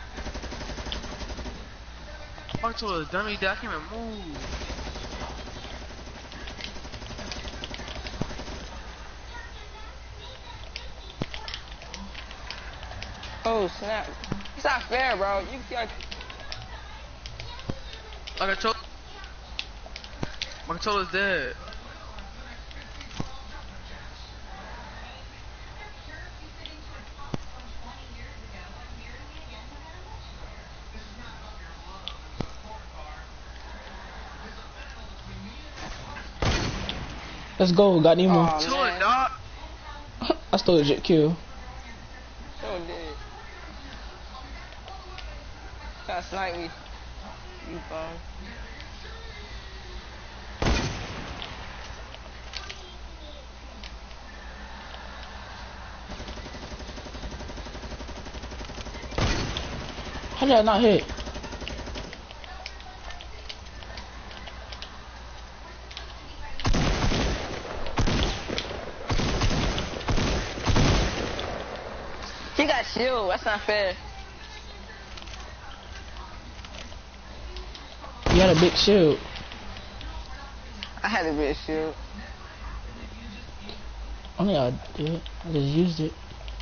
My controller dummy dead. I can't even move. Oh snap. It's not fair, bro. You got My controller's dead. Let's go. Got Nemo. Oh, Chill it, man. dog. I stole a jet kill. Sure did. Try to snipe me. You bum. How did I not hit? He got shield. That's not fair. You had a big shield. I had a big shield. Only I did. I just used it.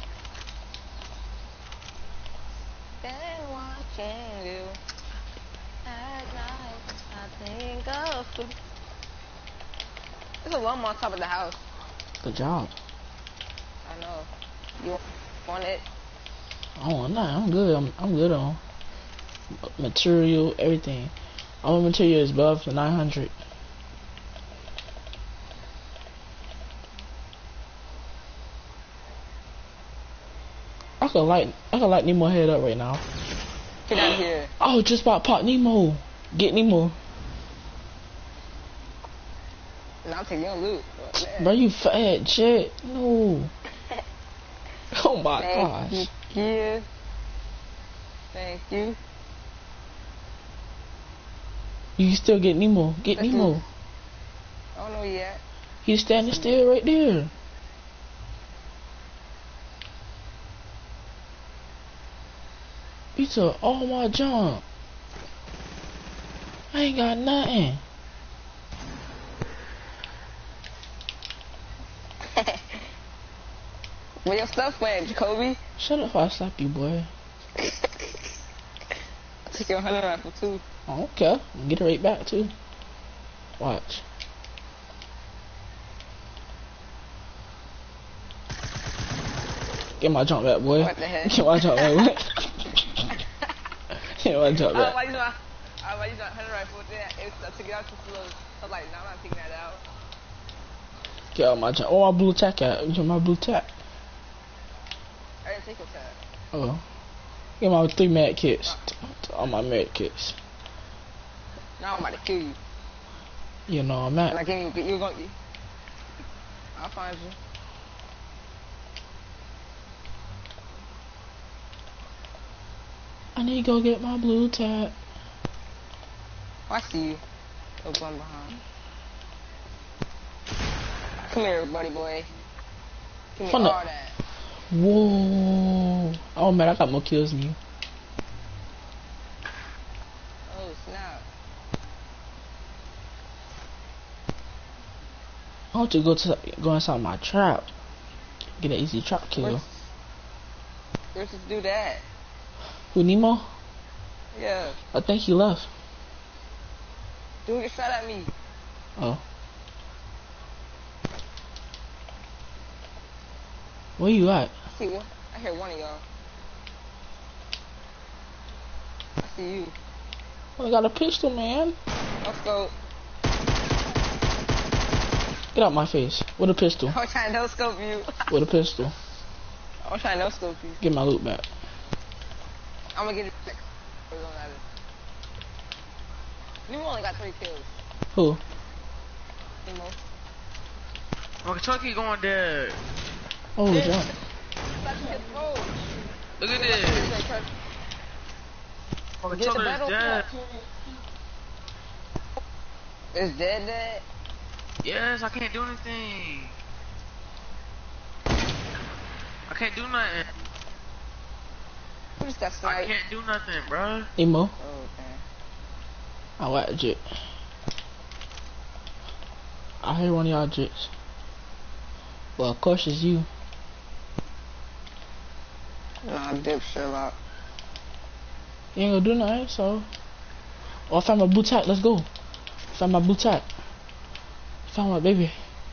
Been watching you at night. I think of you. There's a llama on top of the house. Good job. I know. You want it? Oh, nah, I'm good. I'm good on material, everything. All my material is above the 900. I could light Nemo head up right now. Get out of here. Oh, just about pop Nemo. Get Nemo. And I'll take your loot. Bro, you fat shit. No. Oh my gosh. Thank you. Thank you. You can still get Nemo. Get Nemo. I don't know yet. He's standing still right there. You took all my junk. I ain't got nothing. Where your stuff went, Jacoby? Shut up if I slap you, boy. I took your hunting rifle too. I don't care. I'll get it right back too. Watch. Get my jump back, boy. What the heck? Get my jump back, boy. Get my jump back. Why you not hunting rifle with that? I took it out too slow. I was like, no, I'm not taking that out. Get out my jump. Oh, my blue tack at? Get my blue tack. I didn't take your tag. Oh. Get my 3 med kits. All my med kits. Now I'm about to kill you. You know I'm at. And I can't even get you. I'll find you. I need to go get my blue tack. Oh, I see you. Go one behind. Come here, buddy boy. Give me all that. Whoa. Oh man, I got more kills than you. Oh snap. I want to go inside my trap. Get an easy trap kill. Where's this dude at? Who, Nemo? Yeah. I think he left. Dude, get shot at me. Oh. Where you at? See one? I hear one of y'all. I see you. I got a pistol, man. Let's go. Get out my face. With a pistol. I'm trying to no-scope you. With a pistol. I'm trying to no-scope you. Get my loot back. I'm gonna get it back. Nemo only got 3 kills. Who? Nemo. Oh, Kentucky going there. Oh, This. yeah. Look at this. Oh, Get the Kentucky is battle dead. It's dead. Yes, I can't do anything. I can't do nothing. Who just got I sniped? can't do nothing, bro. Nemo. Oh, okay. I like jit. I hear one of y'all jits. Well, of course it's you. Nah, dip Sherlock. You ain't gonna do nothing, so. Oh, I found my blue tack. Let's go. Found my blue tack. Found my baby.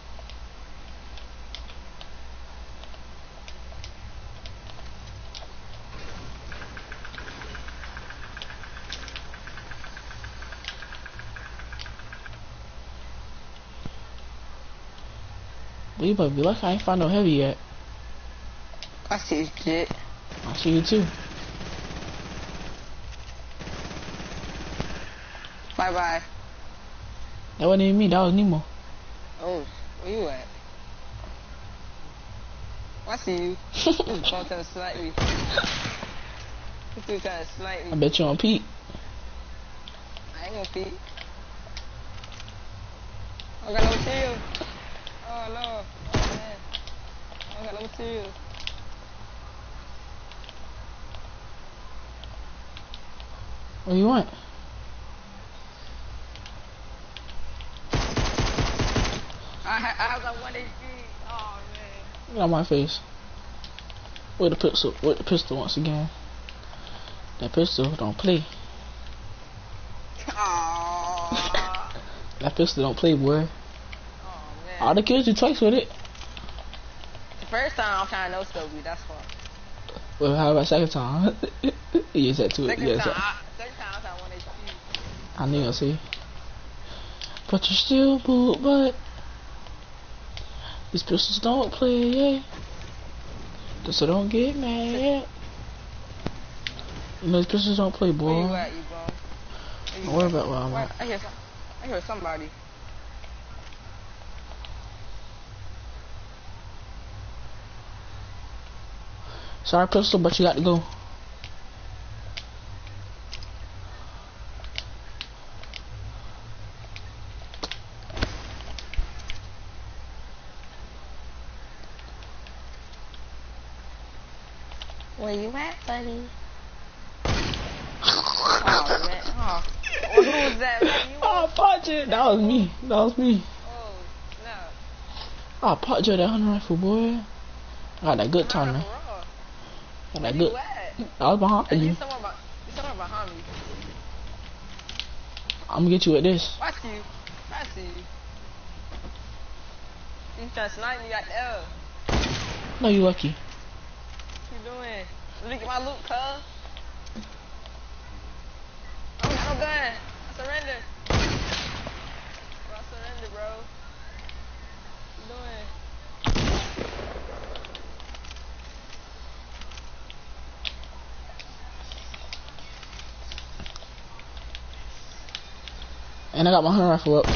But you better be lucky I ain't find no heavy yet. I see shit. I see you too. Bye. That wasn't even me, that was Nemo. Oh, where you at? I see you. This dude trying to snipe me. This dude trying to snipe I me. bet you on Pete. I ain't gonna peek. I got no material. Oh no. Oh man. I got no material. What do you want? I was at 1 HP. Oh man. Get out my face. With the pistol. With the pistol once again. That pistol don't play. Aww. That pistol don't play, boy. Oh man. I done killed you twice with it. The first time I'm trying to no-scope you, that's why. Well, how about second time? Yes, that too. Second Yes, time I was at 1 HP. I knew I'd see. But you're still boot, but these pistols don't play, yeah. So don't get mad. You know, pistols don't play, boy. Where you at, Ebro? Don't worry about where I'm at. I hear somebody. Sorry, pistol, but you got to go. Where you at, buddy? Oh, man. Oh. Who was that? Man? You Oh, Podger. That was me. That was me. Oh, no. Oh, Podger, that hunting rifle, boy. I got that good time now. Got that good. I was behind you. You're somewhere behind me. I'm gonna get you with this. I see you. You trying to snipe me out there. No, you lucky. What you doing? Look at my loot, cuz. I don't got no gun. I surrender. Bro, I surrender, bro. What you doing? And I got my hunting rifle up. Bro,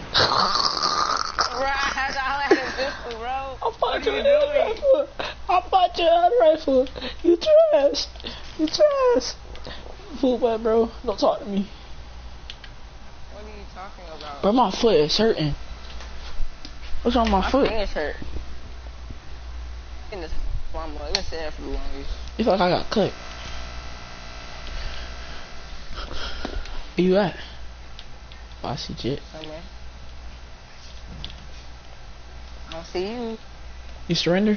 I had a pistol, bro. I fought you with that rifle. I fought you with that rifle. You trash. You trash. Football, bro. Don't talk to me. What are you talking about? Bro, my foot is hurting. What's wrong with my foot? My fingers hurt. In this mama, it been sitting for the longest. You feel like I got cut. Where you at? Oh, I see Jet. Somewhere. I don't see you. You surrender?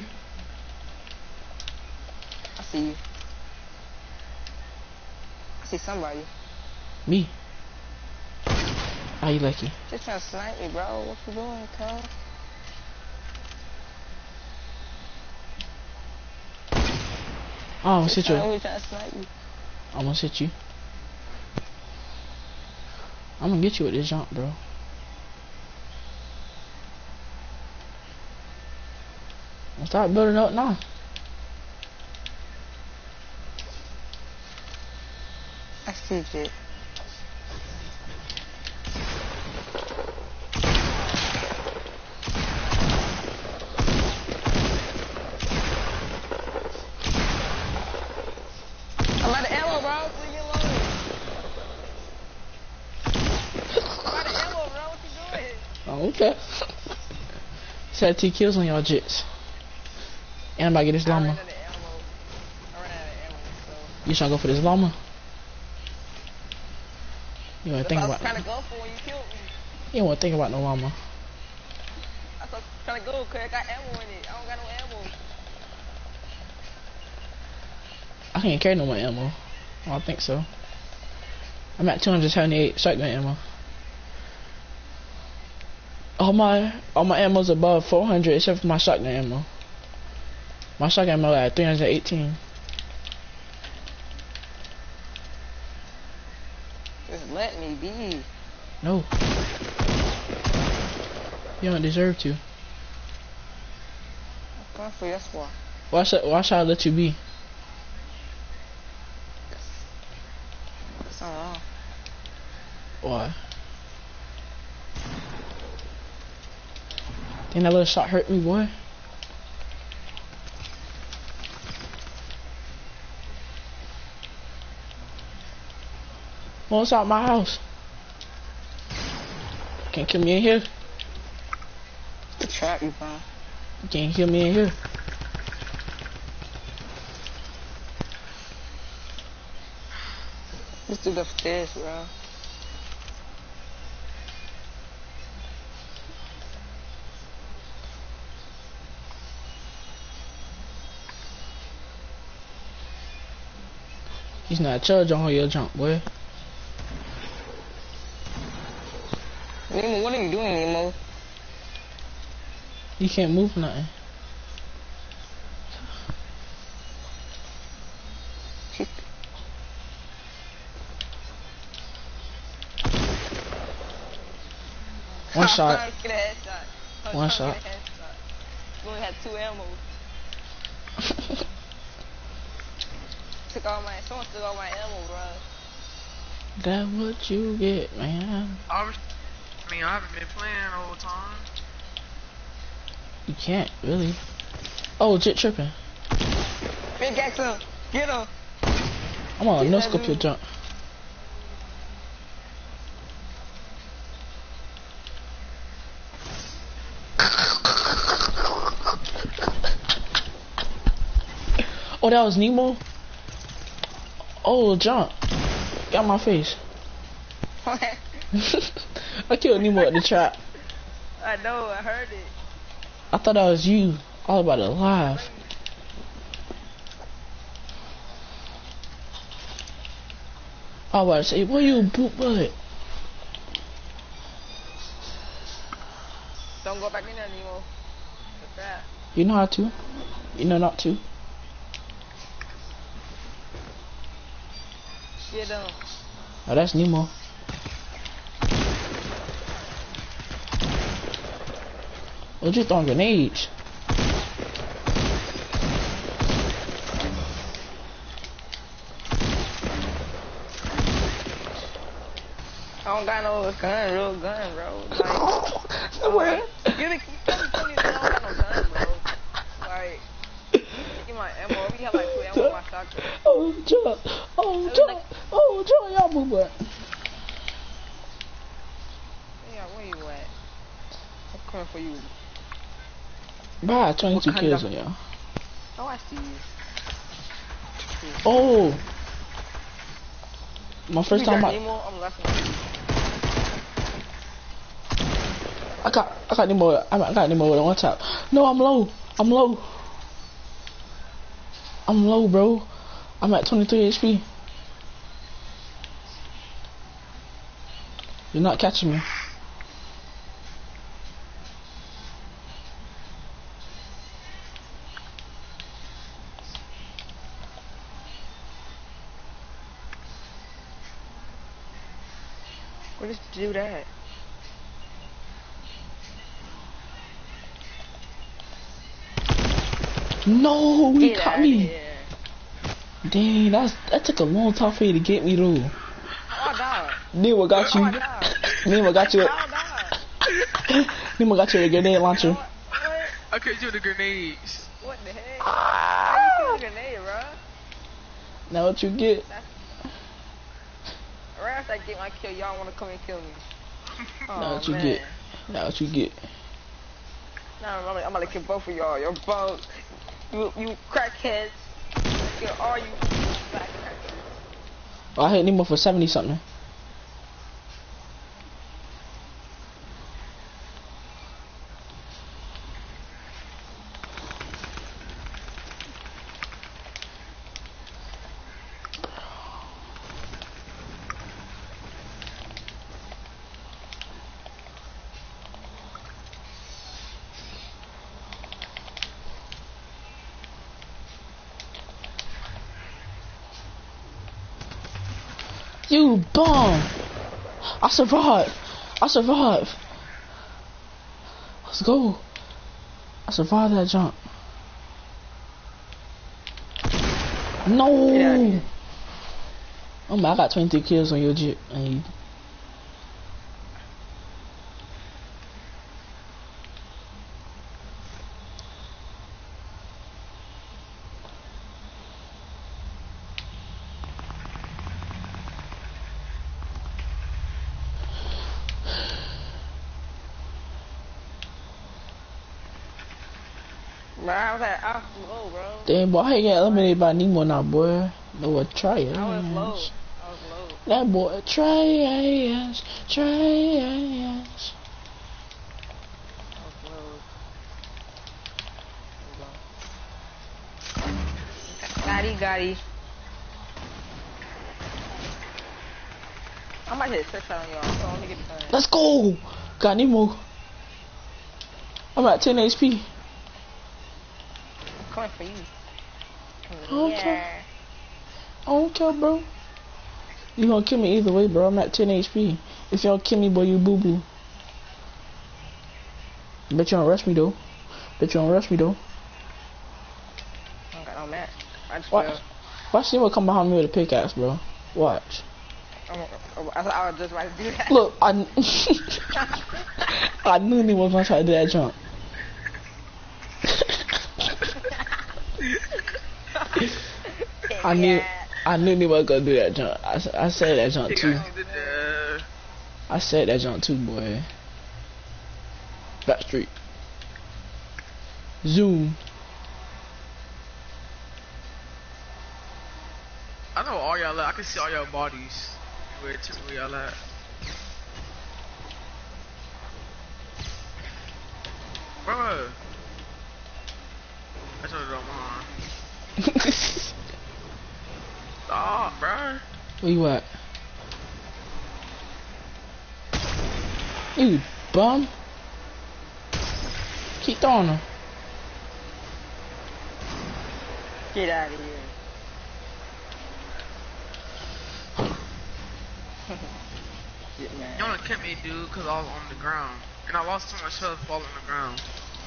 I see you. I see somebody. Me. How you lucky? Just trying to snipe me, bro. What you doing, cuz? I almost hit you. Trying to snipe you. I almost hit you. I'm gonna get you with this jump, bro. I'll start building up now. I see it. I'm out of ammo, bro. Leave me alone. I'm out of ammo, bro. What you doing? Oh, okay. Set 2 kills on y'all jits. And I'm about to get this I ran llama. out of ammo. So. You trying to go for this llama? You wanna That's think what I was about trying to go for when you killed me. You don't wanna think about no llama. That's what I was trying to go, cause I got ammo in it. I don't got no ammo. I can't carry no more ammo. I don't think so. I'm at 278 shotgun ammo. All my ammo's above 400 except for my shotgun ammo. My shotgun ammo at 318. Just let me be. No. You don't deserve to. I'm going for your squad. Why should I let you be? It's not wrong. Why? Think that little shot hurt me, boy? What's out my house? Can't kill me in here. The trap you found. You can't kill me in here. Let's do the stairs, bro. He's not charged on your jump, boy. Nemo, what are you doing, Nemo? You can't move nothing. One shot. Get a headshot. One shot. We only had 2 ammo. took all my, someone took all my ammo, bro. That's what you get, man. I haven't been playing the whole time. You can't, really. Oh, Jit tripping. Big Jackson, get him. I'm on no scope your jump. Oh, that was Nemo? Oh, jump. Got my face. I killed Nemo at the trap. I know, I heard it. I thought that was you. I was about to laugh. I was about to say, what you boot butt? Don't go back in there, Nemo. What's that? You know how to. You know not to. Get him. Oh, that's Nemo. Oh, just throwing grenades. I don't got no gun, real gun, bro. Like, give me, tell me I don't got no gun, bro. Like, give my ammo. We have like 2 ammo in my shotgun. Oh, John. Oh, John. Oh, John, y'all move butt. Yeah, where you at? I'm coming for you. Bye, 22 kills on y'all. Oh, I see you. Oh. My first time I'm laughing. I got Nemo. I got Nemo with one tap. No, I'm low. I'm low. I'm low, bro. I'm at 23 HP. You're not catching me. Where did you do that? No, he caught me. Here. Dang, that took a long time for you to get me though. Oh, I died. Nemo got you. Oh, I died. Nemo got you. I died. Nemo got you with a grenade launcher. What? I could do the grenades. What the heck? How you kill a grenade, bro? Now what you get? Right after I get my kill, y'all want to come and kill me. Oh, Now what you man. get? Now what you get? Nah, I'm gonna kill both of y'all. You're both. You crackheads. Kill all you black crackheads. Oh, I hit Nemo for 70 something. You bum! I survived! I survived! Let's go! I survived that jump. No! Yeah. Oh man, I got 23 kills on your jit. And you... Bro, I was low, bro. Damn, boy, I get eliminated by Nemo now, boy. No, try it. I was low. That boy, trash. Gotti. I might hit a trick shot on y'all, so let me get the gun. Let's go! Got Nemo. I'm at 10 HP. I'm coming for you. I don't care. I don't care, bro. You gonna kill me either way, bro. I'm at 10 HP. If you don't kill me, boy, you boo boo. Bet you don't rush me though. I don't got no match. I just fell. Watch him come behind me with a pickaxe, bro. Watch. I was just about to do that. Look, I knew he was gonna try to do that jump. I knew he was gonna do that jump. I said that jump too. I said that jump too, boy. Backstreet. Zoom. I know all y'all at. I can see all y'all bodies. Where y'all at? Bro. I told you don't mind. Stop, bro. Where you at? You bum. Keep throwing them. Get out of here. You wanna kill me, dude, because I was on the ground. And I lost too much health falling on the ground.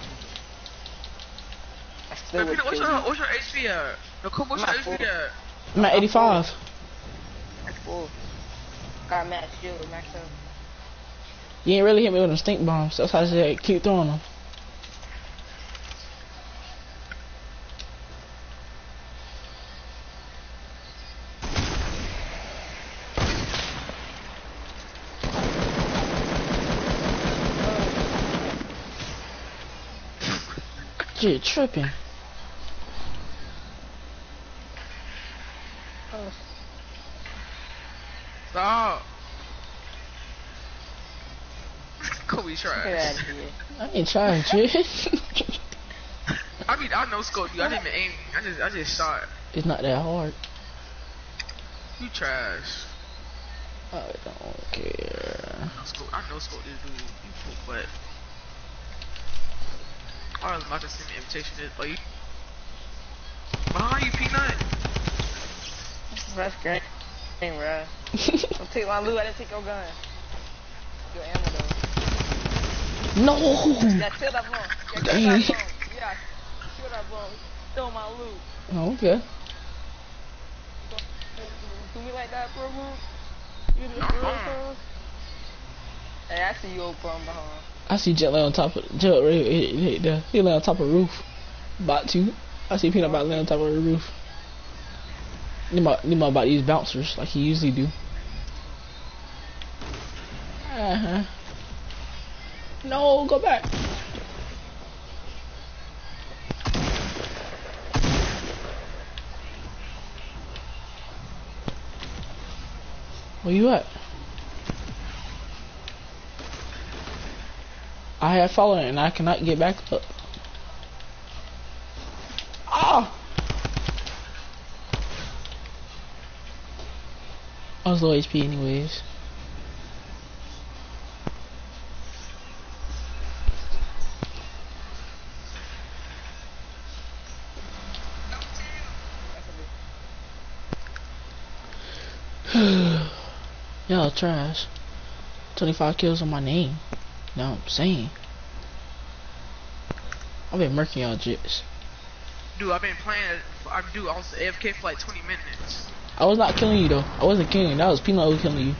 Hey, Peter, what's your HP at? No, Coop, what's your HP at? I'm at 85. That's full. Got max shield, max up. You ain't really hit me with them stink bombs. That's how I said keep throwing them. Shit, tripping. Stop. Kobe trash. Get out of here. I ain't trying, shit. I mean, I no scope you. I didn't even aim. I just shot. It's not that hard. You trash. I don't care. I no scope this dude. You fool butt. I was about to send me an invitation. Like, you behind you, Peanut. That's great. Bro. Don't take my loot. I didn't take your gun. Your ammo though. No. Yeah, kill that bomb. Yeah, Dang. kill that bomb. Yeah, kill that bomb. Steal my loot. Oh, okay. Do me like that, bro. You just Hey, I see you old bum behind. I see Jet lay on top of Jet right he lay on top of the roof. About to. I see Peanut about to lay on top of the roof. Need my about these bouncers like he usually do. No, go back. Where you at? I have fallen and I cannot get back up. Ah! I was low HP anyways. Y'all trash. 25 kills on my name. You know what I'm saying? I've been murking y'all jits. Dude, I've been playing. I was AFK for like 20 minutes. I was not killing you though. I wasn't killing you. That was Peanut who was killing you.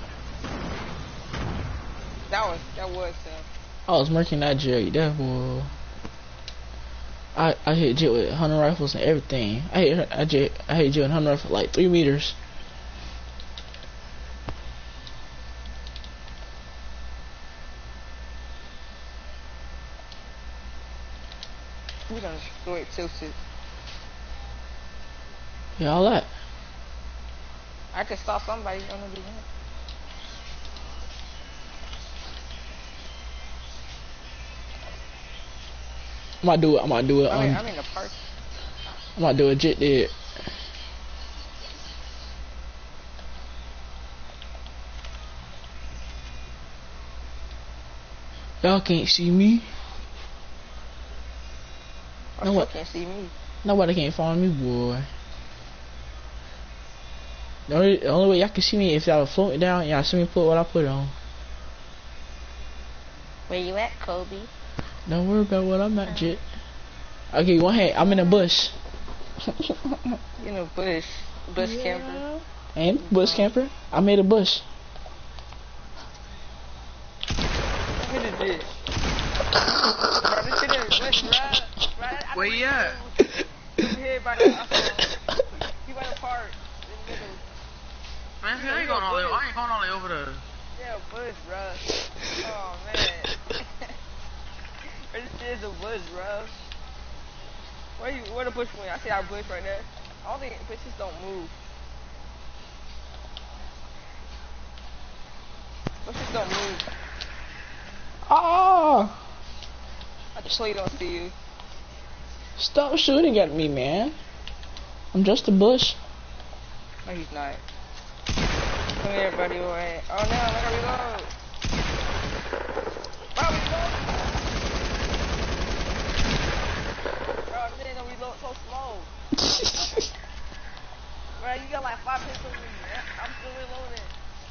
That was I was murking that jit right there, boy. I hit Jit with 100 rifles and everything. I hit Jit with 100 rifles like 3 meters. We're gonna destroy it tilted. Yeah, all that. I could stop somebody on the beginning. I'm gonna do it. I'm in the park. I'm gonna do a Jit dead. Y'all can't see me. You can't see me. Nobody can't find me, boy. The only way y'all can see me if y'all float me down, y'all see me put what I put on. Where you at, Kobe? Don't worry about what I'm at, Jit. Okay, one hand. I'm in a bush. You in a bush. Bush camper. Ain't bush camper. I made a bush. Look at this. Bro, this shit is bush, bro. Where you at? Here by the he went apart in the middle. Man, I ain't going all the way. I ain't going all the way over there. Yeah, bush, bro. Oh man. This shit is a bush, bro. Where the bush went? I see our bush right there. I don't think bushes don't move. Bushes don't move. Ah! I just really don't see you. Stop shooting at me, man. I'm just a bush. No, he's not. Come here, buddy. Wait. Oh no, I gotta reload. Bro, reload. Bro, this ain't gonna reload so slow. Bro, you got like 5 hits on me. I'm still reloading.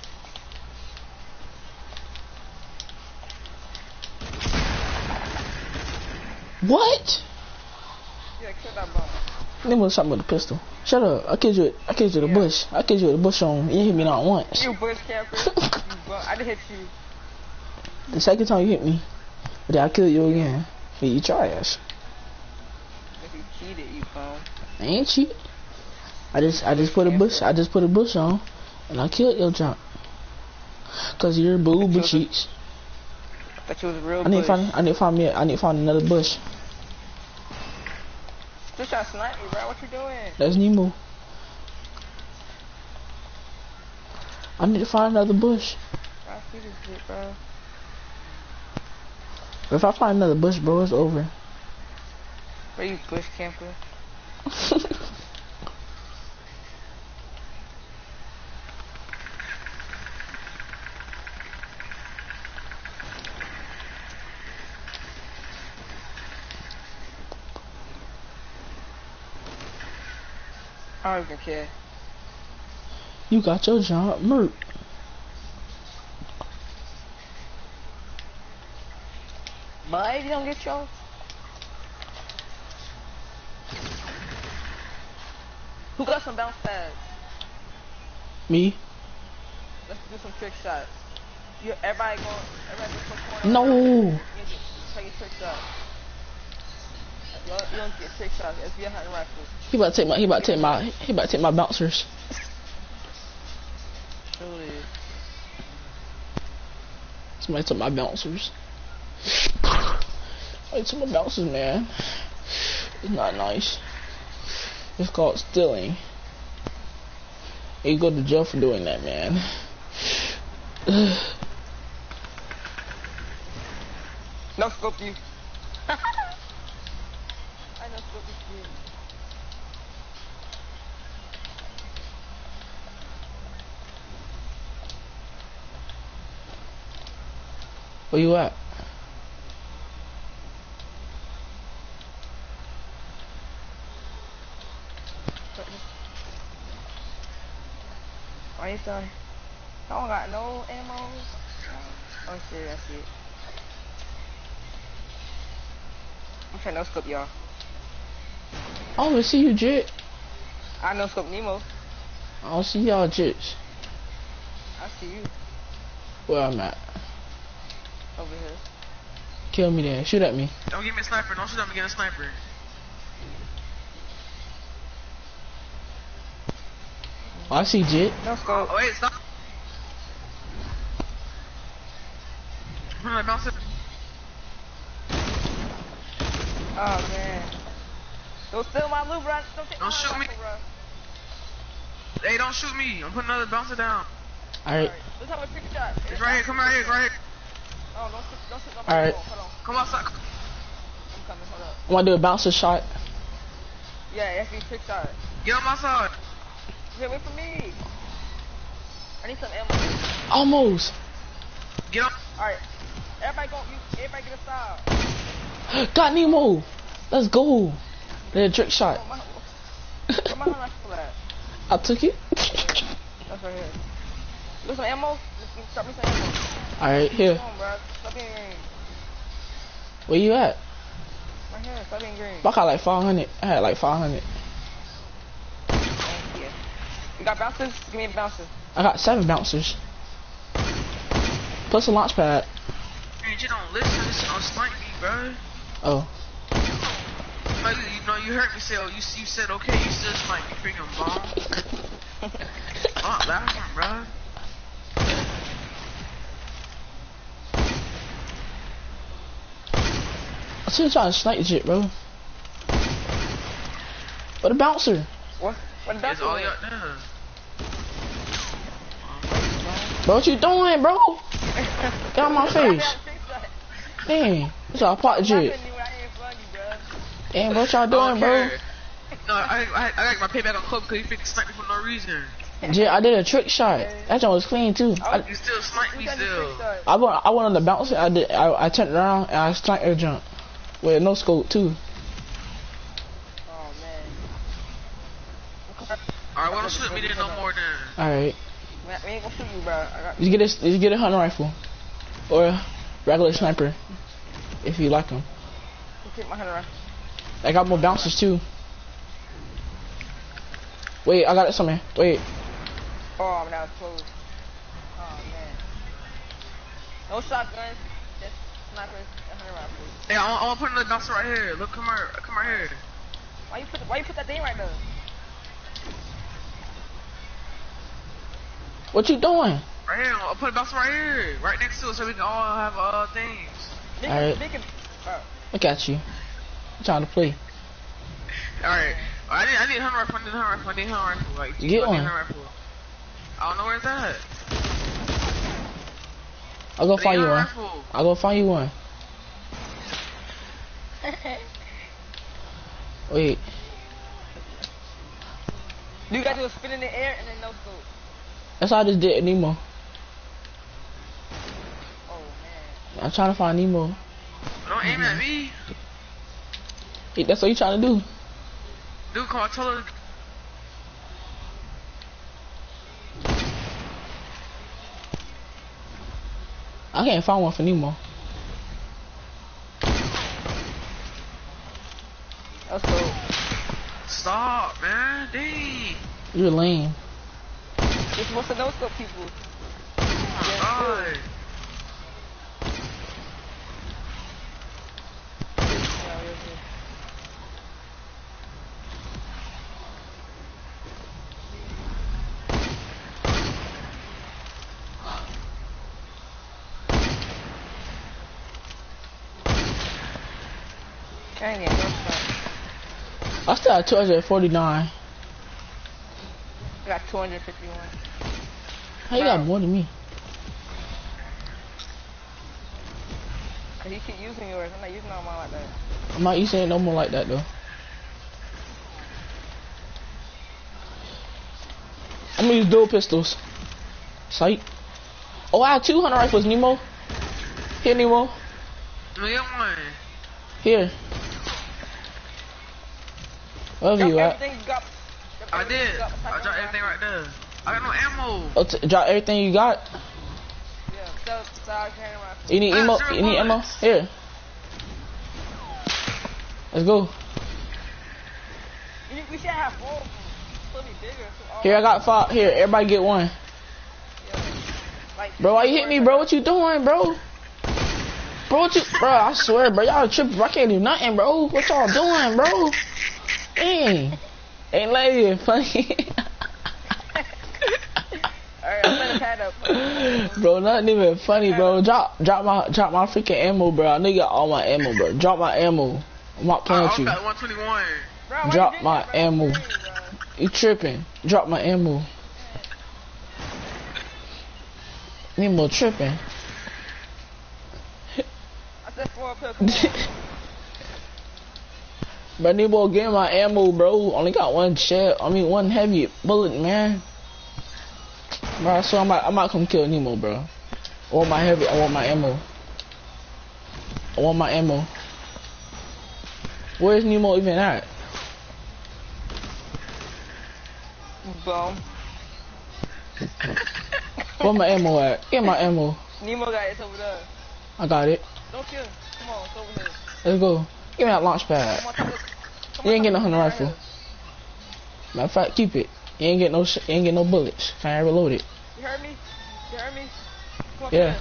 What? Yeah, kill that bomb. Name was something with a pistol. Shut up. I killed you with a bush. I killed you with a bush on. You hit me not once. You bush camper. I didn't hit you. The second time you hit me, but then I killed you again. Yeah, you trash. If you cheated, you phone. I ain't cheat. I just put a bush on, and I killed your junk. Cause you're boob cheats. I thought you was a real I need bush. to find another bush. Just trying to snipe me, bro. What you doing? That's Nemo. I need to find another bush. I see this shit, bro. If I find another bush, bro, it's over. Where you bush camper? I don't even care. You got your jump murked. But you don't get yours. Who got some bounce pads? Me? Let's do some trick shots. Everybody just corner. No. Take a trick shot. You don't get trick shots. It's behind the rifle. He about to take my bouncers. Really? Somebody took my bouncers. Somebody took my bouncers, man. It's not nice. It's called stealing. You go to jail for doing that, man. No scope you. I know scope you. Where you at? Why you done? I don't got no ammo. Oh shit, I see it. I'm trying to no scope y'all. I don't even see you, Jit. I no scope Nemo. I don't see y'all, Jits. I see you Where I'm at. over here. Kill me then. Shoot at me. Don't give me a sniper. Don't shoot at me again, a sniper. Oh, I see Jit. No scope. Oh, wait, stop. Bounce it. Oh man. Don't steal my loot, bro. Don't shoot me. Bro. Hey, don't shoot me. I'm putting another bouncer down. Alright. Let's have a trick shot. It's right here. Come right here. It's right here. Oh, don't shoot All right. Hold on. Come outside. I'm coming. Hold up. I want to do a bouncer shot. Yeah, that's me trick shot. Get on my side. Here, wait for me. I need some ammo. Almost. Get on. Alright. Everybody get a style. Got Nemo. Let's go. Did a trick shot. Where my rifle at? I took it. That's right here. You got some ammo? Start me some ammo. Alright, here. Come on, bro. Stop being green. Where you at? Right here. Stop being green. I got like 500. I had like 500. Thank you. got bouncers? Give me a bouncer. I got 7 bouncers. Plus a launch pad. Man, you don't listen. This shit don't snipe me, bro. Oh. You heard me say, oh, you said okay, you still snipe me, freaking bomb. Stop laughing, bro. I'm still trying to snipe shit, bro. What a bouncer. What the It's bouncer? all y'all done. Bro, what you doing, bro? Get out my face. Dang. That's all pot shit. Damn, bro, what y'all doing, bro? No, I got my payback on club because you freaking sniped me for no reason. Yeah, I did a trick shot. That one was clean too. You still sniped me still. I went on the bouncer. I turned around and I sniped a jump with no scope too. Oh man. Alright, well, don't shoot me there no more then. All right. Man, we ain't gonna shoot you, bro. I got You get a hunting rifle or a regular sniper if you like them. take my hunter rifle. I got more bouncers too. Wait, I got it somewhere. Wait. Oh, now it's closed. Oh man. No shotguns, just snipers and hunter rifles. Hey, I want to put another bouncer right here. Look, come right here. Why you put that thing right there? What you doing? Right here, I'll put a bouncer right here. Right next to it so we can all have things. Alright. Look at you. I'm trying to play. Alright. I need a hunter rifle. Like, Get one. I don't know where it's at. I'll go find you one. Rifle. I'll go find you one. Wait. You gotta do a spin in the air and then no scope. That's how I just did Nemo. Oh man. I'm trying to find Nemo. Don't aim at me. Hey, that's what you trying to do. Dude, come on, tell her. I can't find one for Nemo. That's cool. Stop, man. Dang. You're lame. You're supposed to no scope people. Oh my God. I ain't getting no shot. I still have 249. I got 251. How you got more than me? Cause you keep using yours. I'm not using all mine like that. I'm not using it no more like that though. I'm gonna use dual pistols. Sight. Oh, I have 200 rifles, Nemo. Here, Nemo. Let me get one. Here. Wherever you at? Everything you got. I did. I dropped everything right there. I got no ammo. Oh, drop everything you got. Yeah, so I can't rifle. You need ammo? You need ammo? Here. Let's go. We should have 4 of them. It'll be bigger. So Here, I got 5. Here, everybody get one. like, Bro, why you hit me, bro? What you doing, bro? Bro, I swear, bro, y'all tripping. I can't do nothing, bro. What y'all doing, bro? Dang. Ain't lady funny. Alright, I'm gonna pad up. Bro, nothing even funny, bro. Drop my freaking ammo, bro. I know you got all my ammo, bro. Drop my ammo. I'm not playing with I you. got 121. Bro, Drop my ammo. You tripping. Drop my ammo. Nemo tripping. I said 4 pistols. But Nemo getting my ammo, bro. Only got one one heavy bullet, man. Bro, so I might come kill Nemo, bro. I want my ammo. I want my ammo. Where's Nemo even at? Boom. Where my ammo at? Get my ammo. Nemo got it over there. I got it. Don't kill him. Come on, it's over here. Let's go. Give me that launch pad. Come on, You ain't getting a hunting rifle. Matter of fact, keep it. You ain't get no bullets. Can't reload it. You heard me? You heard me? Come on, Yeah.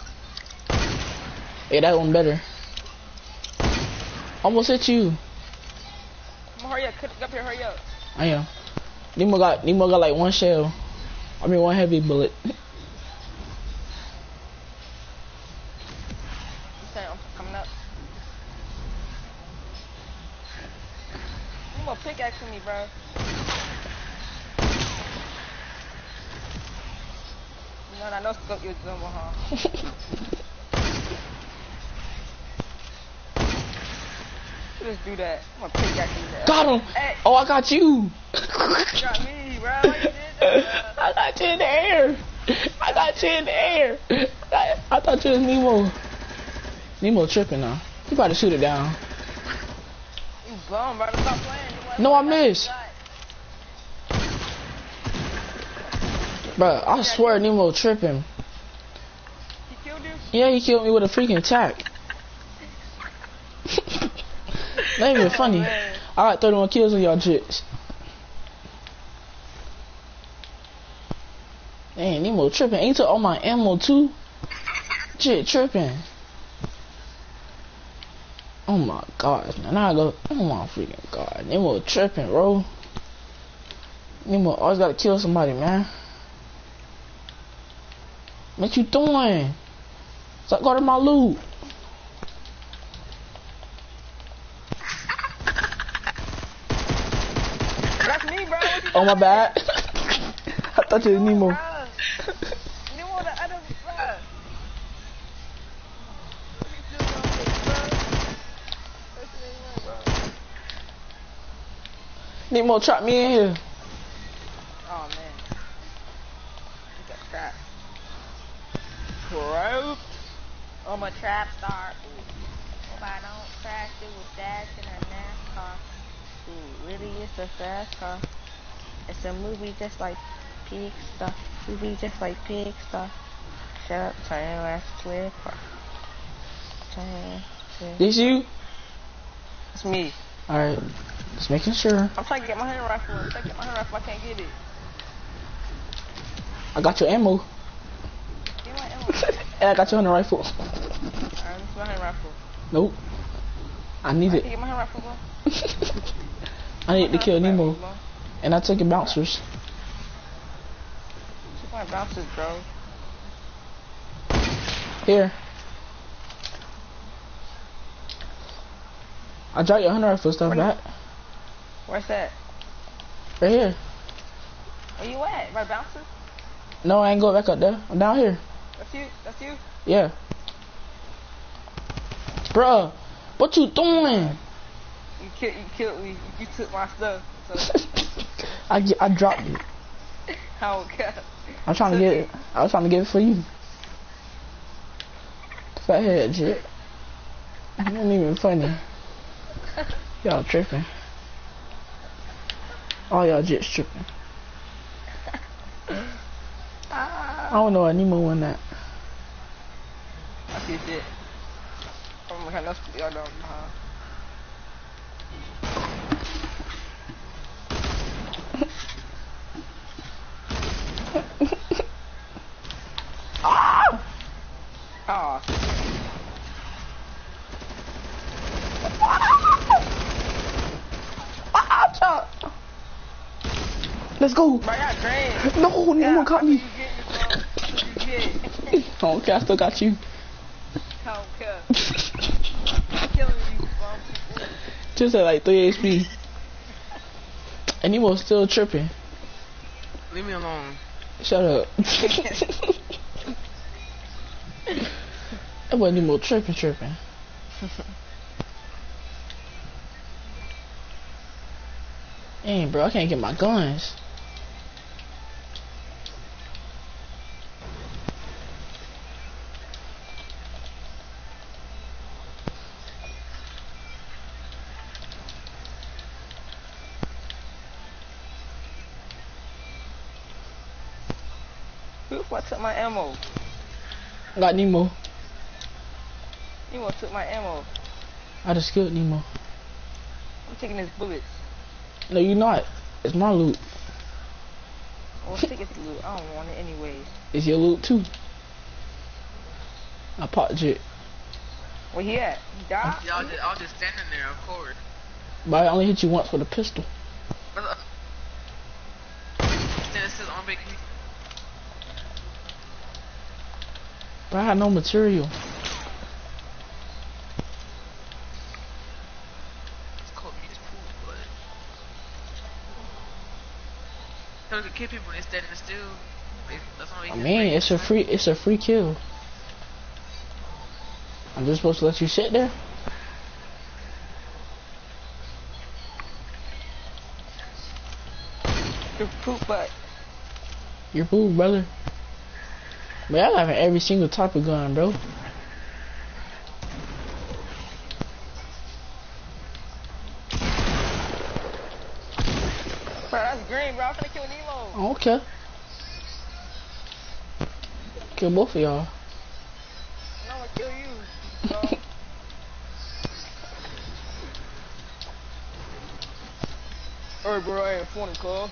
Yeah, that one better. Almost hit you. Come on, hurry up. Get up here, hurry up. I am. Nemo got like one shell. I mean one heavy bullet. Okay, I'm coming up. You gonna pickaxe me, bro. You know, I know scope your jumbo, huh? Just do that. I'm gonna pickaxe you there. Got him. Hey. Oh, I got you. You got me, bro. Why you did that? I got you in the air. I got you in the air. I thought you was Nemo. Nemo tripping now. You about to shoot it down. You bum, bro. Stop playing. No, I missed. Bro, I swear Nemo tripping. He killed you? Yeah, he killed me with a freaking tack. Not even funny. Man. I got 31 kills on y'all jits. Dang, Nemo tripping. Ain't took all my ammo too. Jit tripping. Oh my gosh, man. Now I go. Oh my freaking god. Nemo tripping, bro. Nemo always gotta kill somebody, man. What you doing? Stop guarding my loot. That's me, bro. What you Oh my doing? bad. I thought you was Nemo. Bro. Nemo the other, bro. What you doing, bro? That's me, bro. Nemo trapped me in here. Oh man. You got trapped. Bro. I'm a trap star. Ooh. Hope I don't crash it with dash in a NASCAR. Ooh, really it's a fast car. It's a movie just like pig stuff. Movie just like pig stuff. Shut up, turn your ass to a car. Turn to... This you? It's me. Alright. Just making sure. I'm trying to get my hand rifle. I'm trying to get my hand rifle. I can't get it. I got your ammo. Get my ammo. And I got your hunting rifle. Alright, this is my hand rifle. Nope. I need I it. can get my hand rifle, bro. I need to kill Nemo. Bro. And I took your bouncers. Took my bouncers, bro. Here. I dropped your hunting rifle stuff back. Where's that? Right here. Where you at? My bouncers? No, I ain't going back up there. I'm down here. That's you? That's you? Yeah. Bruh, what you doing? You killed me. You took my stuff. So I dropped it. I don't care. I was trying to get it for you. Fathead shit. It ain't even funny. Y'all tripping. All y'all jits tripping. I don't know why Nemo won that. I see shit. Oh my god, that's y'all don't know. Ah! Oh. Let's go. Bro, y'all drained. No, Nemo caught me. You get, I don't care, I still got you. I don't care. I'm killing you, bum. Just at like 3 HP. And Nemo's still tripping. Leave me alone. Shut up. That boy Nemo tripping. Dang, bro, I can't get my guns. Who the fuck took my ammo? Got Nemo. Nemo took my ammo. I just killed Nemo. I'm taking his bullets. No, you not. It's my loot. Well, stick it to loot. I don't want it anyways. It's your loot too. I popped it. Where he at? He died? Yeah, I was just standing there, of course. But I only hit you once with a pistol. Standing still on big. But I had no material. It's called me just poop, but. So you can kill people when they're standing still. That's only I mean, it's a free kill. I'm just supposed to let you sit there? Your poop butt. You're cool, brother. But I have every single type of gun, bro. Bro, that's green, bro. I'm finna kill Nemo. Oh, okay. Kill both of y'all. And I'm gonna kill you. No. Alright, bro, I ain't funny, cuz.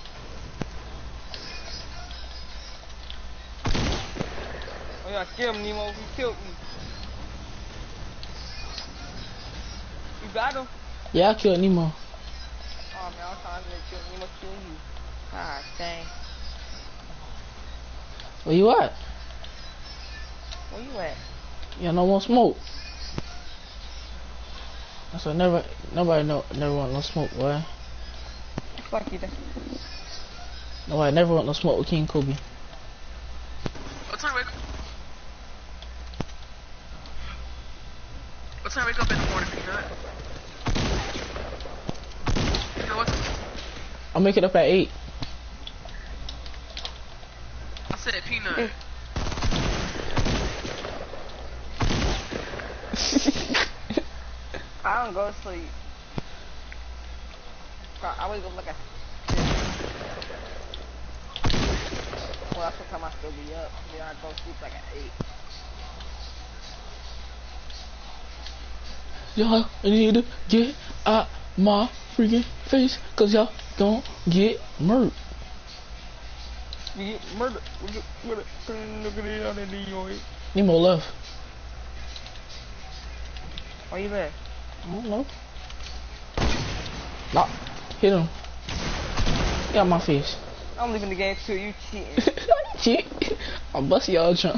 Oh, yeah, scared him, Nemo. He killed me. You got him? Yeah, I killed Nemo. Oh, man, I'm trying to kill Nemo, kill you. God dang. Where you at? Where you at? Yeah, no more smoke. So never want no smoke, boy. Fuck you then. No, I never want no smoke with King Kobe. What time wake up in the morning, Peanut? You know what? I'll make it up at 8. I said Peanut. I don't go to sleep. I wake up like a well, sometimes I still be up. Then I go to sleep like at 8. Y'all need to get out my freaking face, cause y'all gon' get murdered. You get murdered. Look at it on the New Nemo left. Where you at? I don't know. Nah, hit him. Get out my face. I'm leaving the game too. You cheating. Cheat. I'll bust y'all jump.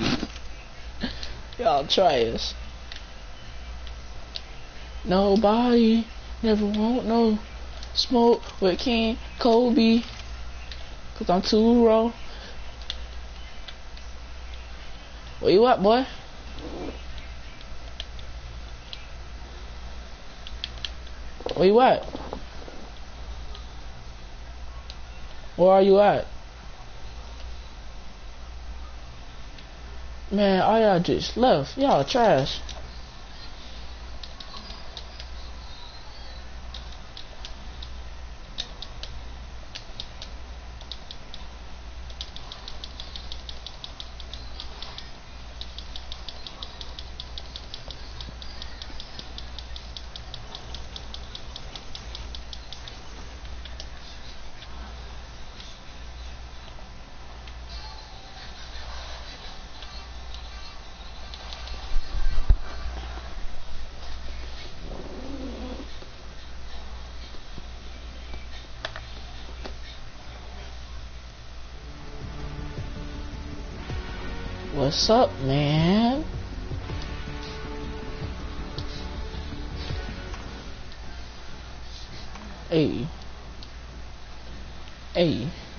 Y'all trash. Nobody never want no smoke with King Kobe, cause I'm too raw. Where you at, boy? Where you at? Where are you at? Man, all y'all just left. Y'all trash. What's up, man? Hey. Hey.